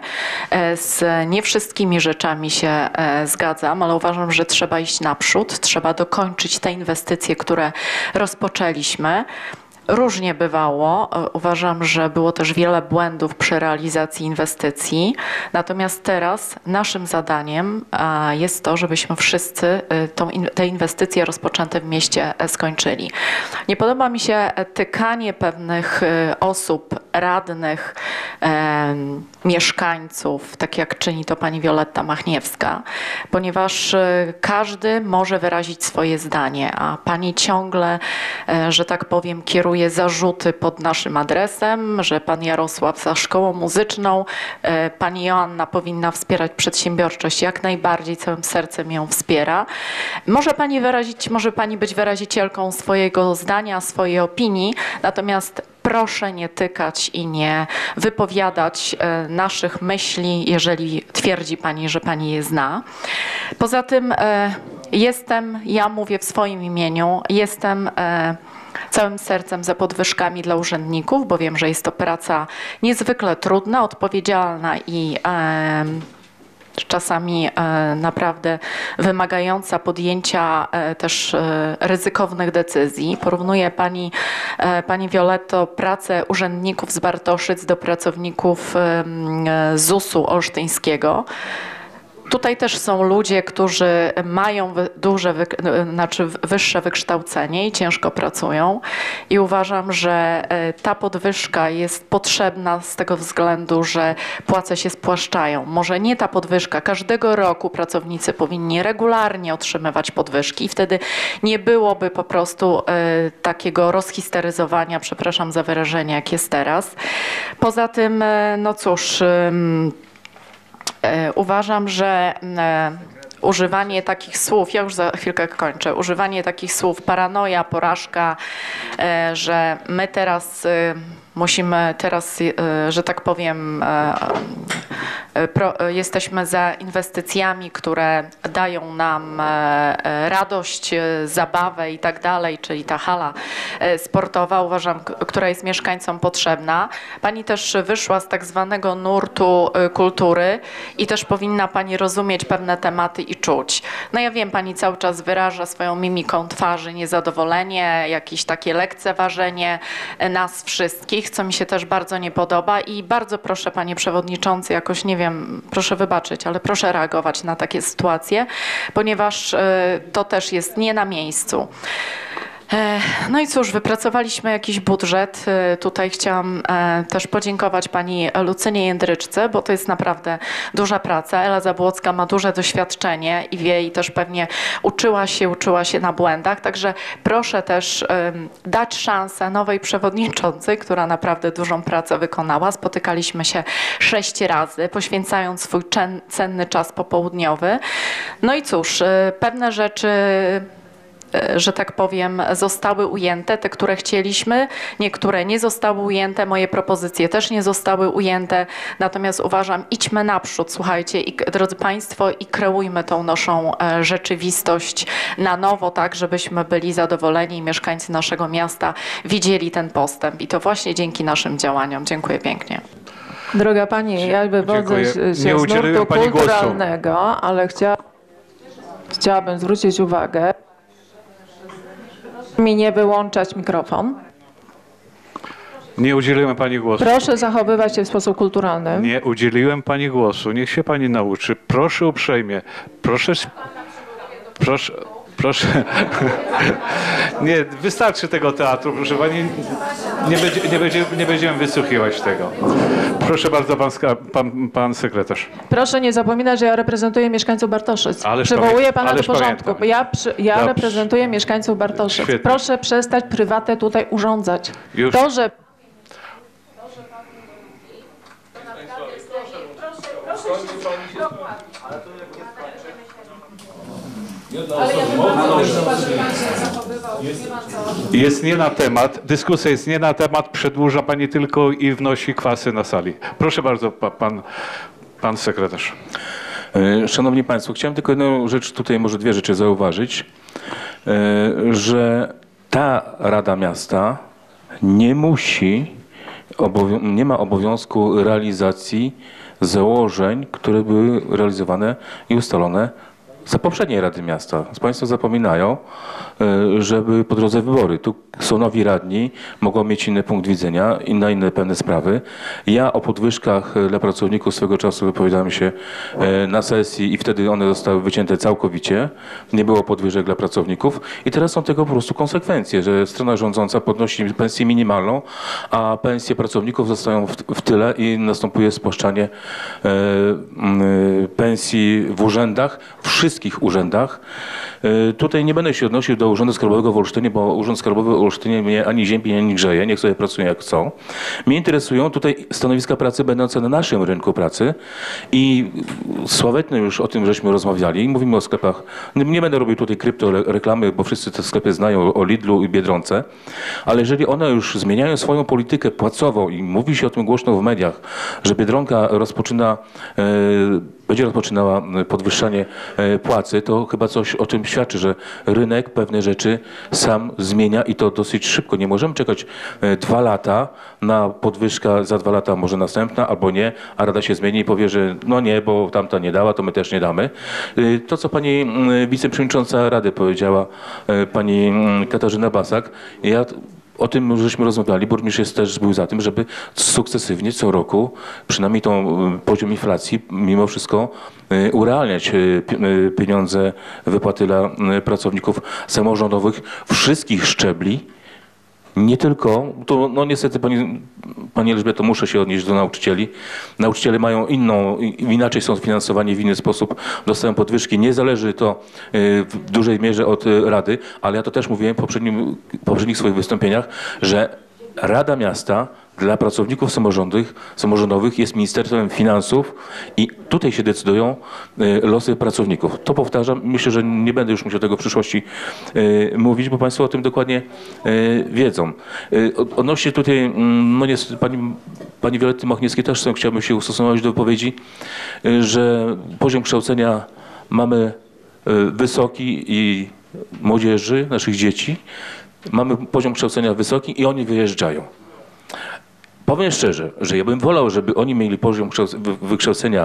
Z nie wszystkimi rzeczami się zgadzam, ale uważam, że trzeba iść naprzód. Trzeba dokończyć te inwestycje, które rozpoczęliśmy. Różnie bywało. Uważam, że było też wiele błędów przy realizacji inwestycji. Natomiast teraz naszym zadaniem jest to, żebyśmy wszyscy tą, te inwestycje rozpoczęte w mieście skończyli. Nie podoba mi się tykanie pewnych osób, radnych, e, mieszkańców, tak jak czyni to pani Wioletta Machniewska, ponieważ każdy może wyrazić swoje zdanie, a pani ciągle, e, że tak powiem, kieruje zarzuty pod naszym adresem, że pan Jarosław za szkołą muzyczną, e, pani Joanna powinna wspierać przedsiębiorczość. Jak najbardziej, całym sercem ją wspiera. Może pani wyrazić, może pani być wyrazicielką swojego zdania, swojej opinii, natomiast proszę nie tykać i nie wypowiadać e, naszych myśli, jeżeli twierdzi pani, że pani je zna. Poza tym e, jestem, ja mówię w swoim imieniu, jestem e, całym sercem za podwyżkami dla urzędników, bo wiem, że jest to praca niezwykle trudna, odpowiedzialna i e, czasami e, naprawdę wymagająca podjęcia e, też e, ryzykownych decyzji. Porównuje pani, e, pani Violetto pracę urzędników z Bartoszyc do pracowników e, zusu olsztyńskiego. Tutaj też są ludzie, którzy mają duże, znaczy wyższe wykształcenie i ciężko pracują i uważam, że ta podwyżka jest potrzebna z tego względu, że płace się spłaszczają. Może nie ta podwyżka, każdego roku pracownicy powinni regularnie otrzymywać podwyżki i wtedy nie byłoby po prostu takiego rozhisteryzowania, przepraszam za wyrażenie, jak jest teraz. Poza tym, no cóż, uważam, że używanie takich słów, ja już za chwilkę kończę, używanie takich słów paranoja, porażka, że my teraz musimy teraz, że tak powiem, jesteśmy za inwestycjami, które dają nam radość, zabawę i tak dalej, czyli ta hala sportowa, uważam, która jest mieszkańcom potrzebna. Pani też wyszła z tak zwanego nurtu kultury i też powinna pani rozumieć pewne tematy i czuć. No ja wiem, pani cały czas wyraża swoją mimiką twarzy niezadowolenie, jakieś takie lekceważenie nas wszystkich, co mi się też bardzo nie podoba i bardzo proszę, panie przewodniczący, jakoś nie wiem, proszę wybaczyć, ale proszę reagować na takie sytuacje, ponieważ to też jest nie na miejscu. No i cóż, wypracowaliśmy jakiś budżet. Tutaj chciałam też podziękować pani Lucynie Jędryczce, bo to jest naprawdę duża praca. Ela Zabłocka ma duże doświadczenie i wie, i też pewnie uczyła się, uczyła się na błędach. Także proszę też dać szansę nowej przewodniczącej, która naprawdę dużą pracę wykonała. Spotykaliśmy się sześć razy, poświęcając swój cenny czas popołudniowy. No i cóż, pewne rzeczy, że tak powiem, zostały ujęte, te, które chcieliśmy, niektóre nie zostały ujęte, moje propozycje też nie zostały ujęte, natomiast uważam, idźmy naprzód, słuchajcie, i, drodzy Państwo, i kreujmy tą naszą rzeczywistość na nowo, tak, żebyśmy byli zadowoleni i mieszkańcy naszego miasta widzieli ten postęp i to właśnie dzięki naszym działaniom. Dziękuję pięknie. Droga Pani, ja wywodzę się z nurtu kulturalnego, ale chcia, chciałabym zwrócić uwagę, mi nie wyłączać mikrofon. Nie udzieliłem pani głosu. Proszę zachowywać się w sposób kulturalny. Nie udzieliłem pani głosu. Niech się pani nauczy. Proszę uprzejmie. Proszę. Proszę. Proszę. Nie, wystarczy tego teatru, proszę pani. Nie, będzie, nie, będzie, nie będziemy wysłuchiwać tego. Proszę bardzo, pan, pan, pan sekretarz. Proszę nie zapominać, że ja reprezentuję mieszkańców Bartoszyc. Ależ Przywołuję pana ależ do porządku. pamiętam. Ja, przy, ja Dobrze. reprezentuję mieszkańców Bartoszyc. Świetnie. Proszę przestać prywatę tutaj urządzać. Już. To, że... Jest nie na temat, dyskusja jest nie na temat, przedłuża pani tylko i wnosi kwasy na sali. Proszę bardzo, pa, pan, pan sekretarz. Szanowni Państwo, chciałem tylko jedną rzecz, tutaj może dwie rzeczy zauważyć, że ta Rada Miasta nie musi, nie ma obowiązku realizacji założeń, które były realizowane i ustalone za poprzedniej Rady Miasta. Państwo zapominają, że były po drodze wybory. Tu są nowi radni, mogą mieć inny punkt widzenia, inne, inne pewne sprawy. Ja o podwyżkach dla pracowników swego czasu wypowiadałem się na sesji i wtedy one zostały wycięte całkowicie. Nie było podwyżek dla pracowników i teraz są tego po prostu konsekwencje, że strona rządząca podnosi pensję minimalną, a pensje pracowników zostają w, w tyle i następuje spłaszczanie pensji w urzędach, wszystkich urzędach. Tutaj nie będę się odnosił do Urzędu Skarbowego w Olsztynie, bo Urząd Skarbowy w Olsztynie mnie ani ziemi, ani grzeje. Niech sobie pracują jak chcą. Mnie interesują tutaj stanowiska pracy będące na naszym rynku pracy i sławetne już o tym żeśmy rozmawiali. Mówimy o sklepach. Nie będę robił tutaj kryptoreklamy, bo wszyscy te sklepy znają o Lidlu i Biedronce, ale jeżeli one już zmieniają swoją politykę płacową i mówi się o tym głośno w mediach, że Biedronka rozpoczyna, e, będzie rozpoczynała podwyższanie płacy, to chyba coś o tym świadczy, że rynek pewne rzeczy sam zmienia i to dosyć szybko. Nie możemy czekać dwa lata na podwyżkę, za dwa lata może następna albo nie, a Rada się zmieni i powie, że no nie, bo tamta nie dała, to my też nie damy. To, co pani wiceprzewodnicząca Rady powiedziała, pani Katarzyna Basak, ja o tym żeśmy rozmawiali, burmistrz jest też był za tym, żeby sukcesywnie co roku, przynajmniej tą poziom inflacji, mimo wszystko urealniać pieniądze, wypłaty dla pracowników samorządowych wszystkich szczebli. Nie tylko, to no niestety pani, pani Elżbieto, muszę się odnieść do nauczycieli. Nauczyciele mają inną, inaczej są finansowani, w inny sposób dostają podwyżki. Nie zależy to w dużej mierze od Rady, ale ja to też mówiłem w poprzednim, poprzednich swoich wystąpieniach, że Rada Miasta dla pracowników samorządowych, samorządowych jest Ministerstwem Finansów i tutaj się decydują losy pracowników. To powtarzam, myślę, że nie będę już musiał tego w przyszłości mówić, bo Państwo o tym dokładnie wiedzą. Odnośnie tutaj, no niestety pani, pani Violetty Machniewskiej też chciałbym się ustosunkować do wypowiedzi, że poziom kształcenia mamy wysoki i młodzieży, naszych dzieci, mamy poziom kształcenia wysoki i oni wyjeżdżają. Powiem szczerze, że ja bym wolał, żeby oni mieli poziom wykształcenia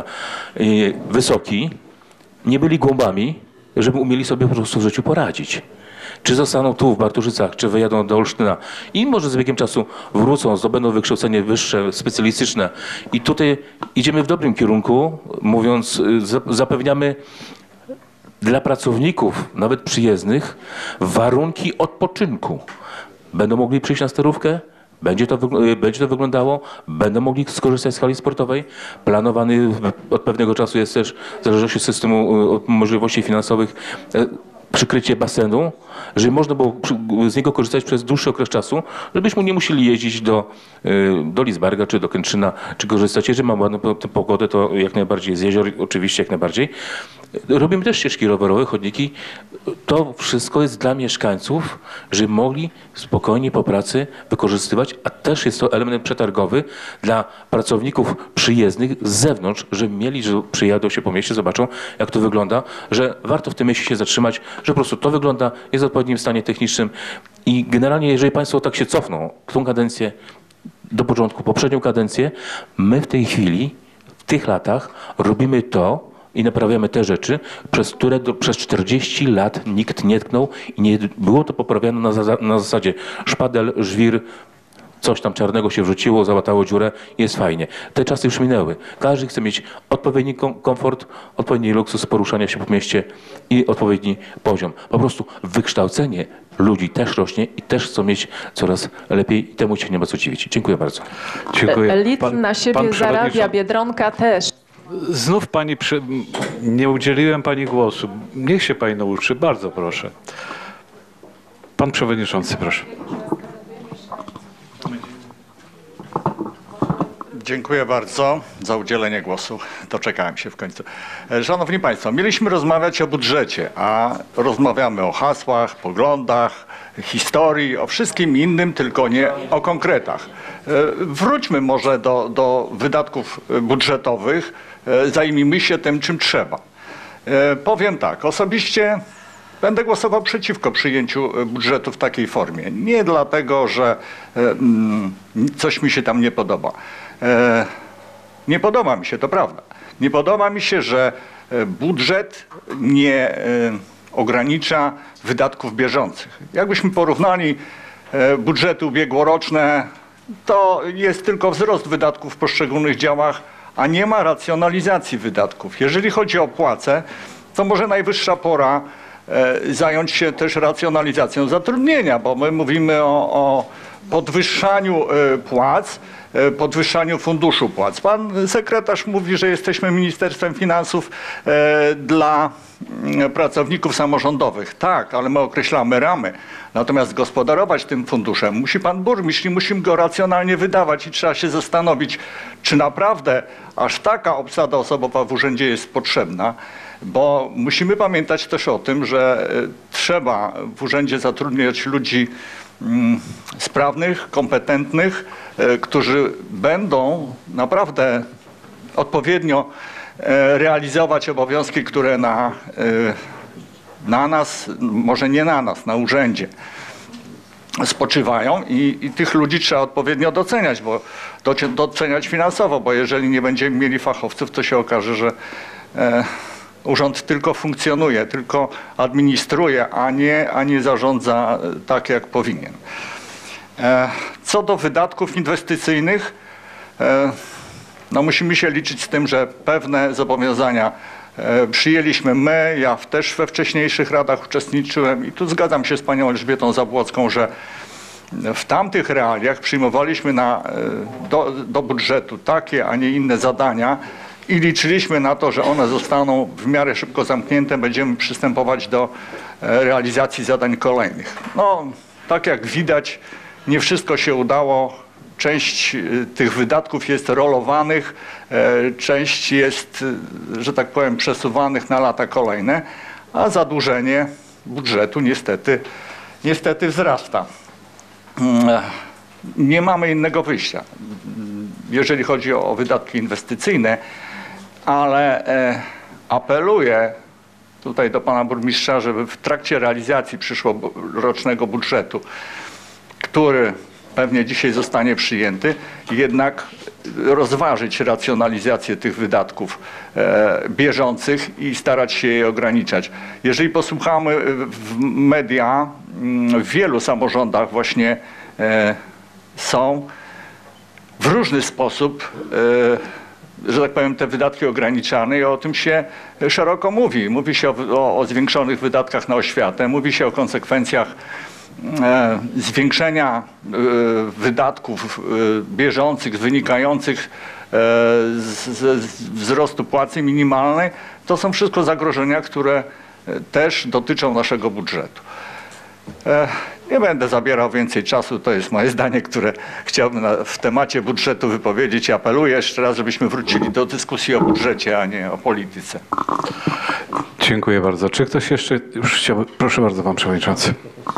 wysoki, nie byli głąbami, żeby umieli sobie po prostu w życiu poradzić. Czy zostaną tu w Bartoszycach, czy wyjadą do Olsztyna i może z biegiem czasu wrócą, zdobędą wykształcenie wyższe, specjalistyczne. I tutaj idziemy w dobrym kierunku, mówiąc, zapewniamy dla pracowników, nawet przyjezdnych, warunki odpoczynku. Będą mogli przyjść na sterówkę, będzie to, będzie to wyglądało, będą mogli skorzystać z hali sportowej. Planowany od pewnego czasu jest też, w zależności od systemu od możliwości finansowych, przykrycie basenu, żeby można było z niego korzystać przez dłuższy okres czasu, żebyśmy nie musieli jeździć do, do Lidzbarga czy do Kętrzyna, czy korzystać. Jeżeli mamy ładną pogodę, to jak najbardziej z jezior, oczywiście jak najbardziej. Robimy też ścieżki rowerowe, chodniki. To wszystko jest dla mieszkańców, żeby mogli spokojnie po pracy wykorzystywać, a też jest to element przetargowy dla pracowników przyjezdnych z zewnątrz, żeby mieli, że przyjadą się po mieście, zobaczą jak to wygląda, że warto w tym mieście się zatrzymać, że po prostu to wygląda, jest w odpowiednim stanie technicznym i generalnie jeżeli Państwo tak się cofną w tą kadencję do początku, poprzednią kadencję, my w tej chwili, w tych latach robimy to, i naprawiamy te rzeczy, przez które do, przez czterdzieści lat nikt nie tknął i nie było to poprawiane na, za, na zasadzie szpadel, żwir, coś tam czarnego się wrzuciło, załatało dziurę, jest fajnie. Te czasy już minęły. Każdy chce mieć odpowiedni kom komfort, odpowiedni luksus poruszania się po mieście i odpowiedni poziom. Po prostu wykształcenie ludzi też rośnie i też chcą mieć coraz lepiej i temu się nie ma co dziwić. Dziękuję bardzo. Dziękuję. Elit Pan, na siebie zarabia, Biedronka też. Znów pani, przy... nie udzieliłem pani głosu. Niech się pani nauczy, bardzo proszę. Pan przewodniczący, proszę. Dziękuję bardzo za udzielenie głosu. Doczekałem się w końcu. Szanowni Państwo, mieliśmy rozmawiać o budżecie, a rozmawiamy o hasłach, poglądach, historii, o wszystkim innym, tylko nie o konkretach. Wróćmy może do, do wydatków budżetowych, zajmijmy się tym, czym trzeba. Powiem tak, osobiście będę głosował przeciwko przyjęciu budżetu w takiej formie. Nie dlatego, że coś mi się tam nie podoba. Nie podoba mi się, to prawda. Nie podoba mi się, że budżet nie ogranicza wydatków bieżących. Jakbyśmy porównali budżety ubiegłoroczne, to jest tylko wzrost wydatków w poszczególnych działach, a nie ma racjonalizacji wydatków. Jeżeli chodzi o płace, to może najwyższa pora zająć się też racjonalizacją zatrudnienia, bo my mówimy o, o podwyższaniu płac, podwyższaniu funduszu płac. Pan sekretarz mówi, że jesteśmy Ministerstwem Finansów dla pracowników samorządowych. Tak, ale my określamy ramy. Natomiast gospodarować tym funduszem musi pan burmistrz i musimy go racjonalnie wydawać i trzeba się zastanowić, czy naprawdę aż taka obsada osobowa w urzędzie jest potrzebna, bo musimy pamiętać też o tym, że trzeba w urzędzie zatrudniać ludzi sprawnych, kompetentnych, którzy będą naprawdę odpowiednio realizować obowiązki, które na, na nas, może nie na nas, na urzędzie spoczywają i, i tych ludzi trzeba odpowiednio doceniać, bo doceniać finansowo, bo jeżeli nie będziemy mieli fachowców, to się okaże, że e, urząd tylko funkcjonuje, tylko administruje, a nie, a nie zarządza tak, jak powinien. E, co do wydatków inwestycyjnych, e, no musimy się liczyć z tym, że pewne zobowiązania e, przyjęliśmy my, ja też we wcześniejszych radach uczestniczyłem i tu zgadzam się z panią Elżbietą Zabłocką, że w tamtych realiach przyjmowaliśmy na, do, do budżetu takie, a nie inne zadania i liczyliśmy na to, że one zostaną w miarę szybko zamknięte, będziemy przystępować do realizacji zadań kolejnych. No, tak jak widać, nie wszystko się udało. Część tych wydatków jest rolowanych, część jest, że tak powiem, przesuwanych na lata kolejne, a zadłużenie budżetu niestety, niestety wzrasta. Nie mamy innego wyjścia, jeżeli chodzi o wydatki inwestycyjne, ale apeluję tutaj do pana burmistrza, żeby w trakcie realizacji przyszłorocznego budżetu, który pewnie dzisiaj zostanie przyjęty, jednak rozważyć racjonalizację tych wydatków e, bieżących i starać się je ograniczać. Jeżeli posłuchamy w media, w wielu samorządach właśnie e, są w różny sposób że tak powiem, te wydatki ograniczane i o tym się szeroko mówi. Mówi się o, o, o zwiększonych wydatkach na oświatę, mówi się o konsekwencjach e, zwiększenia e, wydatków e, bieżących wynikających e, z, z, z wzrostu płacy minimalnej. To są wszystko zagrożenia, które też dotyczą naszego budżetu. E, Nie będę zabierał więcej czasu, to jest moje zdanie, które chciałbym na, w temacie budżetu wypowiedzieć i apeluję jeszcze raz, żebyśmy wrócili do dyskusji o budżecie, a nie o polityce. Dziękuję bardzo. Czy ktoś jeszcze już chciałby? Proszę bardzo, pan przewodniczący.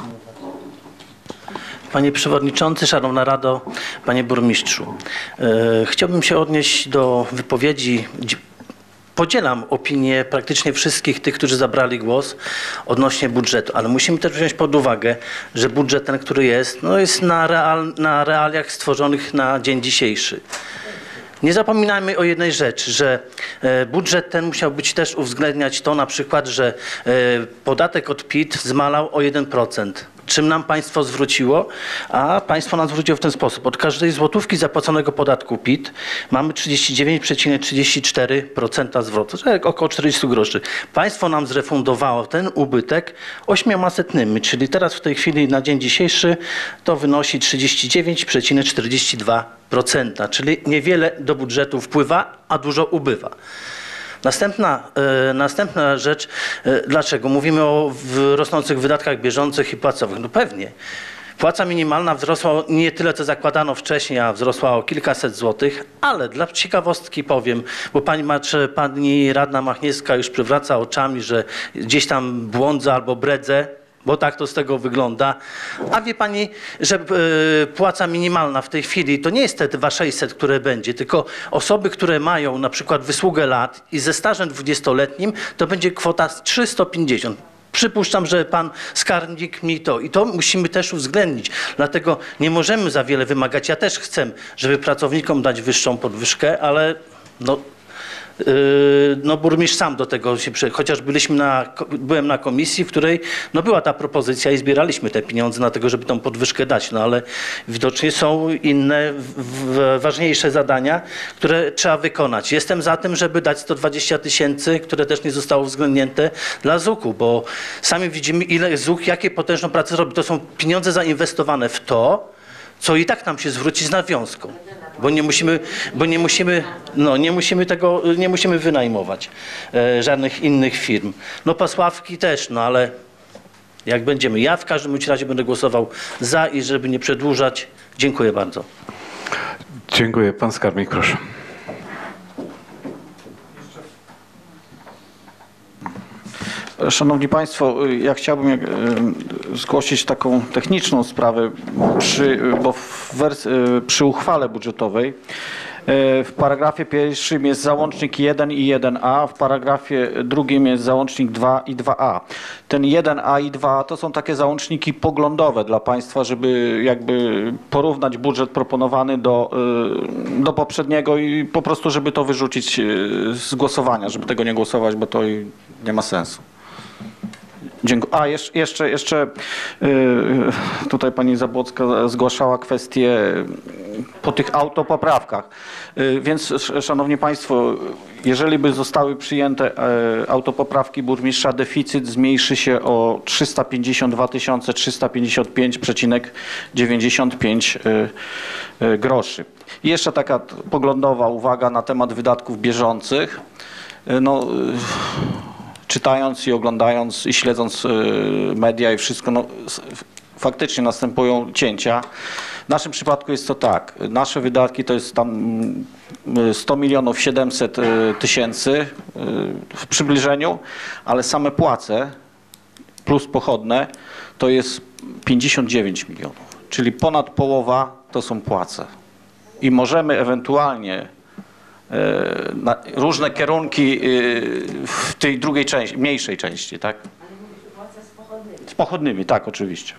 Panie Przewodniczący, Szanowna Rado, Panie Burmistrzu. E, chciałbym się odnieść do wypowiedzi. Podzielam opinię praktycznie wszystkich tych, którzy zabrali głos odnośnie budżetu, ale musimy też wziąć pod uwagę, że budżet ten, który jest, no jest na, real, na realiach stworzonych na dzień dzisiejszy. Nie zapominajmy o jednej rzeczy, że budżet ten musiał być też uwzględniać to na przykład, że podatek od P I T zmalał o jeden procent. Czym nam państwo zwróciło? A państwo nam zwróciło w ten sposób. Od każdej złotówki zapłaconego podatku P I T mamy trzydzieści dziewięć przecinek trzydzieści cztery procent zwrotu, czyli około czterdzieści groszy. Państwo nam zrefundowało ten ubytek ośmioma setnymi, czyli teraz w tej chwili na dzień dzisiejszy to wynosi trzydzieści dziewięć przecinek czterdzieści dwa procent, czyli niewiele do budżetu wpływa, a dużo ubywa. Następna, e, następna rzecz, e, dlaczego? Mówimy o w rosnących wydatkach bieżących i płacowych. No pewnie. Płaca minimalna wzrosła nie tyle, co zakładano wcześniej, a wzrosła o kilkaset złotych, ale dla ciekawostki powiem, bo pani, pani radna Machniewska już przywraca oczami, że gdzieś tam błądzę albo bredzę, bo tak to z tego wygląda. A wie pani, że y, płaca minimalna w tej chwili to nie jest te dwa tysiące sześćset, które będzie, tylko osoby, które mają na przykład wysługę lat i ze stażem dwudziestoletnim, to będzie kwota trzysta pięćdziesiąt. Przypuszczam, że pan skarbnik mi to i to musimy też uwzględnić. Dlatego nie możemy za wiele wymagać. Ja też chcę, żeby pracownikom dać wyższą podwyżkę, ale no, no burmistrz sam do tego się przy... chociaż byliśmy na, byłem na komisji, w której no była ta propozycja i zbieraliśmy te pieniądze na tego, żeby tą podwyżkę dać, no ale widocznie są inne, w, ważniejsze zadania, które trzeba wykonać. Jestem za tym, żeby dać sto dwadzieścia tysięcy, które też nie zostało uwzględnięte dla zuku, bo sami widzimy, ile zuk, jakie potężną pracę robi. To są pieniądze zainwestowane w to, co i tak nam się zwróci z nawiązką. Bo nie musimy, bo nie musimy, no nie musimy tego, nie musimy wynajmować e, żadnych innych firm. No Pasławki też, no ale jak będziemy. Ja w każdym bądź razie będę głosował za i żeby nie przedłużać. Dziękuję bardzo. Dziękuję. Pan skarbnik, proszę. Szanowni Państwo, ja chciałbym zgłosić taką techniczną sprawę, przy, bo w wers- przy uchwale budżetowej w paragrafie pierwszym jest załącznik jeden i jeden a, w paragrafie drugim jest załącznik dwa i dwa a. Ten jeden a i dwa a to są takie załączniki poglądowe dla Państwa, żeby jakby porównać budżet proponowany do, do poprzedniego i po prostu, żeby to wyrzucić z głosowania, żeby tego nie głosować, bo to nie ma sensu. Dziękuję. A jeszcze, jeszcze, jeszcze tutaj pani Zabłocka zgłaszała kwestię po tych autopoprawkach. Więc szanowni państwo, jeżeli by zostały przyjęte autopoprawki burmistrza, deficyt zmniejszy się o trzysta pięćdziesiąt dwa tysiące trzysta pięćdziesiąt pięć przecinek dziewięćdziesiąt pięć groszy. I jeszcze taka poglądowa uwaga na temat wydatków bieżących. No, czytając i oglądając i śledząc media i wszystko, no, faktycznie następują cięcia. W naszym przypadku jest to tak, nasze wydatki to jest tam sto milionów siedemset tysięcy w przybliżeniu, ale same płace plus pochodne to jest pięćdziesiąt dziewięć milionów, czyli ponad połowa to są płace. I możemy ewentualnie na różne kierunki w tej drugiej części, mniejszej części, tak? Z pochodnymi, tak, oczywiście.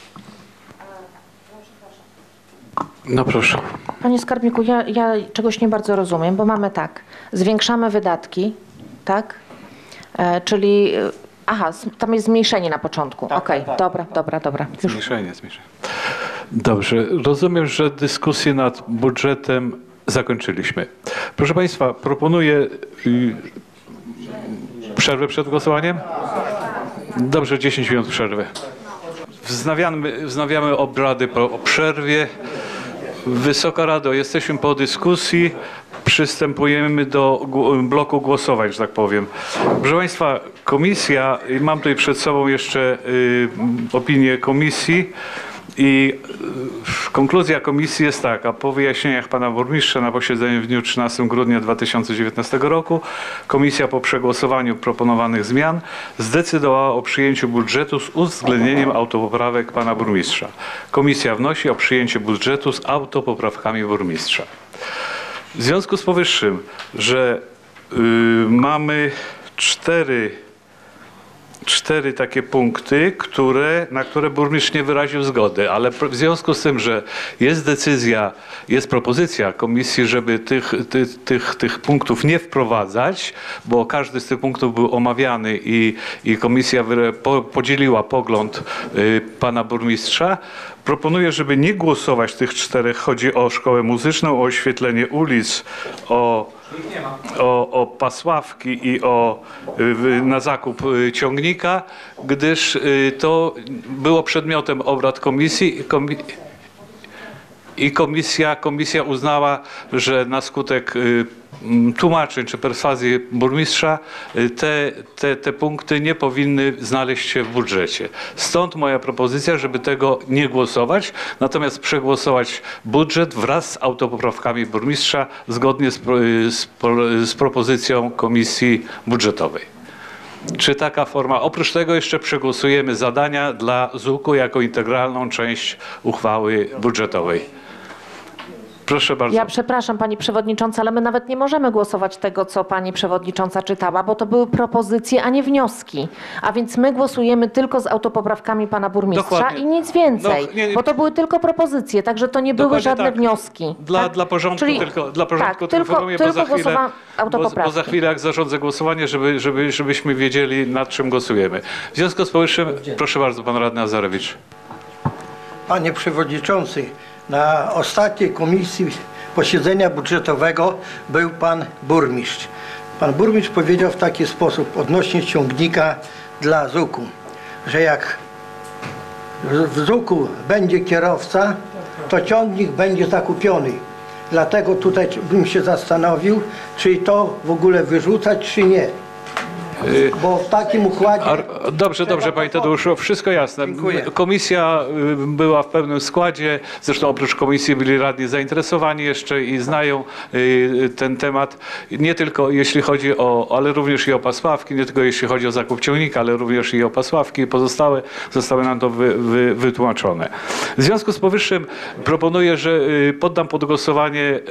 No proszę. Panie skarbniku, ja, ja czegoś nie bardzo rozumiem, bo mamy tak, zwiększamy wydatki, tak? E, czyli, aha, tam jest zmniejszenie na początku. Tak, okej, okay, tak, dobra, tak. dobra, dobra. Zmniejszenie, zmniejszenie. Dobrze, rozumiem, że dyskusję nad budżetem Zakończyliśmy. Proszę Państwa, proponuję y, przerwę przed głosowaniem? Dobrze, dziesięć minut przerwy. Wznawiamy, wznawiamy obrady po przerwie. Wysoka Rado, jesteśmy po dyskusji. Przystępujemy do bloku głosowań, że tak powiem. Proszę Państwa, komisja, mam tutaj przed sobą jeszcze y, opinię komisji. I konkluzja komisji jest taka. Po wyjaśnieniach pana burmistrza na posiedzeniu w dniu trzynastego grudnia dwa tysiące dziewiętnastego roku komisja po przegłosowaniu proponowanych zmian zdecydowała o przyjęciu budżetu z uwzględnieniem autopoprawek pana burmistrza. Komisja wnosi o przyjęcie budżetu z autopoprawkami burmistrza. W związku z powyższym, że y, mamy cztery cztery takie punkty, które, na które burmistrz nie wyraził zgody, ale w związku z tym, że jest decyzja, jest propozycja komisji, żeby tych, tych, tych, tych punktów nie wprowadzać, bo każdy z tych punktów był omawiany i, i komisja po, podzieliła pogląd y, pana burmistrza, proponuję, żeby nie głosować tych czterech. Chodzi o szkołę muzyczną, o oświetlenie ulic, o O, o pasławki i o, na zakup ciągnika, gdyż to było przedmiotem obrad komisji i komisja, komisja uznała, że na skutek tłumaczeń czy perswazji burmistrza te, te, te punkty nie powinny znaleźć się w budżecie. Stąd moja propozycja, żeby tego nie głosować, natomiast przegłosować budżet wraz z autopoprawkami burmistrza zgodnie z, z, z propozycją komisji budżetowej. Czy taka forma? Oprócz tego jeszcze przegłosujemy zadania dla Z U K-u jako integralną część uchwały budżetowej. Proszę bardzo. Ja przepraszam Pani Przewodnicząca, ale my nawet nie możemy głosować tego, co Pani Przewodnicząca czytała, bo to były propozycje, a nie wnioski. A więc my głosujemy tylko z autopoprawkami Pana Burmistrza Dokładnie. i nic więcej, No, nie, nie. bo to były tylko propozycje, także to nie były Dokładnie żadne tak. wnioski. Dla, tak? dla porządku Czyli, tylko, dla porządku tak, tylko, tylko, bo tylko za chwilę, głosowałam bo, autopoprawki. bo za chwilę jak zarządzę głosowanie, żeby, żeby, żebyśmy wiedzieli, nad czym głosujemy. W związku z powyższym, proszę bardzo, pan radny Azarewicz. Panie Przewodniczący, na ostatniej komisji posiedzenia budżetowego był pan burmistrz. Pan burmistrz powiedział w taki sposób odnośnie ciągnika dla Z U K-u, że jak w Z U K-u będzie kierowca, to ciągnik będzie zakupiony. Dlatego tutaj bym się zastanowił, czy to w ogóle wyrzucać, czy nie. Bo w takim układzie... A, dobrze, dobrze, panie Tadeuszu, wszystko jasne. Dziękuję. Komisja była w pełnym składzie, zresztą oprócz komisji byli radni zainteresowani jeszcze i znają ten temat, nie tylko jeśli chodzi o, ale również i o pasławki, nie tylko jeśli chodzi o zakup ciągnika, ale również i o pasławki, pozostałe zostały nam to wy, wy, wytłumaczone. W związku z powyższym proponuję, że poddam pod głosowanie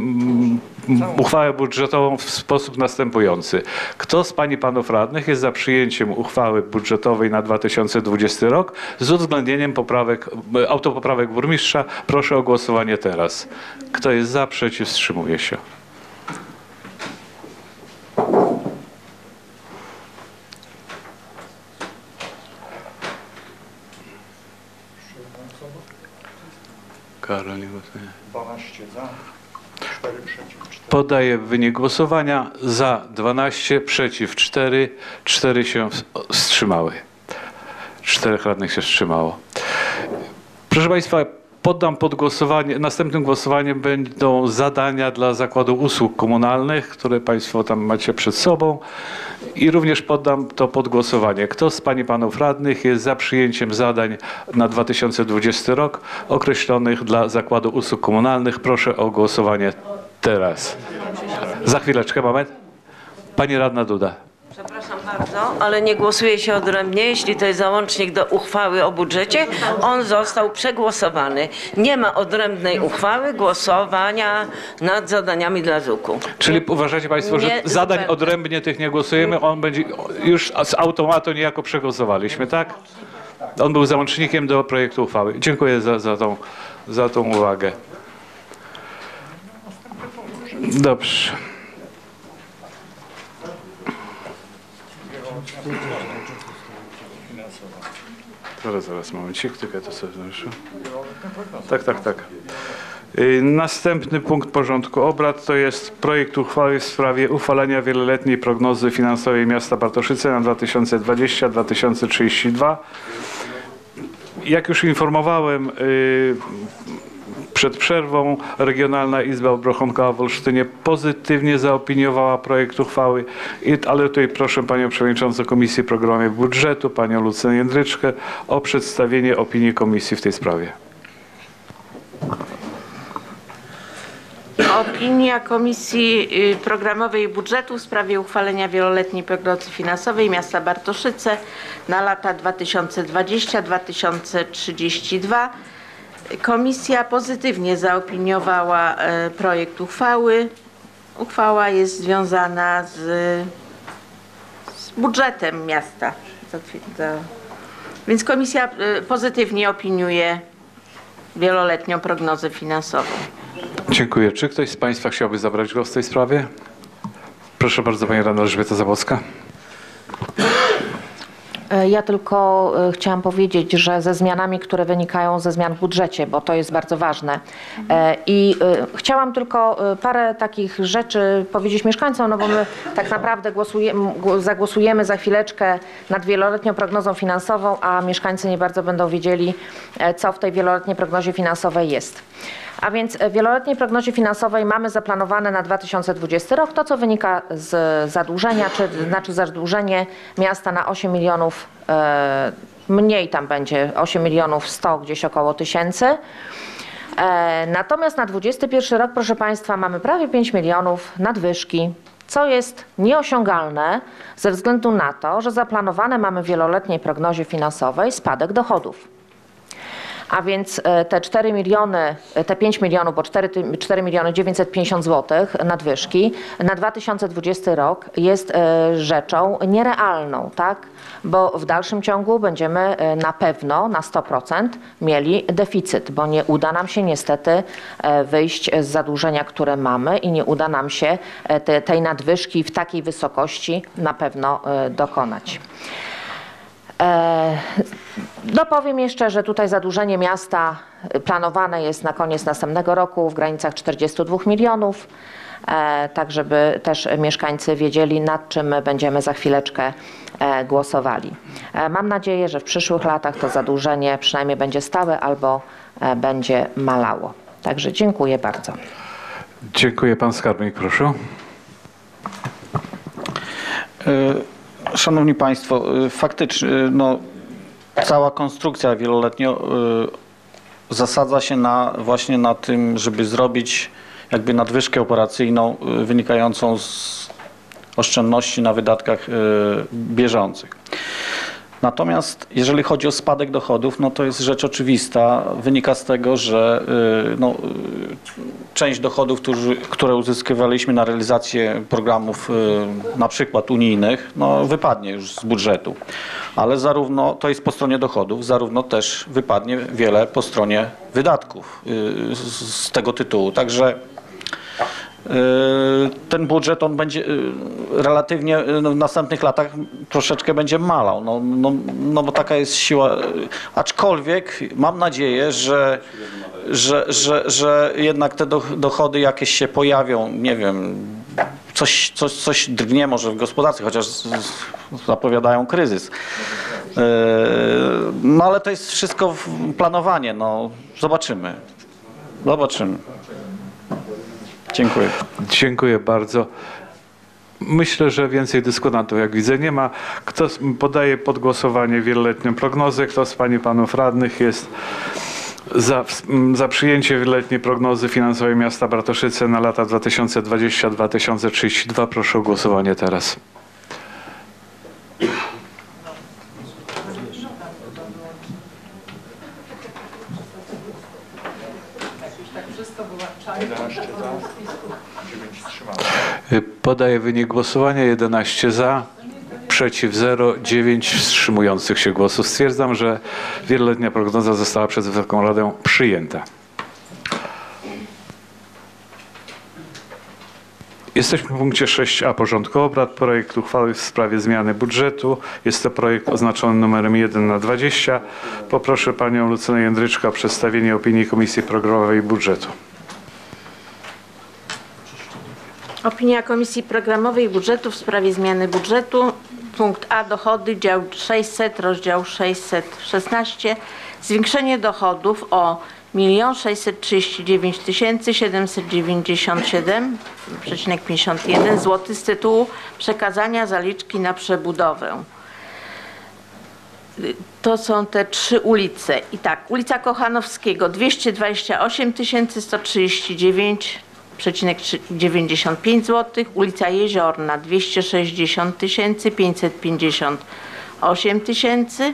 uchwałę budżetową w sposób następujący. Kto z pań i panów radnych jest za przyjęciem uchwały budżetowej na dwa tysiące dwudziesty rok z uwzględnieniem poprawek, autopoprawek burmistrza? Proszę o głosowanie teraz. Kto jest za, przeciw, wstrzymuje się. Karol nie głosuje. dwanaście za, cztery przeciw. Podaję wynik głosowania. Za dwanaście, przeciw cztery, cztery się wstrzymały. Czterech radnych się wstrzymało. Proszę Państwa, poddam pod głosowanie, następnym głosowaniem będą zadania dla Zakładu Usług Komunalnych, które Państwo tam macie przed sobą. I również poddam to pod głosowanie. Kto z pań i panów radnych jest za przyjęciem zadań na dwa tysiące dwudziesty rok określonych dla Zakładu Usług Komunalnych? Proszę o głosowanie teraz. Za chwileczkę, moment. Pani radna Duda. Przepraszam bardzo, ale nie głosuje się odrębnie, jeśli to jest załącznik do uchwały o budżecie. On został przegłosowany. Nie ma odrębnej uchwały głosowania nad zadaniami dla Z U K-u. Czyli uważacie Państwo, że Nie, zadań zupełnie. odrębnie tych nie głosujemy? On będzie już z automatu niejako przegłosowaliśmy, tak? On był załącznikiem do projektu uchwały. Dziękuję za, za, tą, za tą uwagę. Dobrze. Zaraz, zaraz, momencik, tylko ja to sobie znoszę. Tak, tak, tak. Następny punkt porządku obrad to jest projekt uchwały w sprawie uchwalenia wieloletniej prognozy finansowej miasta Bartoszyce na dwa tysiące dwudziesty do dwa tysiące trzydziestego drugiego. Jak już informowałem przed przerwą, Regionalna Izba Obrachunkowa w Olsztynie pozytywnie zaopiniowała projekt uchwały, ale tutaj proszę Panią Przewodniczącą Komisji Programowej Budżetu, Panią Lucję Jędryczkę o przedstawienie opinii Komisji w tej sprawie. Opinia Komisji Programowej Budżetu w sprawie uchwalenia wieloletniej prognozy finansowej miasta Bartoszyce na lata dwa tysiące dwudziesty do dwa tysiące trzydziestego drugiego. Komisja pozytywnie zaopiniowała projekt uchwały. Uchwała jest związana z, z budżetem miasta. Więc komisja pozytywnie opiniuje wieloletnią prognozę finansową. Dziękuję. Czy ktoś z Państwa chciałby zabrać głos w tej sprawie? Proszę bardzo, Pani Radna Elżbieta Zabłocka. Ja tylko chciałam powiedzieć, że ze zmianami, które wynikają ze zmian w budżecie, bo to jest bardzo ważne. I chciałam tylko parę takich rzeczy powiedzieć mieszkańcom, no bo my tak naprawdę głosujemy, zagłosujemy za chwileczkę nad wieloletnią prognozą finansową, a mieszkańcy nie bardzo będą wiedzieli, co w tej wieloletniej prognozie finansowej jest. A więc w wieloletniej prognozie finansowej mamy zaplanowane na dwa tysiące dwudziesty rok to, co wynika z zadłużenia, czy znaczy zadłużenie miasta na osiem milionów, e, mniej tam będzie, osiem milionów sto gdzieś około tysięcy. E, natomiast na dwudziesty pierwszy rok, proszę Państwa, mamy prawie pięć milionów nadwyżki, co jest nieosiągalne ze względu na to, że zaplanowane mamy w wieloletniej prognozie finansowej spadek dochodów. A więc te cztery miliony, te pięć milionów, bo cztery miliony dziewięćset pięćdziesiąt złotych nadwyżki na dwa tysiące dwudziesty rok jest rzeczą nierealną, tak? Bo w dalszym ciągu będziemy na pewno na sto procent mieli deficyt, bo nie uda nam się niestety wyjść z zadłużenia, które mamy i nie uda nam się te, tej nadwyżki w takiej wysokości na pewno dokonać. No powiem jeszcze, że tutaj zadłużenie miasta planowane jest na koniec następnego roku w granicach czterdziestu dwóch milionów, tak żeby też mieszkańcy wiedzieli, nad czym będziemy za chwileczkę głosowali. Mam nadzieję, że w przyszłych latach to zadłużenie przynajmniej będzie stałe albo będzie malało. Także dziękuję bardzo. Dziękuję. Pan skarbnik, proszę. Szanowni Państwo, faktycznie no, cała konstrukcja wieloletnio y, zasadza się na, właśnie na tym, żeby zrobić jakby nadwyżkę operacyjną y, wynikającą z oszczędności na wydatkach y, bieżących. Natomiast jeżeli chodzi o spadek dochodów, no to jest rzecz oczywista. Wynika z tego, że y, no, y, część dochodów, którzy, które uzyskiwaliśmy na realizację programów y, na przykład unijnych, no, wypadnie już z budżetu. Ale zarówno, to jest po stronie dochodów, zarówno też wypadnie wiele po stronie wydatków y, z, z tego tytułu. Także ten budżet on będzie relatywnie w następnych latach troszeczkę będzie malał, no, no, no bo taka jest siła, aczkolwiek mam nadzieję, że, że, że, że jednak te dochody jakieś się pojawią, nie wiem, coś, coś, coś drgnie może w gospodarce, chociaż zapowiadają kryzys. No ale to jest wszystko planowanie, no zobaczymy, zobaczymy. Dziękuję. Dziękuję bardzo. Myślę, że więcej dyskutantów, jak widzę, nie ma. Kto podaje pod głosowanie wieloletnią prognozę? Kto z Pań i Panów Radnych jest za, za przyjęcie wieloletniej prognozy finansowej miasta Bartoszyce na lata dwa tysiące dwudziesty do dwa tysiące trzydziestego drugiego? Proszę o głosowanie teraz. Podaję wynik głosowania. jedenaście za, przeciw zero, dziewięć wstrzymujących się głosów. Stwierdzam, że wieloletnia prognoza została przez Wysoką Radę przyjęta. Jesteśmy w punkcie sześć a porządku obrad. Projekt uchwały w sprawie zmiany budżetu. Jest to projekt oznaczony numerem jeden na dwadzieścia. Poproszę Panią Lucję Jędryczkę o przedstawienie opinii Komisji Programowej Budżetu. Opinia Komisji Programowej i Budżetu w sprawie zmiany budżetu. Punkt A. Dochody, dział sześćset, rozdział sześćset szesnaście. Zwiększenie dochodów o milion sześćset trzydzieści dziewięć tysięcy siedemset dziewięćdziesiąt siedem przecinek pięćdziesiąt jeden złotych z tytułu przekazania zaliczki na przebudowę. To są te trzy ulice. I tak, ulica Kochanowskiego dwieście dwadzieścia osiem tysięcy sto trzydzieści dziewięć przecinek dziewięćdziesiąt pięć złotych, ulica Jeziorna dwieście sześćdziesiąt tysięcy pięćset pięćdziesiąt osiem tysięcy,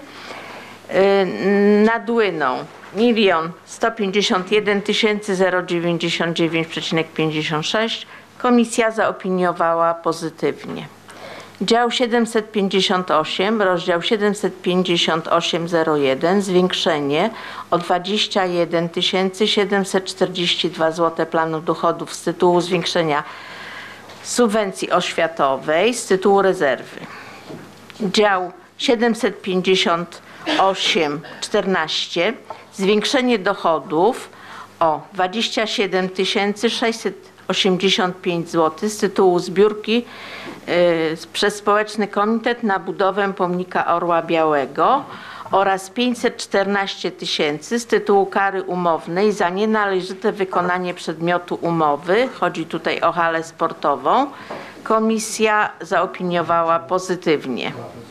nad Łyną milion sto pięćdziesiąt jeden tysięcy zero dziewięćdziesiąt dziewięć przecinek pięćdziesiąt sześć. Komisja zaopiniowała pozytywnie. Dział siedemset pięćdziesiąt osiem, rozdział siedemset pięćdziesiąt osiem zero jeden, zwiększenie o dwadzieścia jeden tysięcy siedemset czterdzieści dwa złote planu dochodów z tytułu zwiększenia subwencji oświatowej z tytułu rezerwy. Dział siedemset pięćdziesiąt osiem czternaście, zwiększenie dochodów o dwadzieścia siedem tysięcy sześćset osiemdziesiąt pięć złotych z tytułu zbiórki y, przez Społeczny Komitet na budowę pomnika Orła Białego oraz pięćset czternaście tysięcy z tytułu kary umownej za nienależyte wykonanie przedmiotu umowy. Chodzi tutaj o halę sportową. Komisja zaopiniowała pozytywnie.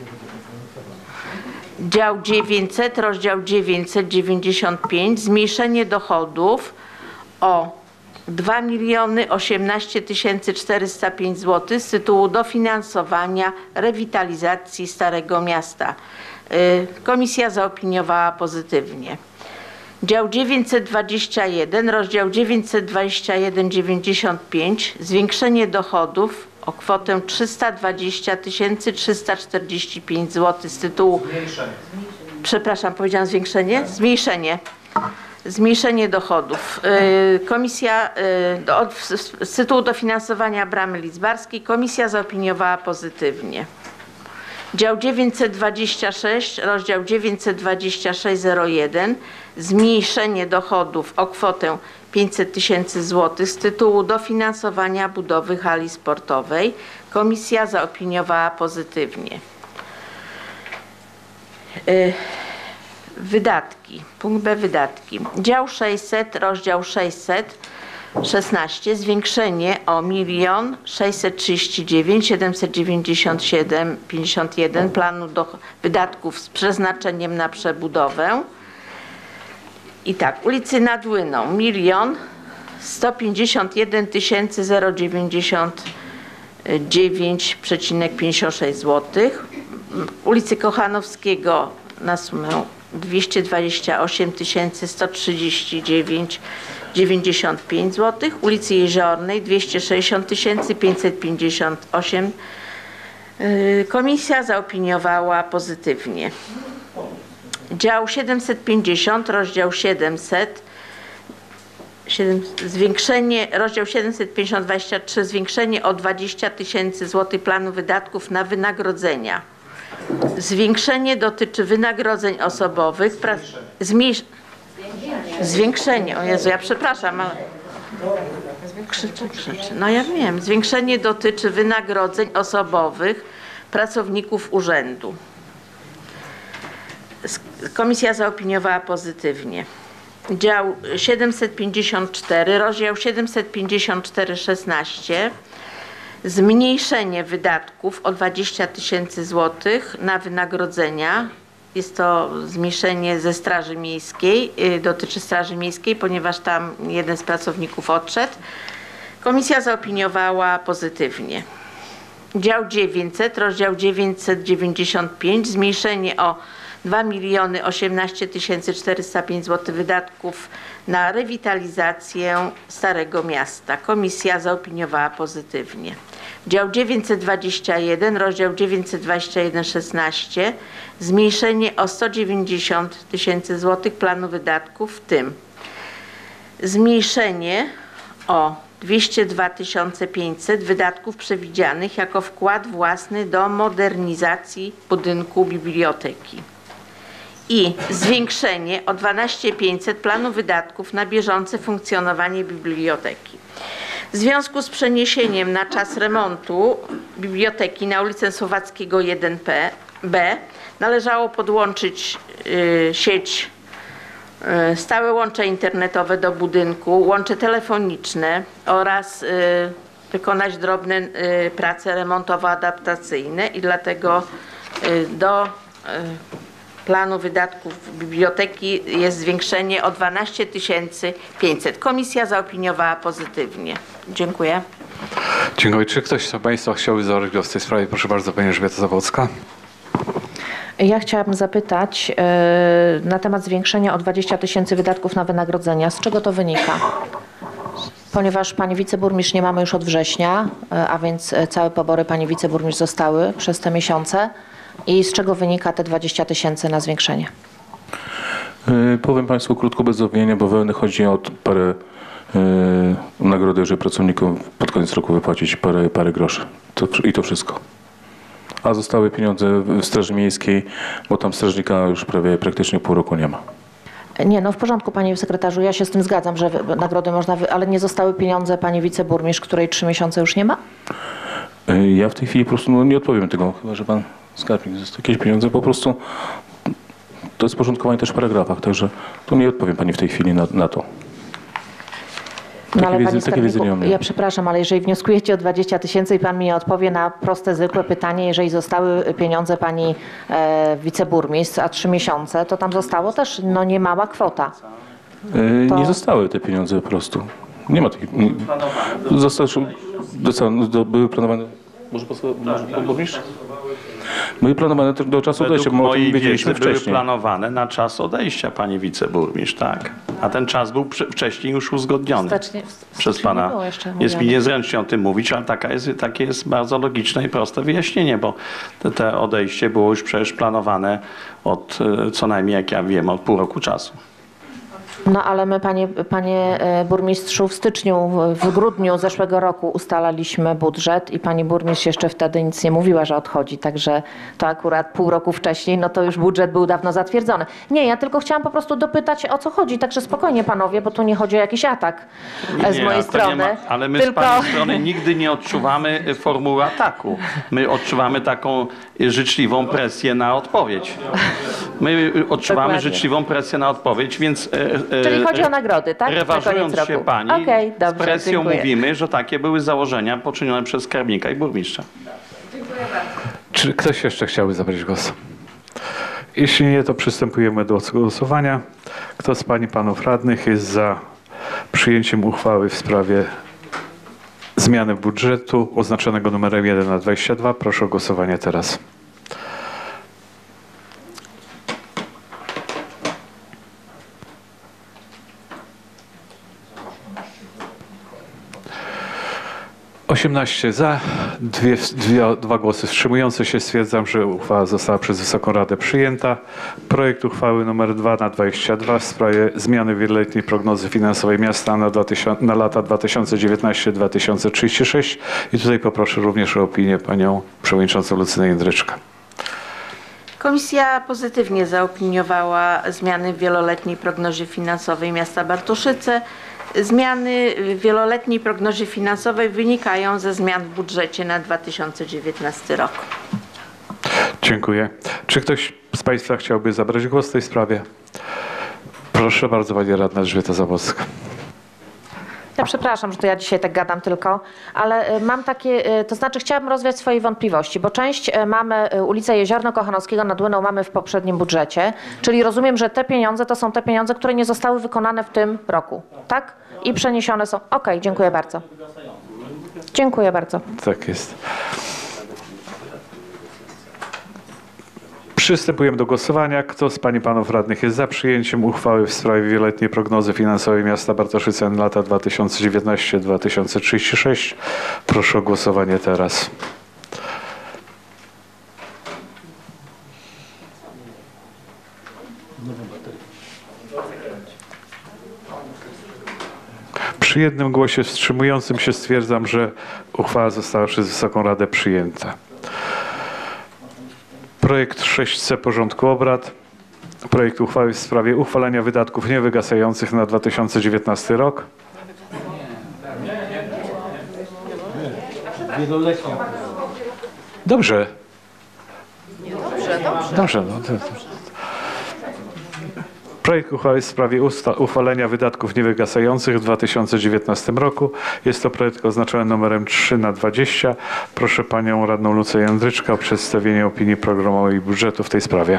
Dział dziewięćset, rozdział dziewięćset dziewięćdziesiąt pięć, zmniejszenie dochodów o dwa miliony osiemnaście tysięcy czterysta pięć złotych z tytułu dofinansowania rewitalizacji Starego Miasta. Komisja zaopiniowała pozytywnie. Dział dziewięćset dwadzieścia jeden, rozdział dziewięćset dwadzieścia jeden dziewięćdziesiąt pięć, zwiększenie dochodów o kwotę trzysta dwadzieścia tysięcy trzysta czterdzieści pięć złotych z tytułu... Zmniejszenie. Przepraszam, powiedziałam zwiększenie? Zmniejszenie. Zmniejszenie dochodów. Komisja z tytułu dofinansowania bramy lidzbarskiej. Komisja zaopiniowała pozytywnie. Dział dziewięćset dwadzieścia sześć, rozdział dziewięćset dwadzieścia sześć zero jeden, zmniejszenie dochodów o kwotę pięćset tysięcy złotych z tytułu dofinansowania budowy hali sportowej. Komisja zaopiniowała pozytywnie. Wydatki. Punkt B. Wydatki. Dział sześćset, rozdział sześćset szesnaście, zwiększenie o milion sześćset trzydzieści dziewięć siedemset dziewięćdziesiąt siedem pięćdziesiąt jeden planu do wydatków z przeznaczeniem na przebudowę. I tak, ulicy nad Łyną milion sto pięćdziesiąt jeden tysięcy zero dziewięćdziesiąt dziewięć przecinek pięćdziesiąt sześć złotych. Ulicy Kochanowskiego na sumę dwieście dwadzieścia osiem tysięcy sto trzydzieści dziewięć dziewięćdziesiąt pięć złotych. Ulicy Jeziornej dwieście sześćdziesiąt tysięcy pięćset pięćdziesiąt osiem. Komisja zaopiniowała pozytywnie. Dział siedemset pięćdziesiąt, rozdział siedemset, siedem, zwiększenie, rozdział siedemset pięćdziesiąt dwadzieścia trzy, zwiększenie o dwadzieścia tysięcy złotych planu wydatków na wynagrodzenia. Zwiększenie dotyczy wynagrodzeń osobowych. Zmniejsz... Zwiększenie, o Jezu, ja przepraszam, ale... Krzyczę, krzyczę. No ja wiem. Zwiększenie dotyczy wynagrodzeń osobowych pracowników urzędu. Komisja zaopiniowała pozytywnie. Dział siedemset pięćdziesiąt cztery, rozdział siedemset pięćdziesiąt cztery szesnaście. Zmniejszenie wydatków o dwadzieścia tysięcy złotych na wynagrodzenia. Jest to zmniejszenie ze Straży Miejskiej, dotyczy Straży Miejskiej, ponieważ tam jeden z pracowników odszedł. Komisja zaopiniowała pozytywnie. Dział dziewięćset, rozdział dziewięćset dziewięćdziesiąt pięć, zmniejszenie o dwa miliony osiemnaście tysięcy czterysta pięć złotych wydatków na rewitalizację Starego Miasta. Komisja zaopiniowała pozytywnie. Dział dziewięćset dwadzieścia jeden, rozdział dziewięćset dwadzieścia jeden szesnaście, zmniejszenie o sto dziewięćdziesiąt tysięcy złotych planu wydatków, w tym zmniejszenie o dwieście dwa tysiące pięćset wydatków przewidzianych jako wkład własny do modernizacji budynku biblioteki i zwiększenie o dwanaście tysięcy pięćset planu wydatków na bieżące funkcjonowanie biblioteki. W związku z przeniesieniem na czas remontu biblioteki na ulicę Słowackiego jeden B należało podłączyć y, sieć, y, stałe łącze internetowe do budynku, łącze telefoniczne oraz y, wykonać drobne y, prace remontowo-adaptacyjne i dlatego y, do y, planu wydatków biblioteki jest zwiększenie o dwanaście tysięcy pięćset. Komisja zaopiniowała pozytywnie. Dziękuję. Dziękuję. Czy ktoś z Państwa chciałby zabrać głos w tej sprawie? Proszę bardzo, Pani Elżbieta Zawocka. Ja chciałabym zapytać yy, na temat zwiększenia o dwadzieścia tysięcy wydatków na wynagrodzenia. Z czego to wynika? Ponieważ Pani Wiceburmistrz nie mamy już od września, yy, a więc całe pobory Pani Wiceburmistrz zostały przez te miesiące. I z czego wynika te dwadzieścia tysięcy na zwiększenie? Yy, powiem Państwu krótko, bez zawinienia, bo wełny chodzi o parę yy, nagrody, że pracownikom pod koniec roku wypłacić parę, parę groszy. To, I to wszystko. A zostały pieniądze w Straży Miejskiej, bo tam strażnika już prawie praktycznie pół roku nie ma. Nie, no w porządku, Panie Sekretarzu, ja się z tym zgadzam, że nagrody można, wy... ale nie zostały pieniądze Pani Wiceburmistrz, której trzy miesiące już nie ma? Yy, ja w tej chwili po prostu no, nie odpowiem tego, chyba że Pan skarbnik został jakieś pieniądze, po prostu to jest porządkowanie też w paragrafach, także tu nie odpowiem Pani w tej chwili na, na to. No ale wiedzy, Panie Skarbniku, ja przepraszam, ale jeżeli wnioskujecie o dwadzieścia tysięcy i Pan mi odpowie na proste, zwykłe pytanie, jeżeli zostały pieniądze Pani e, Wiceburmistrz, a trzy miesiące, to tam zostało też no niemała kwota. Yy, To- Nie zostały te pieniądze po prostu. Nie ma takich. Zostały, do, co, do, były planowane. Może pan burmistrz? Były planowane też do czasu odejścia, bo o tym mojej wiedzieliśmy wiedzy były wcześniej. planowane na czas odejścia, Pani Wiceburmistrz, tak. A ten czas był prze- wcześniej już uzgodniony Wstecznie- przez Pana. nie było jeszcze Jest mi mówione. niezręcznie o tym mówić, ale taka jest, takie jest bardzo logiczne i proste wyjaśnienie, bo te, te odejście było już przecież planowane od e, co najmniej, jak ja wiem, od pół roku czasu. No ale my, panie, panie e, burmistrzu, w styczniu, w- w grudniu zeszłego roku ustalaliśmy budżet i pani burmistrz jeszcze wtedy nic nie mówiła, że odchodzi, także to akurat pół roku wcześniej, no to już budżet był dawno zatwierdzony. Nie, ja tylko chciałam po prostu dopytać, o co chodzi, także spokojnie panowie, bo tu nie chodzi o jakiś atak e, z Nie, mojej to nie strony. ma, ale my tylko... z Pani strony nigdy nie odczuwamy e, formuły ataku. My odczuwamy taką e, życzliwą presję na odpowiedź. My e, odczuwamy Dokładnie. życzliwą presję na odpowiedź, więc e, e, Czyli chodzi o nagrody, tak? Na rewanżując koniec się roku. Pani, Okej, z dobrze, presją dziękuję. mówimy, że takie były założenia poczynione przez skarbnika i burmistrza. Czy ktoś jeszcze chciałby zabrać głos? Jeśli nie, to przystępujemy do głosowania. Kto z Pań i Panów Radnych jest za przyjęciem uchwały w sprawie zmiany budżetu oznaczonego numerem jeden na dwadzieścia dwa? Proszę o głosowanie teraz. osiemnaście za, dwie, dwie, dwa głosy wstrzymujące się. Stwierdzam, że uchwała została przez Wysoką Radę przyjęta. Projekt uchwały nr dwa na dwadzieścia dwa w sprawie zmiany wieloletniej prognozy finansowej miasta na, dwa tysiące, na lata dwa tysiące dziewiętnaście do dwa tysiące trzydzieści sześć. I tutaj poproszę również o opinię panią przewodniczącą Lucynę Jędryczkę. Komisja pozytywnie zaopiniowała zmiany w wieloletniej prognozie finansowej miasta Bartoszyce. Zmiany w wieloletniej prognozie finansowej wynikają ze zmian w budżecie na dwa tysiące dziewiętnasty rok. Dziękuję. Czy ktoś z Państwa chciałby zabrać głos w tej sprawie? Proszę bardzo, Pani Radna Elżbieta Zawocka. Ja przepraszam, że to ja dzisiaj tak gadam tylko, ale e, mam takie, e, to znaczy chciałabym rozwiać swoje wątpliwości, bo część e, mamy, e, ulicę Jeziorno-Kochanowskiego nad Łyną mamy w poprzednim budżecie, czyli rozumiem, że te pieniądze to są te pieniądze, które nie zostały wykonane w tym roku, tak? I przeniesione są. Okej, dziękuję bardzo. Dziękuję bardzo. Tak jest. Przystępujemy do głosowania. Kto z Pań i Panów Radnych jest za przyjęciem uchwały w sprawie wieloletniej prognozy finansowej miasta Bartoszyce na lata dwa tysiące dziewiętnaście do dwa tysiące trzydzieści sześć? Proszę o głosowanie teraz. Przy jednym głosie wstrzymującym się stwierdzam, że uchwała została przez Wysoką Radę przyjęta. Projekt sześć C porządku obrad. Projekt uchwały w sprawie uchwalenia wydatków niewygasających na dwa tysiące dziewiętnasty rok. Wieloletnia. Dobrze. Dobrze, dobrze. Dobrze. No, to, to. Projekt uchwały w sprawie usta- uchwalenia wydatków niewygasających w dwa tysiące dziewiętnastym roku. Jest to projekt oznaczony numerem trzy na dwadzieścia. Proszę panią radną Lucję Jędryczkę o przedstawienie opinii programowej budżetu w tej sprawie.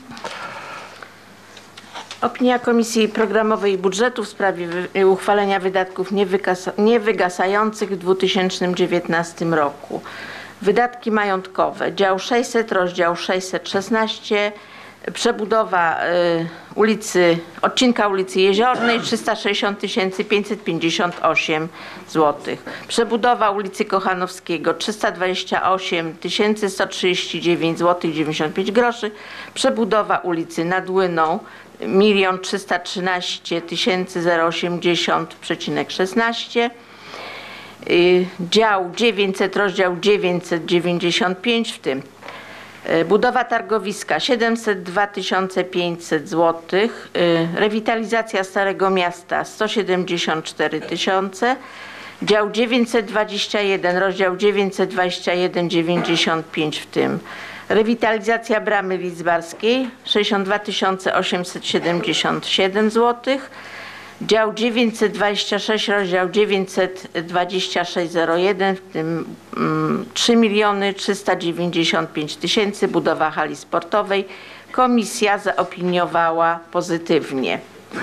Opinia Komisji Programowej i Budżetu w sprawie wy- uchwalenia wydatków niewygasa- niewygasających w dwa tysiące dziewiętnastym roku. Wydatki majątkowe. Dział sześćset, rozdział sześćset szesnaście. Przebudowa y, ulicy, odcinka ulicy Jeziornej trzysta sześćdziesiąt tysięcy pięćset pięćdziesiąt osiem złotych. Przebudowa ulicy Kochanowskiego trzysta dwadzieścia osiem tysięcy sto trzydzieści dziewięć złotych dziewięćdziesiąt pięć groszy. Przebudowa ulicy nad Łyną milion trzysta trzynaście tysięcy zero osiemdziesiąt przecinek szesnaście. Y, dział dziewięćset, rozdział dziewięćset dziewięćdziesiąt pięć, w tym budowa targowiska siedemset dwa tysiące pięćset złotych, rewitalizacja Starego Miasta sto siedemdziesiąt cztery tysiące, dział dziewięćset dwadzieścia jeden, rozdział dziewięćset dwadzieścia jeden dziewięćdziesiąt pięć, w tym rewitalizacja Bramy Lidzbarskiej sześćdziesiąt dwa tysiące osiemset siedemdziesiąt siedem złotych, dział dziewięćset dwadzieścia sześć, rozdział dziewięćset dwadzieścia sześć zero jeden, w tym mm, trzy miliony trzysta dziewięćdziesiąt pięć tysięcy, budowa hali sportowej. Komisja zaopiniowała pozytywnie.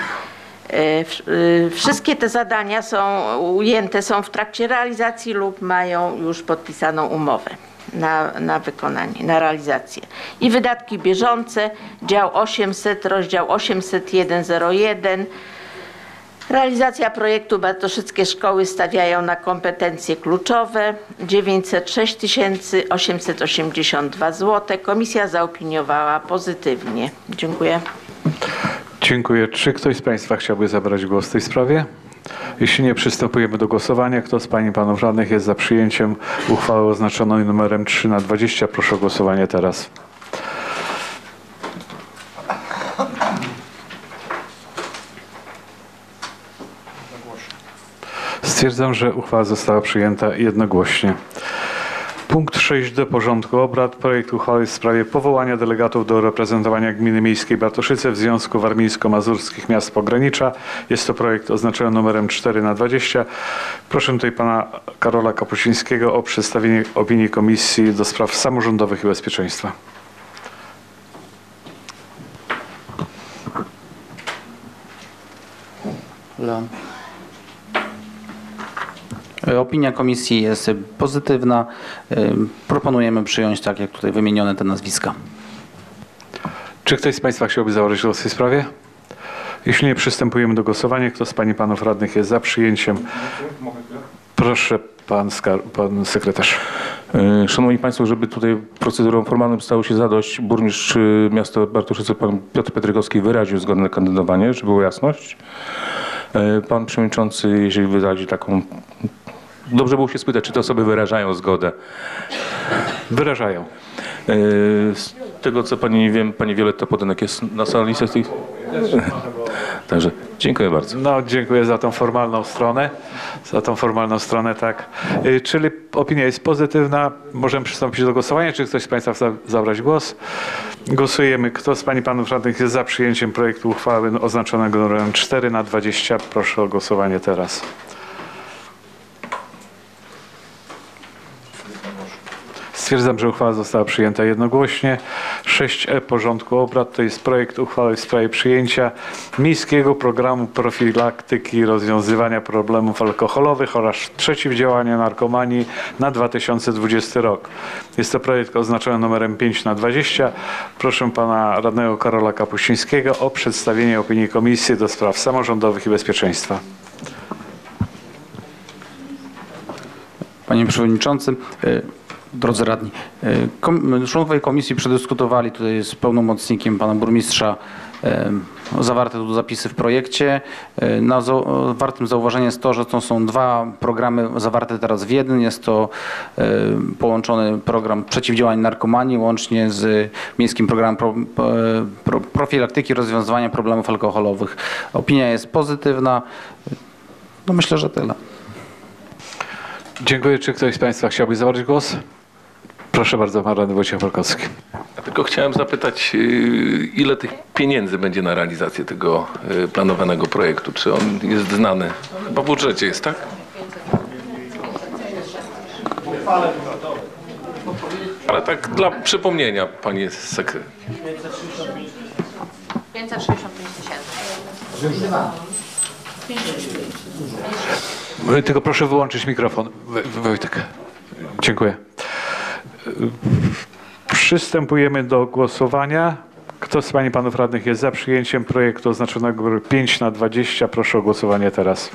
Wszystkie te zadania są ujęte są w trakcie realizacji lub mają już podpisaną umowę na, na wykonanie, na realizację. I wydatki bieżące, dział osiemset, rozdział osiemset jeden zero jeden. Realizacja projektu Bartoszyckie Szkoły stawiają na kompetencje kluczowe dziewięćset sześć tysięcy osiemset osiemdziesiąt dwa złote. Komisja zaopiniowała pozytywnie. Dziękuję. Dziękuję. Czy ktoś z państwa chciałby zabrać głos w tej sprawie? Jeśli nie, przystępujemy do głosowania. Kto z pań i panów radnych jest za przyjęciem uchwały oznaczonej numerem trzy na dwadzieścia? Proszę o głosowanie teraz. Stwierdzam, że uchwała została przyjęta jednogłośnie. Punkt sześć d porządku obrad. Projekt uchwały w sprawie powołania delegatów do reprezentowania Gminy Miejskiej Bartoszyce w Związku Warmińsko-Mazurskich Miast Pogranicza. Jest to projekt oznaczony numerem cztery na dwadzieścia. Proszę tutaj pana Karola Kapuścińskiego o przedstawienie opinii Komisji do Spraw Samorządowych i Bezpieczeństwa. Leon. Opinia komisji jest pozytywna. Proponujemy przyjąć tak, jak tutaj wymienione te nazwiska. Czy ktoś z państwa chciałby zabrać głos w tej sprawie? Jeśli nie, przystępujemy do głosowania. Kto z pań i panów radnych jest za przyjęciem? Proszę, pan, pan sekretarz. Szanowni Państwo, żeby tutaj procedurą formalną stało się zadość, burmistrz miasta Bartoszyce, pan Piotr Pedrygowski, wyraził zgodę na kandydowanie, żeby była jasność. Pan przewodniczący, jeżeli wyrazi taką... Dobrze było się spytać, czy te osoby wyrażają zgodę. Wyrażają. Z tego, co pani wiem, pani Wioletta Podenek jest na sali sesji. Także dziękuję bardzo. No, dziękuję za tą formalną stronę. Za tą formalną stronę, tak. Czyli opinia jest pozytywna. Możemy przystąpić do głosowania. Czy ktoś z państwa chce zabrać głos? Głosujemy. Kto z pań i panów radnych jest za przyjęciem projektu uchwały oznaczonego numerem cztery na dwadzieścia? Proszę o głosowanie teraz. Stwierdzam, że uchwała została przyjęta jednogłośnie. sześć e porządku obrad to jest projekt uchwały w sprawie przyjęcia Miejskiego Programu Profilaktyki i Rozwiązywania Problemów Alkoholowych oraz Przeciwdziałania Narkomanii na dwa tysiące dwudziesty rok. Jest to projekt oznaczony numerem pięć na dwadzieścia. Proszę pana radnego Karola Kapuścińskiego o przedstawienie opinii Komisji do Spraw Samorządowych i Bezpieczeństwa. Panie Przewodniczący, drodzy radni, kom, członkowie komisji przedyskutowali tutaj z pełnomocnikiem pana burmistrza e, zawarte tu zapisy w projekcie. E, na za, wartym zauważenia jest to, że to są dwa programy zawarte teraz w jeden. Jest to e, połączony program przeciwdziałania narkomanii łącznie z miejskim programem pro, pro, profilaktyki i rozwiązywania problemów alkoholowych. Opinia jest pozytywna. No myślę, że tyle. Dziękuję. Czy ktoś z Państwa chciałby zabrać głos? Proszę bardzo, pan radny Wojciech Polkowski. Ja tylko chciałem zapytać, ile tych pieniędzy będzie na realizację tego planowanego projektu? Czy on jest znany? Chyba w budżecie jest, tak? Ale tak dla przypomnienia, panie sekretarz. pięćset sześćdziesiąt pięć tysięcy. Tylko proszę wyłączyć mikrofon. Wojtek. Dziękuję. Przystępujemy do głosowania. Kto z pań i panów radnych jest za przyjęciem projektu oznaczonego pięć na dwadzieścia? Proszę o głosowanie teraz.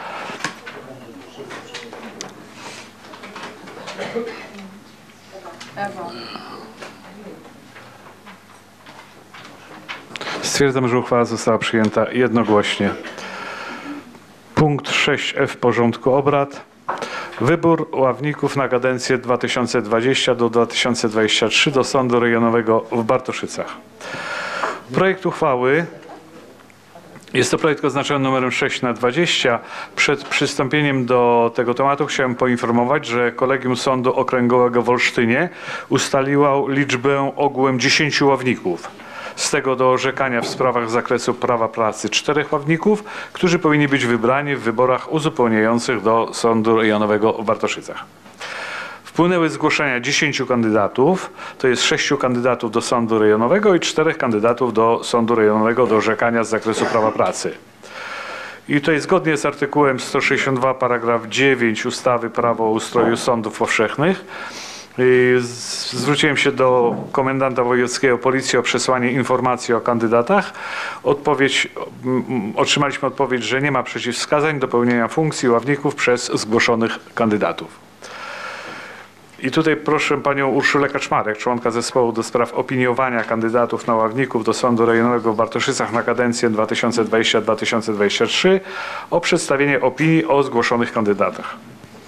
Stwierdzam, że uchwała została przyjęta jednogłośnie. Punkt sześć F porządku obrad. Wybór ławników na kadencję dwa tysiące dwudziesty do dwa tysiące dwudziestego trzeciego do Sądu Rejonowego w Bartoszycach. Projekt uchwały, jest to projekt oznaczony numerem sześć na dwadzieścia. Przed przystąpieniem do tego tematu chciałem poinformować, że Kolegium Sądu Okręgowego w Olsztynie ustaliło liczbę ogółem dziesięciu ławników. Z tego do orzekania w sprawach z zakresu prawa pracy czterech ławników, którzy powinni być wybrani w wyborach uzupełniających do Sądu Rejonowego w Bartoszycach. Wpłynęły zgłoszenia dziesięciu kandydatów, to jest sześciu kandydatów do Sądu Rejonowego i czterech kandydatów do Sądu Rejonowego do orzekania z zakresu prawa pracy. I tutaj zgodnie z artykułem sto sześćdziesiąt dwa paragraf dziewięć ustawy Prawo o ustroju sądów powszechnych zwróciłem się do komendanta wojewódzkiego Policji o przesłanie informacji o kandydatach. Odpowiedź, otrzymaliśmy odpowiedź, że nie ma przeciwwskazań do pełnienia funkcji ławników przez zgłoszonych kandydatów. I tutaj proszę panią Urszulę Kaczmarek, członka zespołu do spraw opiniowania kandydatów na ławników do Sądu Rejonowego w Bartoszycach na kadencję dwa tysiące dwudziesty do dwa tysiące dwudziestego trzeciego o przedstawienie opinii o zgłoszonych kandydatach.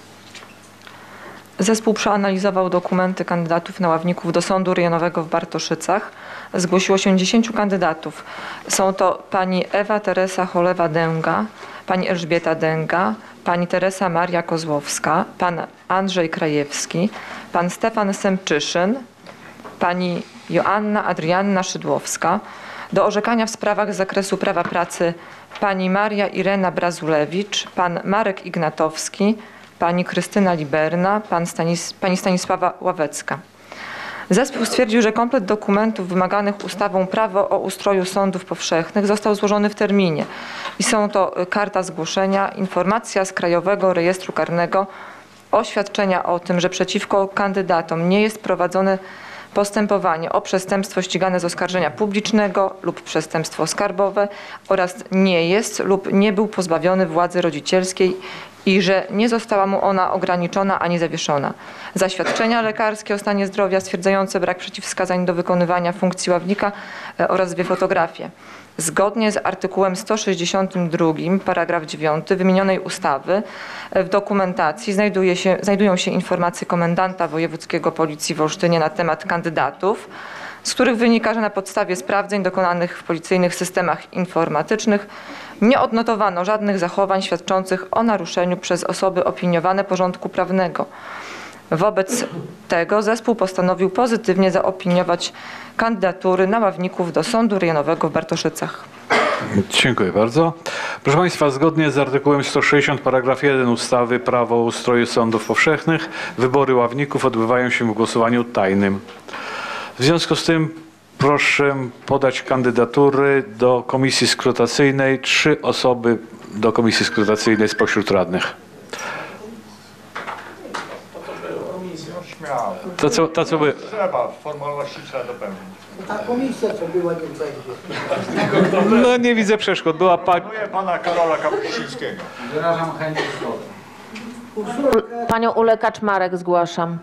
Zespół przeanalizował dokumenty kandydatów na ławników do Sądu Rejonowego w Bartoszycach. Zgłosiło się dziesięciu kandydatów. Są to pani Ewa Teresa Cholewa-Dęga, pani Elżbieta Dęga, pani Teresa Maria Kozłowska, pan Andrzej Krajewski, pan Stefan Semczyszyn, pani Joanna Adrianna Szydłowska. Do orzekania w sprawach z zakresu prawa pracy pani Maria Irena Brazulewicz, pan Marek Ignatowski, pani Krystyna Liberna, pan Stanis, pani Stanisława Ławecka. Zespół stwierdził, że komplet dokumentów wymaganych ustawą Prawo o ustroju sądów powszechnych został złożony w terminie. I są to karta zgłoszenia, informacja z Krajowego Rejestru Karnego, oświadczenia o tym, że przeciwko kandydatom nie jest prowadzone postępowanie o przestępstwo ścigane z oskarżenia publicznego lub przestępstwo skarbowe oraz nie jest lub nie był pozbawiony władzy rodzicielskiej i że nie została mu ona ograniczona ani zawieszona. Zaświadczenia lekarskie o stanie zdrowia stwierdzające brak przeciwwskazań do wykonywania funkcji ławnika oraz dwie fotografie. Zgodnie z artykułem sto sześćdziesiątym drugim paragraf dziewiąty wymienionej ustawy w dokumentacji znajduje się, znajdują się informacje komendanta wojewódzkiego Policji w Olsztynie na temat kandydatów, z których wynika, że na podstawie sprawdzeń dokonanych w policyjnych systemach informatycznych nie odnotowano żadnych zachowań świadczących o naruszeniu przez osoby opiniowane porządku prawnego. Wobec tego zespół postanowił pozytywnie zaopiniować kandydatury na ławników do Sądu Rejonowego w Bartoszycach. Dziękuję bardzo. Proszę Państwa, zgodnie z artykułem sto sześćdziesiąt paragraf jeden ustawy Prawo o ustroju sądów powszechnych wybory ławników odbywają się w głosowaniu tajnym. W związku z tym proszę podać kandydatury do komisji skrutacyjnej. Trzy osoby do komisji skrutacyjnej spośród radnych. To co, to co by... Trzeba, formalności trzeba dopełnić. Ta komisja, co była, nie będzie. No nie widzę przeszkód. Była pani... Proponuję pana Karola Kapuścińskiego. Wyrażam chęć zgody. Panią Ulę Kaczmarek zgłaszam.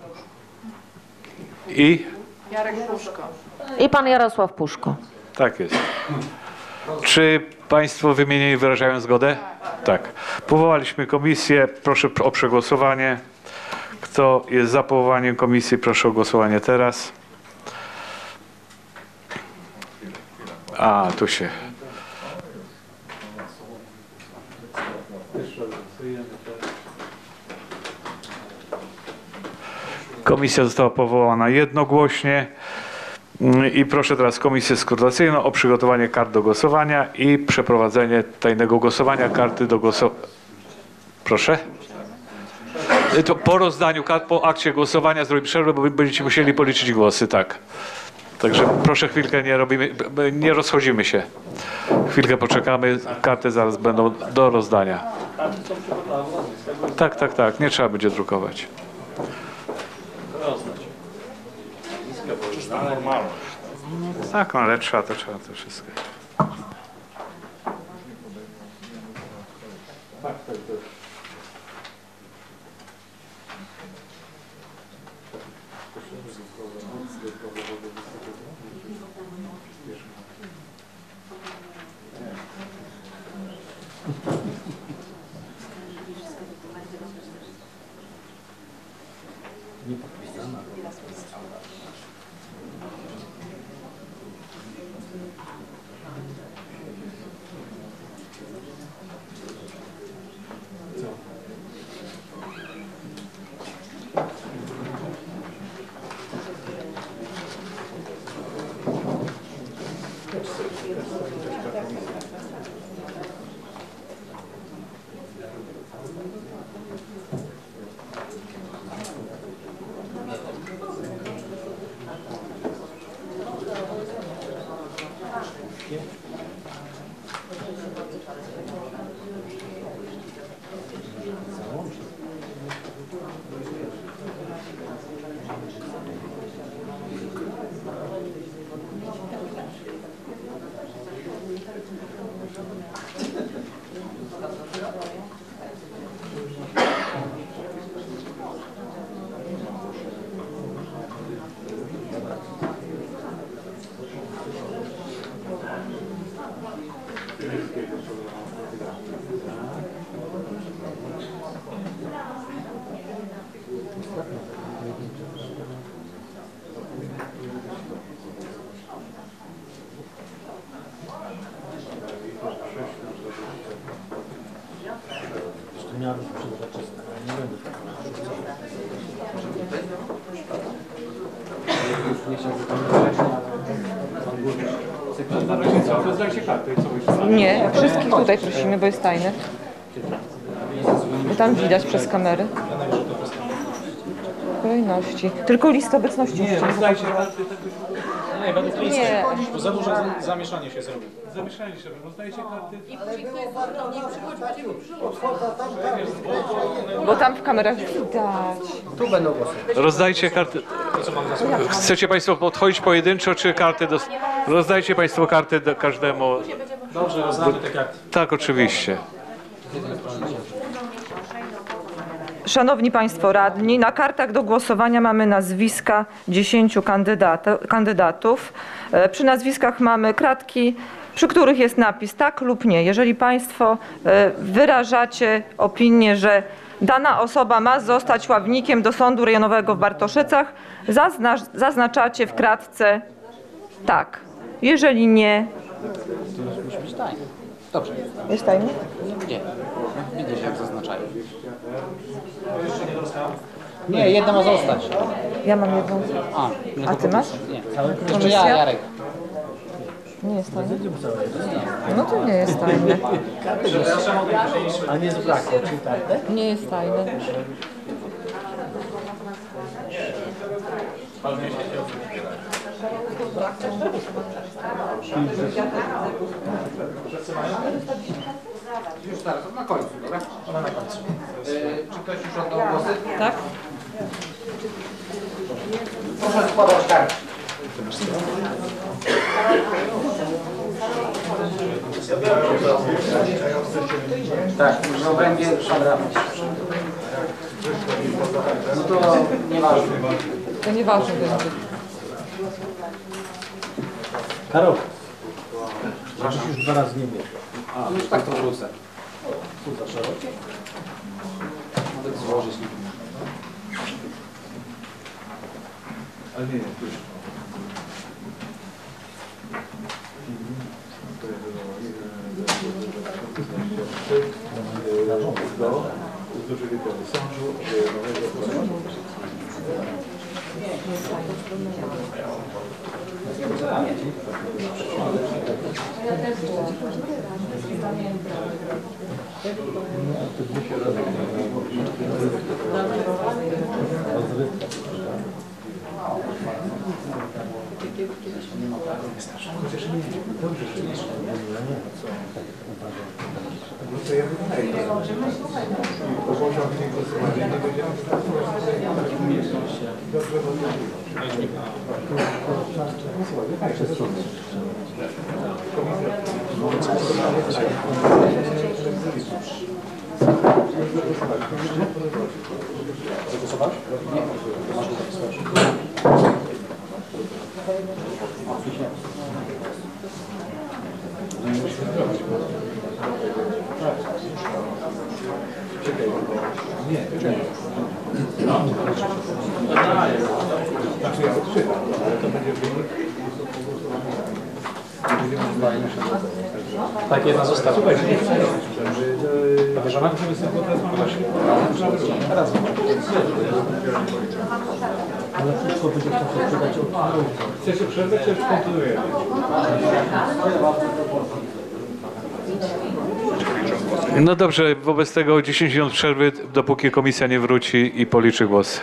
I? Jarek Puszko. I pan Jarosław Puszko. Tak jest. Czy Państwo wymienieni wyrażają zgodę? Tak. Powołaliśmy komisję. Proszę o przegłosowanie. Kto jest za powołaniem komisji, proszę o głosowanie teraz. A, tu się. Komisja została powołana jednogłośnie. I proszę teraz Komisję Skrutacyjną o przygotowanie kart do głosowania i przeprowadzenie tajnego głosowania. Karty do głosowania. Proszę? To po rozdaniu kart, po akcie głosowania zrobimy przerwę, bo będziecie musieli policzyć głosy, tak. Także proszę chwilkę, nie robimy, nie rozchodzimy się. Chwilkę poczekamy, karty zaraz będą do rozdania. Tak, tak, tak, nie trzeba będzie drukować. No tak, no ale trzeba, to trzeba to wszystko. Tak, tak, tak. Nie, wszystkich tutaj prosimy, bo jest tajne. Bo tam widać przez kamery. Kolejności. Tylko list obecności. Nie, rozdajcie karty. Nie, według listy. Nie. Bo za duże zamieszanie się zrobi. Zamieszanie się, rozdajcie karty. I później kto jest nie przychodzi, będziemy Bo tam w kamerach widać. Tu będą głosy. Rozdajcie karty. Chcecie Państwo podchodzić pojedynczo, czy karty do... Rozdajcie Państwo karty do każdemu. Dobrze, rozdamy te karty. Tak, oczywiście. Szanowni Państwo Radni, na kartach do głosowania mamy nazwiska dziesięciu kandydatów. Przy nazwiskach mamy kratki, przy których jest napis tak lub nie. Jeżeli Państwo wyrażacie opinię, że dana osoba ma zostać ławnikiem do Sądu Rejonowego w Bartoszycach, zaznaczacie w kratce tak. Jeżeli nie... To musi być tajne. Dobrze. Jest tajny? Nie. Widzę, jak zaznaczają. Nie, jedna ma zostać. Ja mam jedną. A, A ty masz? Nie. Jeszcze ja, Jarek. Nie jest tajny? No to nie jest tajne. A nie zabrakło ci kartę? Nie jest tajne. Już zaraz, na końcu, dobra? Ona na końcu. Czy ktoś już oddał głosy? Tak. Proszę składać kartę. Tak, w obrębie kwadratu. No to nieważne. To nieważne będzie. Karol, żebyś już dwa razy nie miał. A, już tak to wrócę. Tu za szerokie. Mogę złożyć. Ale nie, nie, tu już. Do uzdrowienia sądu. Tak, jedna została. Powierzone? Teraz. Chcecie przerwę, czy już kontynuujemy? No dobrze, wobec tego dziesięć minut przerwy, dopóki komisja nie wróci i policzy głosy.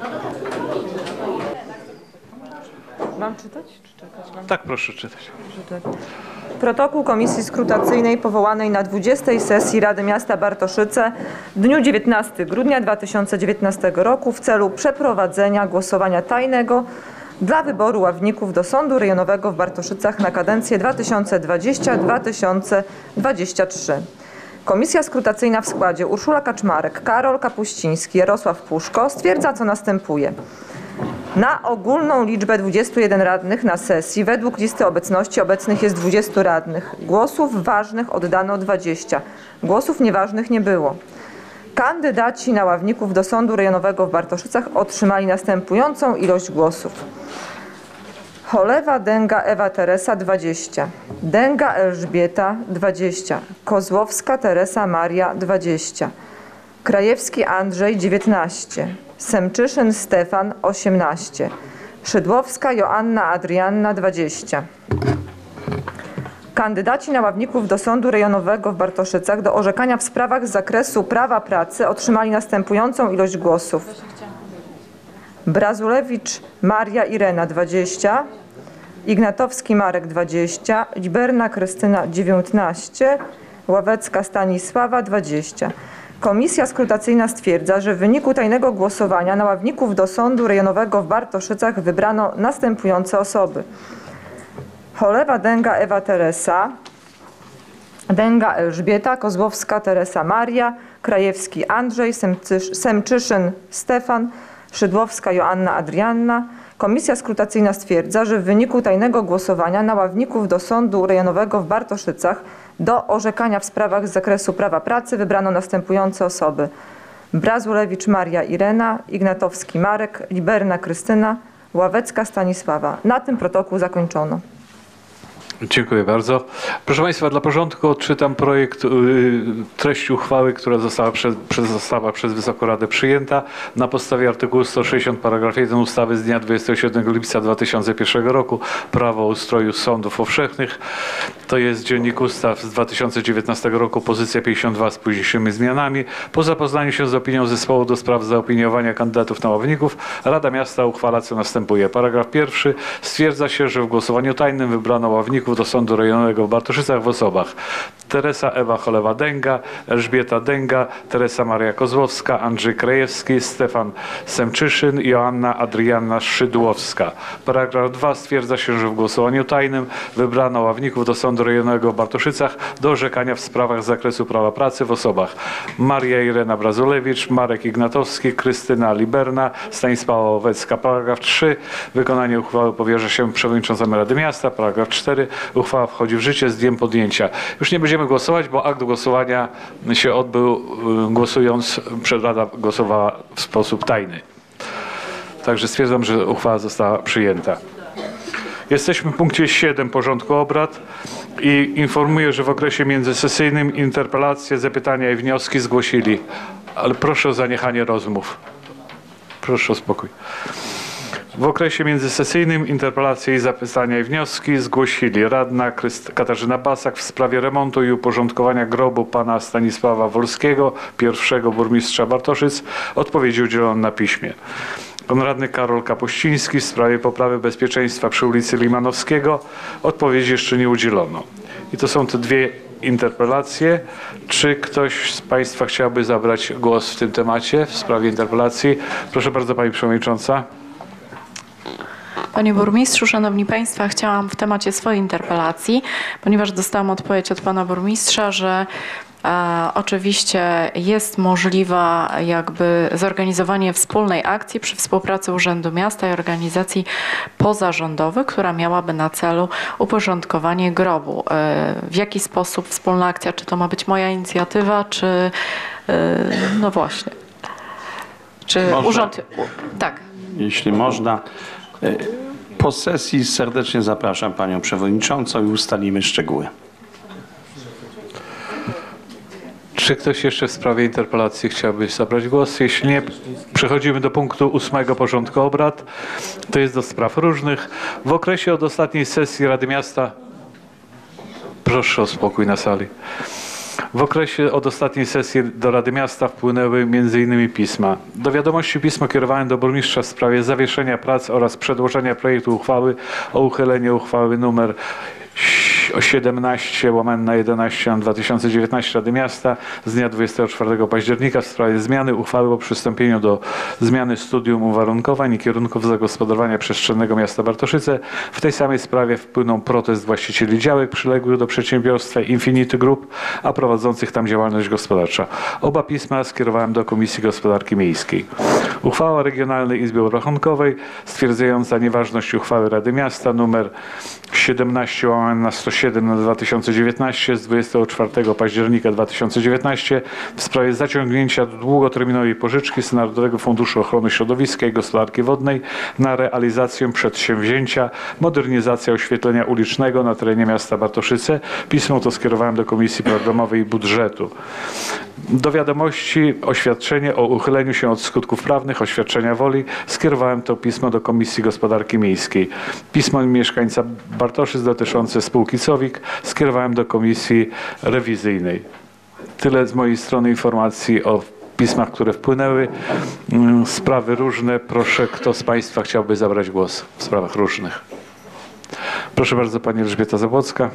Mam czytać? Czy czekać? Mam... Tak, proszę czytać. Tak. Protokół Komisji Skrutacyjnej powołanej na dwudziestej sesji Rady Miasta Bartoszyce w dniu dziewiętnastego grudnia dwa tysiące dziewiętnastego roku w celu przeprowadzenia głosowania tajnego dla wyboru ławników do Sądu Rejonowego w Bartoszycach na kadencję dwa tysiące dwudziestą do dwa tysiące dwudziestego trzeciego. Komisja Skrutacyjna w składzie Urszula Kaczmarek, Karol Kapuściński, Jarosław Puszko stwierdza, co następuje. Na ogólną liczbę dwudziestu jeden radnych na sesji według listy obecności obecnych jest dwudziestu radnych. Głosów ważnych oddano dwadzieścia. Głosów nieważnych nie było. Kandydaci na ławników do Sądu Rejonowego w Bartoszycach otrzymali następującą ilość głosów. Cholewa Dęga Ewa Teresa dwadzieścia, Dęga Elżbieta dwadzieścia, Kozłowska Teresa Maria dwadzieścia, Krajewski Andrzej dziewiętnaście, Semczyszyn Stefan osiemnaście, Szydłowska Joanna Adrianna dwadzieścia. Kandydaci na ławników do Sądu Rejonowego w Bartoszycach do orzekania w sprawach z zakresu prawa pracy otrzymali następującą ilość głosów. Brazulewicz Maria Irena dwadzieścia, Ignatowski Marek dwadzieścia, Liberna Krystyna dziewiętnaście, Ławecka Stanisława dwadzieścia. Komisja Skrutacyjna stwierdza, że w wyniku tajnego głosowania na ławników do Sądu Rejonowego w Bartoszycach wybrano następujące osoby. Cholewa Dęga Ewa Teresa, Dęga Elżbieta, Kozłowska Teresa Maria, Krajewski Andrzej, Semcysz, Semczyszyn Stefan, Szydłowska Joanna Adrianna. Komisja Skrutacyjna stwierdza, że w wyniku tajnego głosowania na ławników do Sądu Rejonowego w Bartoszycach do orzekania w sprawach z zakresu prawa pracy wybrano następujące osoby. Brazulewicz Maria Irena, Ignatowski Marek, Liberna Krystyna, Ławecka Stanisława. Na tym protokół zakończono. Dziękuję bardzo. Proszę Państwa, dla porządku odczytam projekt, yy, treść uchwały, która została przez, przez, została przez Wysoką Radę przyjęta na podstawie artykułu sto sześćdziesiąt paragraf jeden ustawy z dnia dwudziestego siódmego lipca dwa tysiące pierwszego roku Prawo o ustroju sądów powszechnych. To jest Dziennik Ustaw z dwa tysiące dziewiętnastego roku, pozycja pięćdziesiąt dwa z późniejszymi zmianami. Po zapoznaniu się z opinią Zespołu do spraw zaopiniowania kandydatów na ławników, Rada Miasta uchwala, co następuje. Paragraf pierwszy. Stwierdza się, że w głosowaniu tajnym wybrano ławników do Sądu Rejonowego w Bartoszycach w osobach Teresa Ewa Cholewa Dęga, Elżbieta Dęga, Teresa Maria Kozłowska, Andrzej Krajewski, Stefan Semczyszyn i Joanna Adrianna Szydłowska. Paragraf dwa. Stwierdza się, że w głosowaniu tajnym wybrano ławników do Sądu Rejonowego w Bartoszycach do orzekania w sprawach z zakresu prawa pracy w osobach Maria Irena Brazulewicz, Marek Ignatowski, Krystyna Liberna, Stanisława Ławecka. Paragraf trzy. Wykonanie uchwały powierza się przewodniczącemu Rady Miasta. Paragraf cztery. Uchwała wchodzi w życie z dniem podjęcia. Już nie będziemy głosować, bo akt głosowania się odbył głosując, Rada głosowała w sposób tajny. Także stwierdzam, że uchwała została przyjęta. Jesteśmy w punkcie siedem porządku obrad i informuję, że w okresie międzysesyjnym interpelacje, zapytania i wnioski zgłosili. Ale proszę o zaniechanie rozmów. Proszę o spokój. W okresie międzysesyjnym interpelacje i zapytania i wnioski zgłosili radna Katarzyna Basak w sprawie remontu i uporządkowania grobu pana Stanisława Wolskiego, pierwszego burmistrza Bartoszyc. Odpowiedzi udzielono na piśmie. Pan radny Karol Kapuściński w sprawie poprawy bezpieczeństwa przy ulicy Limanowskiego. Odpowiedzi jeszcze nie udzielono. I to są te dwie interpelacje. Czy ktoś z państwa chciałby zabrać głos w tym temacie, w sprawie interpelacji? Proszę bardzo, pani przewodnicząca. Panie burmistrzu, szanowni państwo, chciałam w temacie swojej interpelacji, ponieważ dostałam odpowiedź od pana burmistrza, że e, oczywiście jest możliwe jakby zorganizowanie wspólnej akcji przy współpracy Urzędu Miasta i organizacji pozarządowych, która miałaby na celu uporządkowanie grobu. E, w jaki sposób wspólna akcja? Czy to ma być moja inicjatywa, czy e, no właśnie. Czy Może, urząd... Tak. Jeśli można. Po sesji serdecznie zapraszam panią przewodniczącą i ustalimy szczegóły. Czy ktoś jeszcze w sprawie interpelacji chciałby zabrać głos? Jeśli nie, przechodzimy do punktu ósmego porządku obrad. To jest do spraw różnych. W okresie od ostatniej sesji Rady Miasta... Proszę o spokój na sali. W okresie od ostatniej sesji do Rady Miasta wpłynęły m.in. pisma. Do wiadomości pismo kierowałem do burmistrza w sprawie zawieszenia prac oraz przedłożenia projektu uchwały o uchyleniu uchwały nr siedemnaście łamane na jedenaście na dwa tysiące dziewiętnaście Rady Miasta z dnia dwudziestego czwartego października w sprawie zmiany uchwały o przystąpieniu do zmiany studium uwarunkowań i kierunków zagospodarowania przestrzennego miasta Bartoszyce. W tej samej sprawie wpłynął protest właścicieli działek przyległych do przedsiębiorstwa Infinity Group, a prowadzących tam działalność gospodarcza. Oba pisma skierowałem do Komisji Gospodarki Miejskiej. Uchwała Regionalnej Izby Obrachunkowej stwierdzająca nieważność uchwały Rady Miasta nr siedemnaście łamane na sto siedem na dwa tysiące dziewiętnaście z dwudziestego czwartego października dwa tysiące dziewiętnaście w sprawie zaciągnięcia długoterminowej pożyczki z Narodowego Funduszu Ochrony Środowiska i Gospodarki Wodnej na realizację przedsięwzięcia modernizacja oświetlenia ulicznego na terenie miasta Bartoszyce. Pismo to skierowałem do Komisji Programowej i Budżetu. Do wiadomości oświadczenie o uchyleniu się od skutków prawnych oświadczenia woli skierowałem to pismo do Komisji Gospodarki Miejskiej. Pismo mieszkańca Bartoszyc dotyczące spółki Cowik skierowałem do Komisji Rewizyjnej. Tyle z mojej strony informacji o pismach, które wpłynęły. Sprawy różne. Proszę, kto z państwa chciałby zabrać głos w sprawach różnych. Proszę bardzo, pani Elżbieta Zabłocka.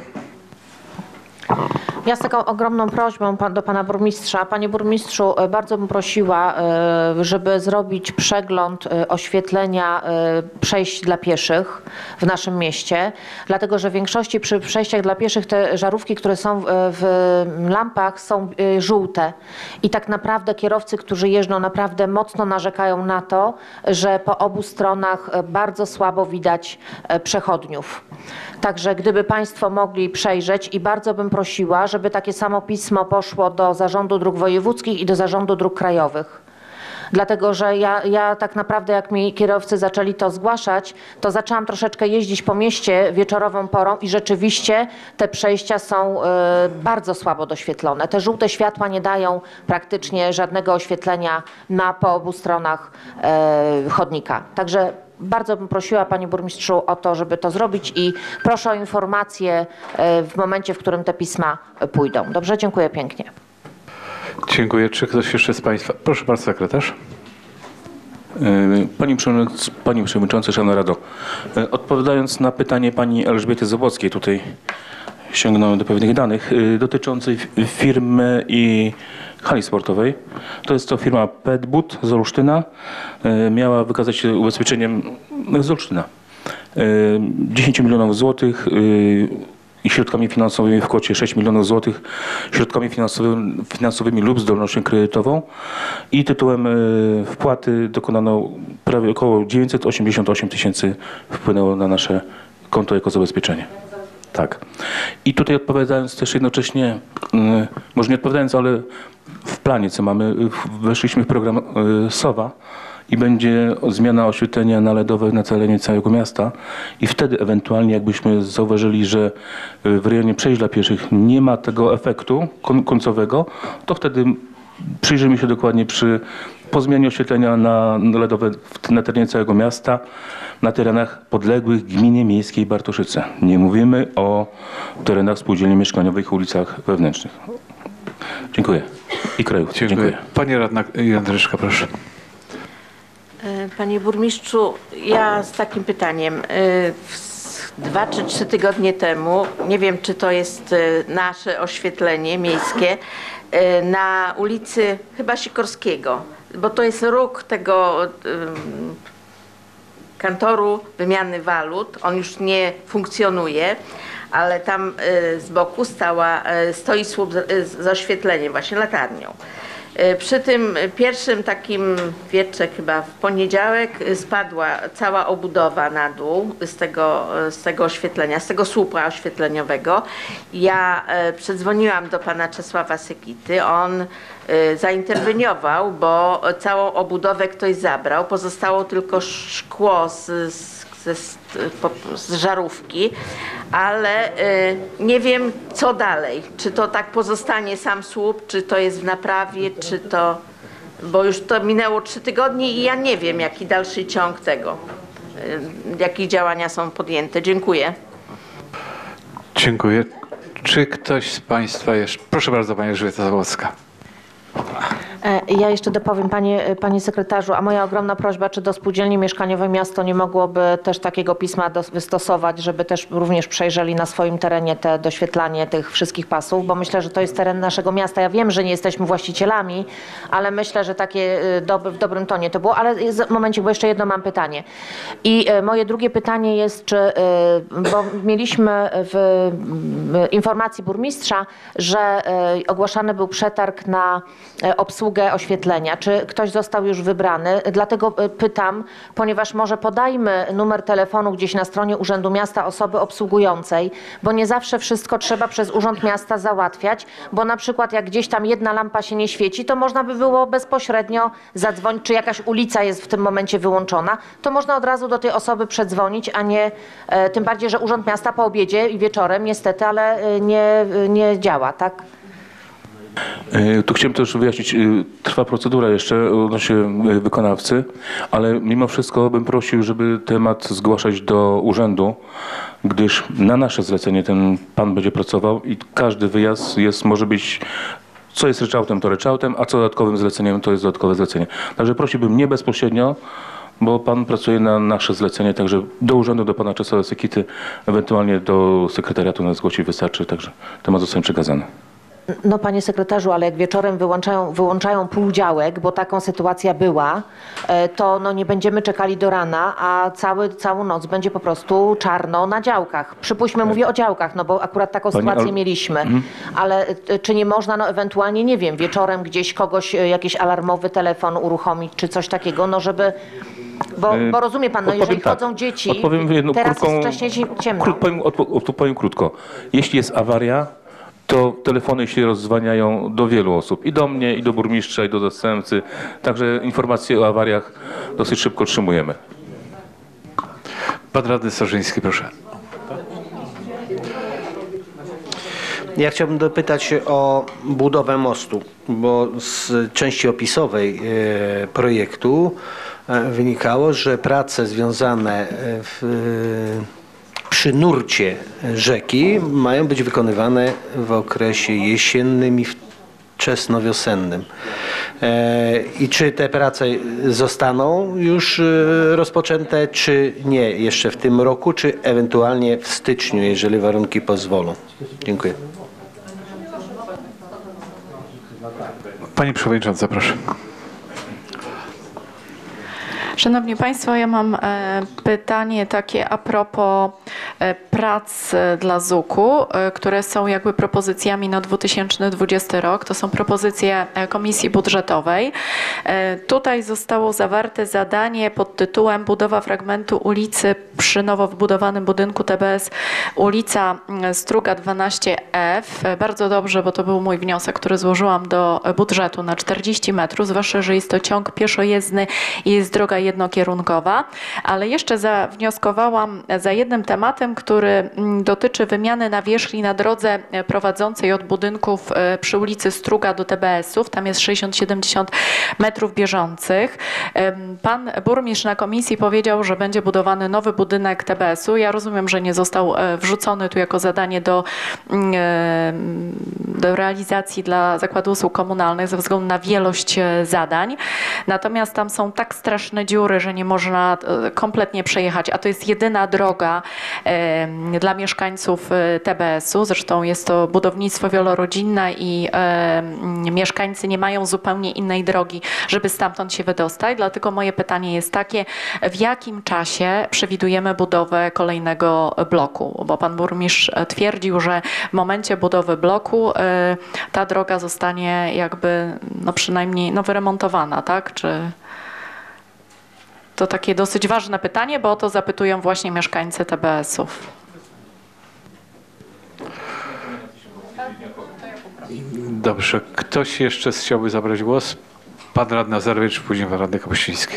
Ja z taką ogromną prośbą do pana burmistrza. Panie burmistrzu, bardzo bym prosiła, żeby zrobić przegląd oświetlenia przejść dla pieszych w naszym mieście, dlatego że w większości przy przejściach dla pieszych te żarówki, które są w lampach, są żółte i tak naprawdę kierowcy, którzy jeżdżą, naprawdę mocno narzekają na to, że po obu stronach bardzo słabo widać przechodniów. Także gdyby państwo mogli przejrzeć i bardzo bym prosiła, żeby takie samo pismo poszło do Zarządu Dróg Wojewódzkich i do Zarządu Dróg Krajowych. Dlatego, że ja, ja tak naprawdę jak mi kierowcy zaczęli to zgłaszać, to zaczęłam troszeczkę jeździć po mieście wieczorową porą i rzeczywiście te przejścia są y, bardzo słabo doświetlone. Te żółte światła nie dają praktycznie żadnego oświetlenia na po obu stronach y, chodnika. Także bardzo bym prosiła, panie burmistrzu, o to, żeby to zrobić i proszę o informację w momencie, w którym te pisma pójdą. Dobrze? Dziękuję pięknie. Dziękuję. Czy ktoś jeszcze z państwa? Proszę bardzo, sekretarz. Pani Przewodnicząca, Pani Przewodnicząca, Szanowna Rado, odpowiadając na pytanie pani Elżbiety Zabłockiej, tutaj sięgnąłem do pewnych danych dotyczących firmy i hali sportowej. To jest to firma Petbut z Olsztyna. Miała wykazać się ubezpieczeniem z Olsztyna. dziesięć milionów złotych i środkami finansowymi w kwocie sześć milionów złotych, środkami finansowymi, finansowymi lub zdolnością kredytową i tytułem wpłaty dokonano prawie około dziewięćset osiemdziesiąt osiem tysięcy wpłynęło na nasze konto jako zabezpieczenie. Tak. I tutaj odpowiadając też jednocześnie, może nie odpowiadając, ale w planie, co mamy, weszliśmy w program SOWA i będzie zmiana oświetlenia na ledowe na terenie całego miasta i wtedy ewentualnie jakbyśmy zauważyli, że w rejonie przejść dla pieszych nie ma tego efektu końcowego, to wtedy przyjrzymy się dokładnie przy po zmianie oświetlenia na LEDowe na terenie całego miasta, na terenach podległych gminie miejskiej Bartoszyce. Nie mówimy o terenach spółdzielni mieszkaniowych, ulicach wewnętrznych. Dziękuję. I krajów. Dziękuję. Dziękuję. Pani radna Jędryszka, proszę. Panie burmistrzu, ja z takim pytaniem. Dwa czy trzy tygodnie temu, nie wiem czy to jest nasze oświetlenie miejskie, na ulicy chyba Sikorskiego, bo to jest róg tego kantoru wymiany walut, on już nie funkcjonuje, ale tam z boku stała, stoi słup z oświetleniem, właśnie latarnią. Przy tym pierwszym takim wietrze, chyba w poniedziałek, spadła cała obudowa na dół z tego, z tego oświetlenia, z tego słupa oświetleniowego. Ja przedzwoniłam do pana Czesława Sekity, on zainterweniował, bo całą obudowę ktoś zabrał, pozostało tylko szkło z, z Ze, z żarówki, ale y, nie wiem co dalej, czy to tak pozostanie sam słup, czy to jest w naprawie, czy to, bo już to minęło trzy tygodnie i ja nie wiem jaki dalszy ciąg tego, y, jakie działania są podjęte. Dziękuję. Dziękuję. Czy ktoś z państwa jeszcze, proszę bardzo pani Elżbieta Zabłocka. Ja jeszcze dopowiem, panie, panie sekretarzu, a moja ogromna prośba, czy do spółdzielni mieszkaniowej miasto nie mogłoby też takiego pisma do, wystosować, żeby też również przejrzeli na swoim terenie te doświetlanie tych wszystkich pasów, bo myślę, że to jest teren naszego miasta. Ja wiem, że nie jesteśmy właścicielami, ale myślę, że takie dob w dobrym tonie to było. Ale w momencie, bo jeszcze jedno mam pytanie. I moje drugie pytanie jest, czy, bo mieliśmy w informacji burmistrza, że ogłaszany był przetarg na obsługę oświetlenia. Czy ktoś został już wybrany? Dlatego pytam, ponieważ może podajmy numer telefonu gdzieś na stronie Urzędu Miasta osoby obsługującej, bo nie zawsze wszystko trzeba przez Urząd Miasta załatwiać, bo na przykład jak gdzieś tam jedna lampa się nie świeci, to można by było bezpośrednio zadzwonić, czy jakaś ulica jest w tym momencie wyłączona, to można od razu do tej osoby przedzwonić, a nie, tym bardziej, że Urząd Miasta po obiedzie i wieczorem niestety, ale nie, nie działa, tak? Tu chciałem też wyjaśnić, trwa procedura jeszcze odnośnie wykonawcy, ale mimo wszystko bym prosił, żeby temat zgłaszać do urzędu, gdyż na nasze zlecenie ten pan będzie pracował i każdy wyjazd jest, może być, co jest ryczałtem, to ryczałtem, a co dodatkowym zleceniem, to jest dodatkowe zlecenie. Także prosiłbym nie bezpośrednio, bo pan pracuje na nasze zlecenie, także do urzędu, do pana Czesława Sekity, ewentualnie do sekretariatu nas zgłosić wystarczy, także temat zostanie przekazany. No panie sekretarzu, ale jak wieczorem wyłączają, wyłączają półdziałek, bo taką sytuacja była, to no nie będziemy czekali do rana, a cały, całą noc będzie po prostu czarno na działkach. Przypuśćmy, mówię o działkach, no bo akurat taką Pani, sytuację ale... mieliśmy. Mhm. Ale czy nie można, no ewentualnie, nie wiem, wieczorem gdzieś kogoś, jakiś alarmowy telefon uruchomić, czy coś takiego, no żeby... Bo, bo rozumie pan, no Odpowiem jeżeli tak. chodzą dzieci, Odpowiem jedną teraz krótką, jest wcześniej ciemno. Krót, powiem, odpo, powiem krótko. Jeśli jest awaria, to telefony się rozdzwaniają do wielu osób. I do mnie, i do burmistrza, i do zastępcy. Także informacje o awariach dosyć szybko otrzymujemy. Pan radny Starzyński, proszę. Ja chciałbym dopytać się o budowę mostu, bo z części opisowej projektu wynikało, że prace związane w przy nurcie rzeki mają być wykonywane w okresie jesiennym i wczesnowiosennym. I czy te prace zostaną już rozpoczęte, czy nie jeszcze w tym roku, czy ewentualnie w styczniu, jeżeli warunki pozwolą? Dziękuję. Pani przewodnicząca, proszę. Szanowni Państwo, ja mam pytanie takie a propos prac dla zuku, które są jakby propozycjami na dwa tysiące dwudziesty rok. To są propozycje Komisji Budżetowej. Tutaj zostało zawarte zadanie pod tytułem budowa fragmentu ulicy przy nowo wbudowanym budynku T B S ulica Struga dwanaście F. Bardzo dobrze, bo to był mój wniosek, który złożyłam do budżetu na czterdzieści metrów, zwłaszcza, że jest to ciąg pieszojezdny i jest droga jednokierunkowa, ale jeszcze zawnioskowałam za jednym tematem, który który dotyczy wymiany nawierzchni na drodze prowadzącej od budynków przy ulicy Struga do T B S-ów. Tam jest sześćdziesiąt siedemdziesiąt metrów bieżących. Pan burmistrz na komisji powiedział, że będzie budowany nowy budynek T B S-u. Ja rozumiem, że nie został wrzucony tu jako zadanie do, do realizacji dla Zakładu Usług Komunalnych ze względu na wielość zadań. Natomiast tam są tak straszne dziury, że nie można kompletnie przejechać, a to jest jedyna droga dla mieszkańców T B S-u. Zresztą jest to budownictwo wielorodzinne i mieszkańcy nie mają zupełnie innej drogi, żeby stamtąd się wydostać. Dlatego moje pytanie jest takie, w jakim czasie przewidujemy budowę kolejnego bloku? Bo pan burmistrz twierdził, że w momencie budowy bloku ta droga zostanie jakby no przynajmniej no wyremontowana, tak? Czy to takie dosyć ważne pytanie, bo o to zapytują właśnie mieszkańcy T B S-ów. Dobrze. Ktoś jeszcze chciałby zabrać głos? Pan radny Nazarowicz, później pan radny Kapuściński.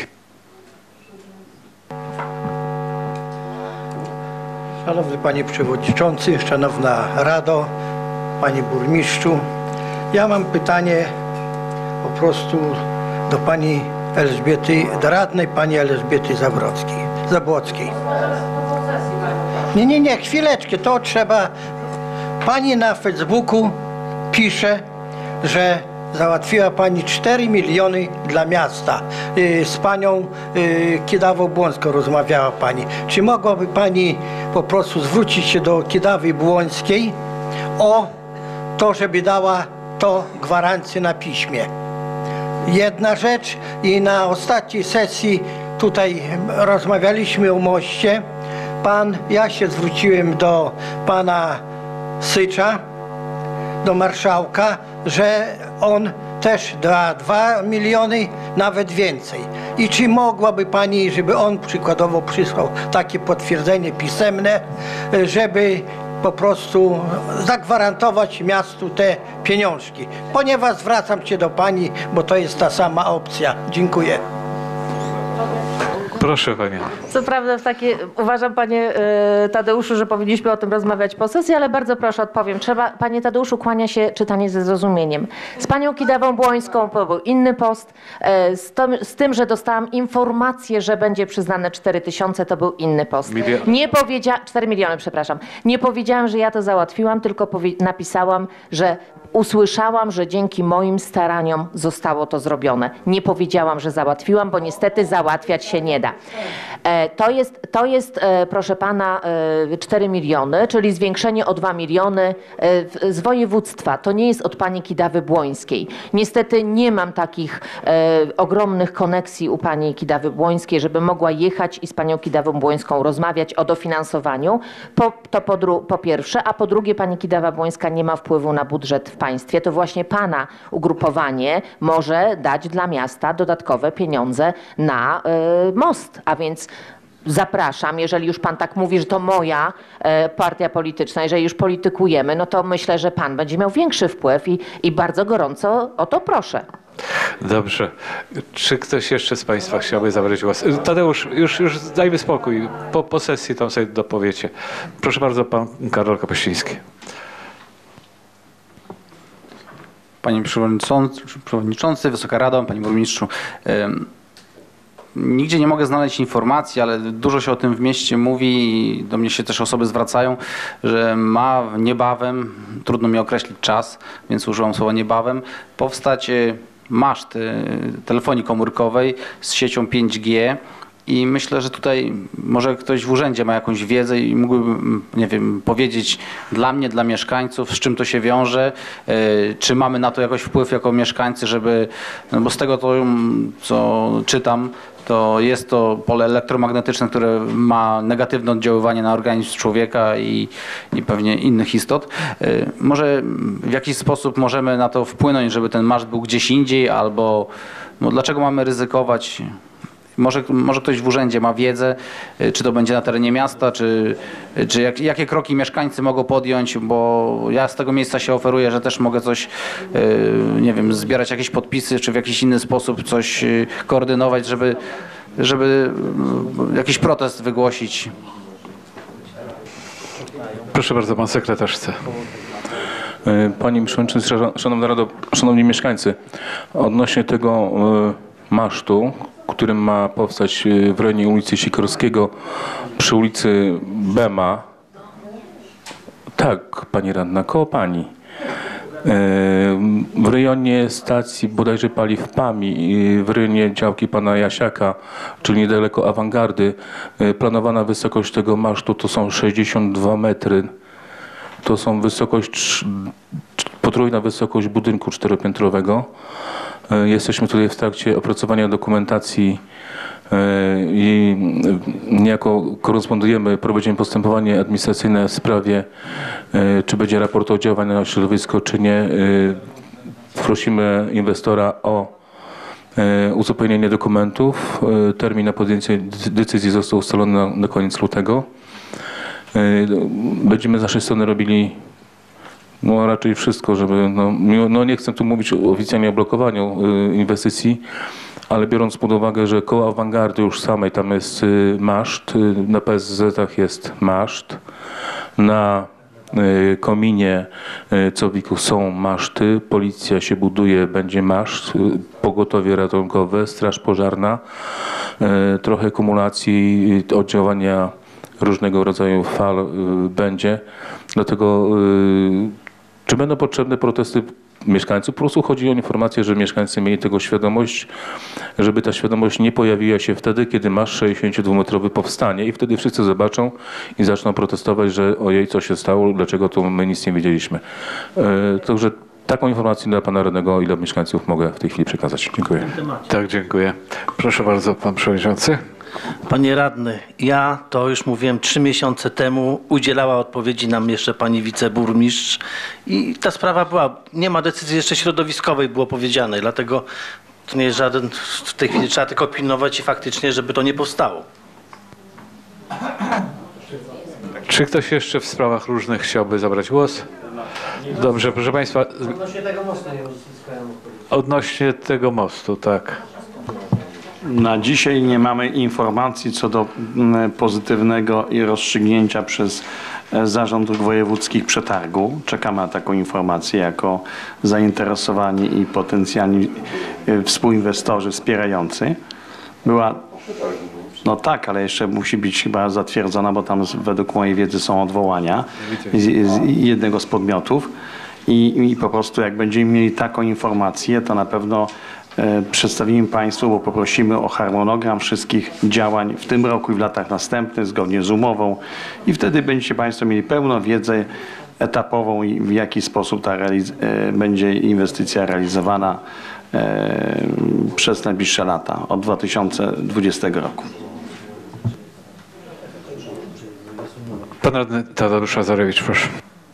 Szanowny Panie Przewodniczący, Szanowna Rado, Panie Burmistrzu. Ja mam pytanie po prostu do Pani Elżbiety, do radnej Pani Elżbiety Zabłockiej. Zabłockiej. Nie, nie, nie, chwileczkę, to trzeba. Pani na Facebooku pisze, że załatwiła Pani cztery miliony dla miasta. Z Panią Kidawą-Błońską rozmawiała Pani. Czy mogłaby Pani po prostu zwrócić się do Kidawy-Błońskiej o to, żeby dała to gwarancję na piśmie? Jedna rzecz i na ostatniej sesji tutaj rozmawialiśmy o moście. Pan, ja się zwróciłem do Pana Sycza, do marszałka, że on też da dwa miliony, nawet więcej. I czy mogłaby Pani, żeby on przykładowo przysłał takie potwierdzenie pisemne, żeby po prostu zagwarantować miastu te pieniążki. Ponieważ zwracam się do Pani, bo to jest ta sama opcja. Dziękuję. Proszę Pani. Co prawda w takie, uważam Panie e, Tadeuszu, że powinniśmy o tym rozmawiać po sesji, ale bardzo proszę odpowiem. Trzeba, Panie Tadeuszu, kłania się czytanie ze zrozumieniem. Z Panią Kidawą-Błońską to był inny post. E, z, to, z tym, że dostałam informację, że będzie przyznane cztery tysiące, to był inny post. Milion. Nie powiedziałam, cztery miliony, przepraszam. Nie powiedziałam, że ja to załatwiłam, tylko napisałam, że usłyszałam, że dzięki moim staraniom zostało to zrobione. Nie powiedziałam, że załatwiłam, bo niestety załatwiać się nie da. To jest, to jest proszę Pana, cztery miliony, czyli zwiększenie o dwa miliony z województwa. To nie jest od Pani Kidawy-Błońskiej. Niestety nie mam takich ogromnych koneksji u Pani Kidawy-Błońskiej, żeby mogła jechać i z Panią Kidawą-Błońską rozmawiać o dofinansowaniu. Po, to po, po pierwsze, a po drugie Pani Kidawa-Błońska nie ma wpływu na budżet w państwie. To właśnie Pana ugrupowanie może dać dla miasta dodatkowe pieniądze na y, most. A więc zapraszam, jeżeli już Pan tak mówi, że to moja e, partia polityczna, jeżeli już politykujemy, no to myślę, że Pan będzie miał większy wpływ i, i bardzo gorąco o to proszę. Dobrze. Czy ktoś jeszcze z Państwa chciałby zabrać głos? Tadeusz, już, już dajmy spokój. Po, po sesji tam sobie dopowiecie. Proszę bardzo, Pan Karol Kapuściński. Panie Przewodniczący, Przewodniczący, Wysoka Rado, Panie Burmistrzu. Nigdzie nie mogę znaleźć informacji, ale dużo się o tym w mieście mówi i do mnie się też osoby zwracają, że ma niebawem, trudno mi określić czas, więc użyłam słowa niebawem, powstać maszt telefonii komórkowej z siecią pięć G. I myślę, że tutaj może ktoś w urzędzie ma jakąś wiedzę i mógłby, nie wiem, powiedzieć dla mnie, dla mieszkańców, z czym to się wiąże, czy mamy na to jakoś wpływ jako mieszkańcy, żeby, no bo z tego to, co czytam, to jest to pole elektromagnetyczne, które ma negatywne oddziaływanie na organizm człowieka i, i pewnie innych istot. Może w jakiś sposób możemy na to wpłynąć, żeby ten maszt był gdzieś indziej, albo no, dlaczego mamy ryzykować? Może, może ktoś w urzędzie ma wiedzę, czy to będzie na terenie miasta, czy, czy jak, jakie kroki mieszkańcy mogą podjąć, bo ja z tego miejsca się oferuję, że też mogę coś, nie wiem, zbierać jakieś podpisy, czy w jakiś inny sposób coś koordynować, żeby, żeby jakiś protest wygłosić. Proszę bardzo, pan sekretarz chce. Panie Przewodniczący, Szanowna Rado, Szanowni Mieszkańcy, odnośnie tego masztu, którym ma powstać w rejonie ulicy Sikorskiego przy ulicy Bema. Tak, pani radna, koło pani. W rejonie stacji bodajże paliw P A M I, w rejonie działki pana Jasiaka, czyli niedaleko awangardy, planowana wysokość tego masztu to są sześćdziesiąt dwa metry. To są wysokość, potrójna wysokość budynku czteropiętrowego. Jesteśmy tutaj w trakcie opracowania dokumentacji i niejako korespondujemy, prowadzimy postępowanie administracyjne w sprawie, czy będzie raport o działaniu na środowisko, czy nie. Prosimy inwestora o uzupełnienie dokumentów. Termin na podjęcie decyzji został ustalony na, na koniec lutego. Będziemy z naszej strony robili no, raczej wszystko, żeby, no, no nie chcę tu mówić oficjalnie o blokowaniu inwestycji, ale biorąc pod uwagę, że koło awangardy już samej tam jest maszt, na P S Z-ach jest maszt, na kominie Cowiku są maszty, policja się buduje, będzie maszt, pogotowie ratunkowe, straż pożarna, trochę kumulacji oddziaływania różnego rodzaju fal będzie. Dlatego czy będą potrzebne protesty mieszkańców? Po prostu chodzi o informację, że mieszkańcy mieli tego świadomość, żeby ta świadomość nie pojawiła się wtedy, kiedy masz sześćdziesięciodwumetrowy powstanie i wtedy wszyscy zobaczą i zaczną protestować, że ojej, co się stało, dlaczego tu my nic nie wiedzieliśmy. Także taką informację dla pana radnego i dla mieszkańców mogę w tej chwili przekazać. Dziękuję. Tak, dziękuję. Proszę bardzo, pan przewodniczący. Panie radny, ja to już mówiłem trzy miesiące temu, udzielała odpowiedzi nam jeszcze pani wiceburmistrz i ta sprawa była, nie ma decyzji jeszcze środowiskowej, było powiedziane, dlatego to nie jest żaden, w tej chwili trzeba tylko pilnować i faktycznie, żeby to nie powstało. Czy ktoś jeszcze w sprawach różnych chciałby zabrać głos? Dobrze, proszę państwa. Odnośnie tego mostu nie uzyskałem odpowiedzi. Odnośnie tego mostu, tak. Na dzisiaj nie mamy informacji co do pozytywnego i rozstrzygnięcia przez Zarząd Dróg Wojewódzkich przetargu. Czekamy na taką informację jako zainteresowani i potencjalni współinwestorzy wspierający. Była, no tak, ale jeszcze musi być chyba zatwierdzona, bo tam według mojej wiedzy są odwołania z, z jednego z podmiotów i, i po prostu jak będziemy mieli taką informację, to na pewno przedstawimy Państwu, bo poprosimy o harmonogram wszystkich działań w tym roku i w latach następnych zgodnie z umową i wtedy będziecie Państwo mieli pełną wiedzę etapową i w jaki sposób ta będzie inwestycja realizowana e, przez najbliższe lata od dwa tysiące dwudziestego roku. Pan radny Tadeusz Lazarewicz, proszę.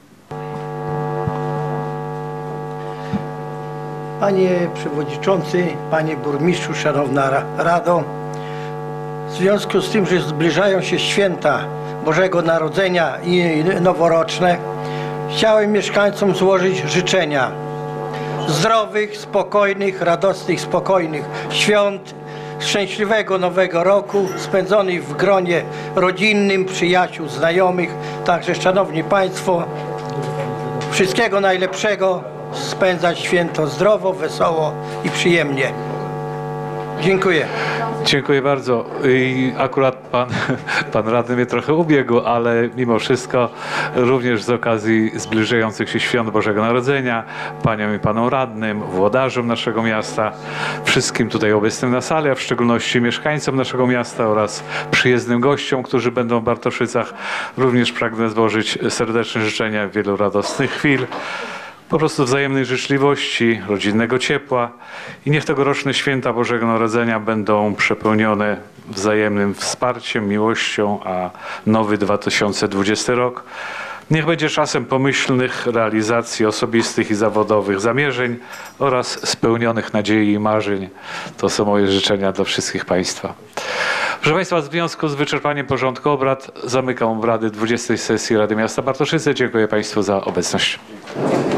Panie Przewodniczący, Panie Burmistrzu, Szanowna Rado, w związku z tym, że zbliżają się święta Bożego Narodzenia i noworoczne, chciałem mieszkańcom złożyć życzenia zdrowych, spokojnych, radosnych, spokojnych świąt, szczęśliwego nowego roku, spędzonych w gronie rodzinnym, przyjaciół, znajomych. Także, Szanowni Państwo, wszystkiego najlepszego. Spędzać święto zdrowo, wesoło i przyjemnie. Dziękuję. Dziękuję bardzo. I akurat pan, pan radny mnie trochę ubiegł, ale mimo wszystko również z okazji zbliżających się świąt Bożego Narodzenia, paniom i panom radnym, włodarzom naszego miasta, wszystkim tutaj obecnym na sali, a w szczególności mieszkańcom naszego miasta oraz przyjezdnym gościom, którzy będą w Bartoszycach, również pragnę złożyć serdeczne życzenia wielu radosnych chwil. Po prostu wzajemnej życzliwości, rodzinnego ciepła i niech tegoroczne święta Bożego Narodzenia będą przepełnione wzajemnym wsparciem, miłością, a nowy dwa tysiące dwudziesty rok niech będzie czasem pomyślnych realizacji osobistych i zawodowych zamierzeń oraz spełnionych nadziei i marzeń. To są moje życzenia dla wszystkich Państwa. Proszę Państwa, w związku z wyczerpaniem porządku obrad zamykam obrady dwudziestej sesji Rady Miasta Bartoszyce. Dziękuję Państwu za obecność.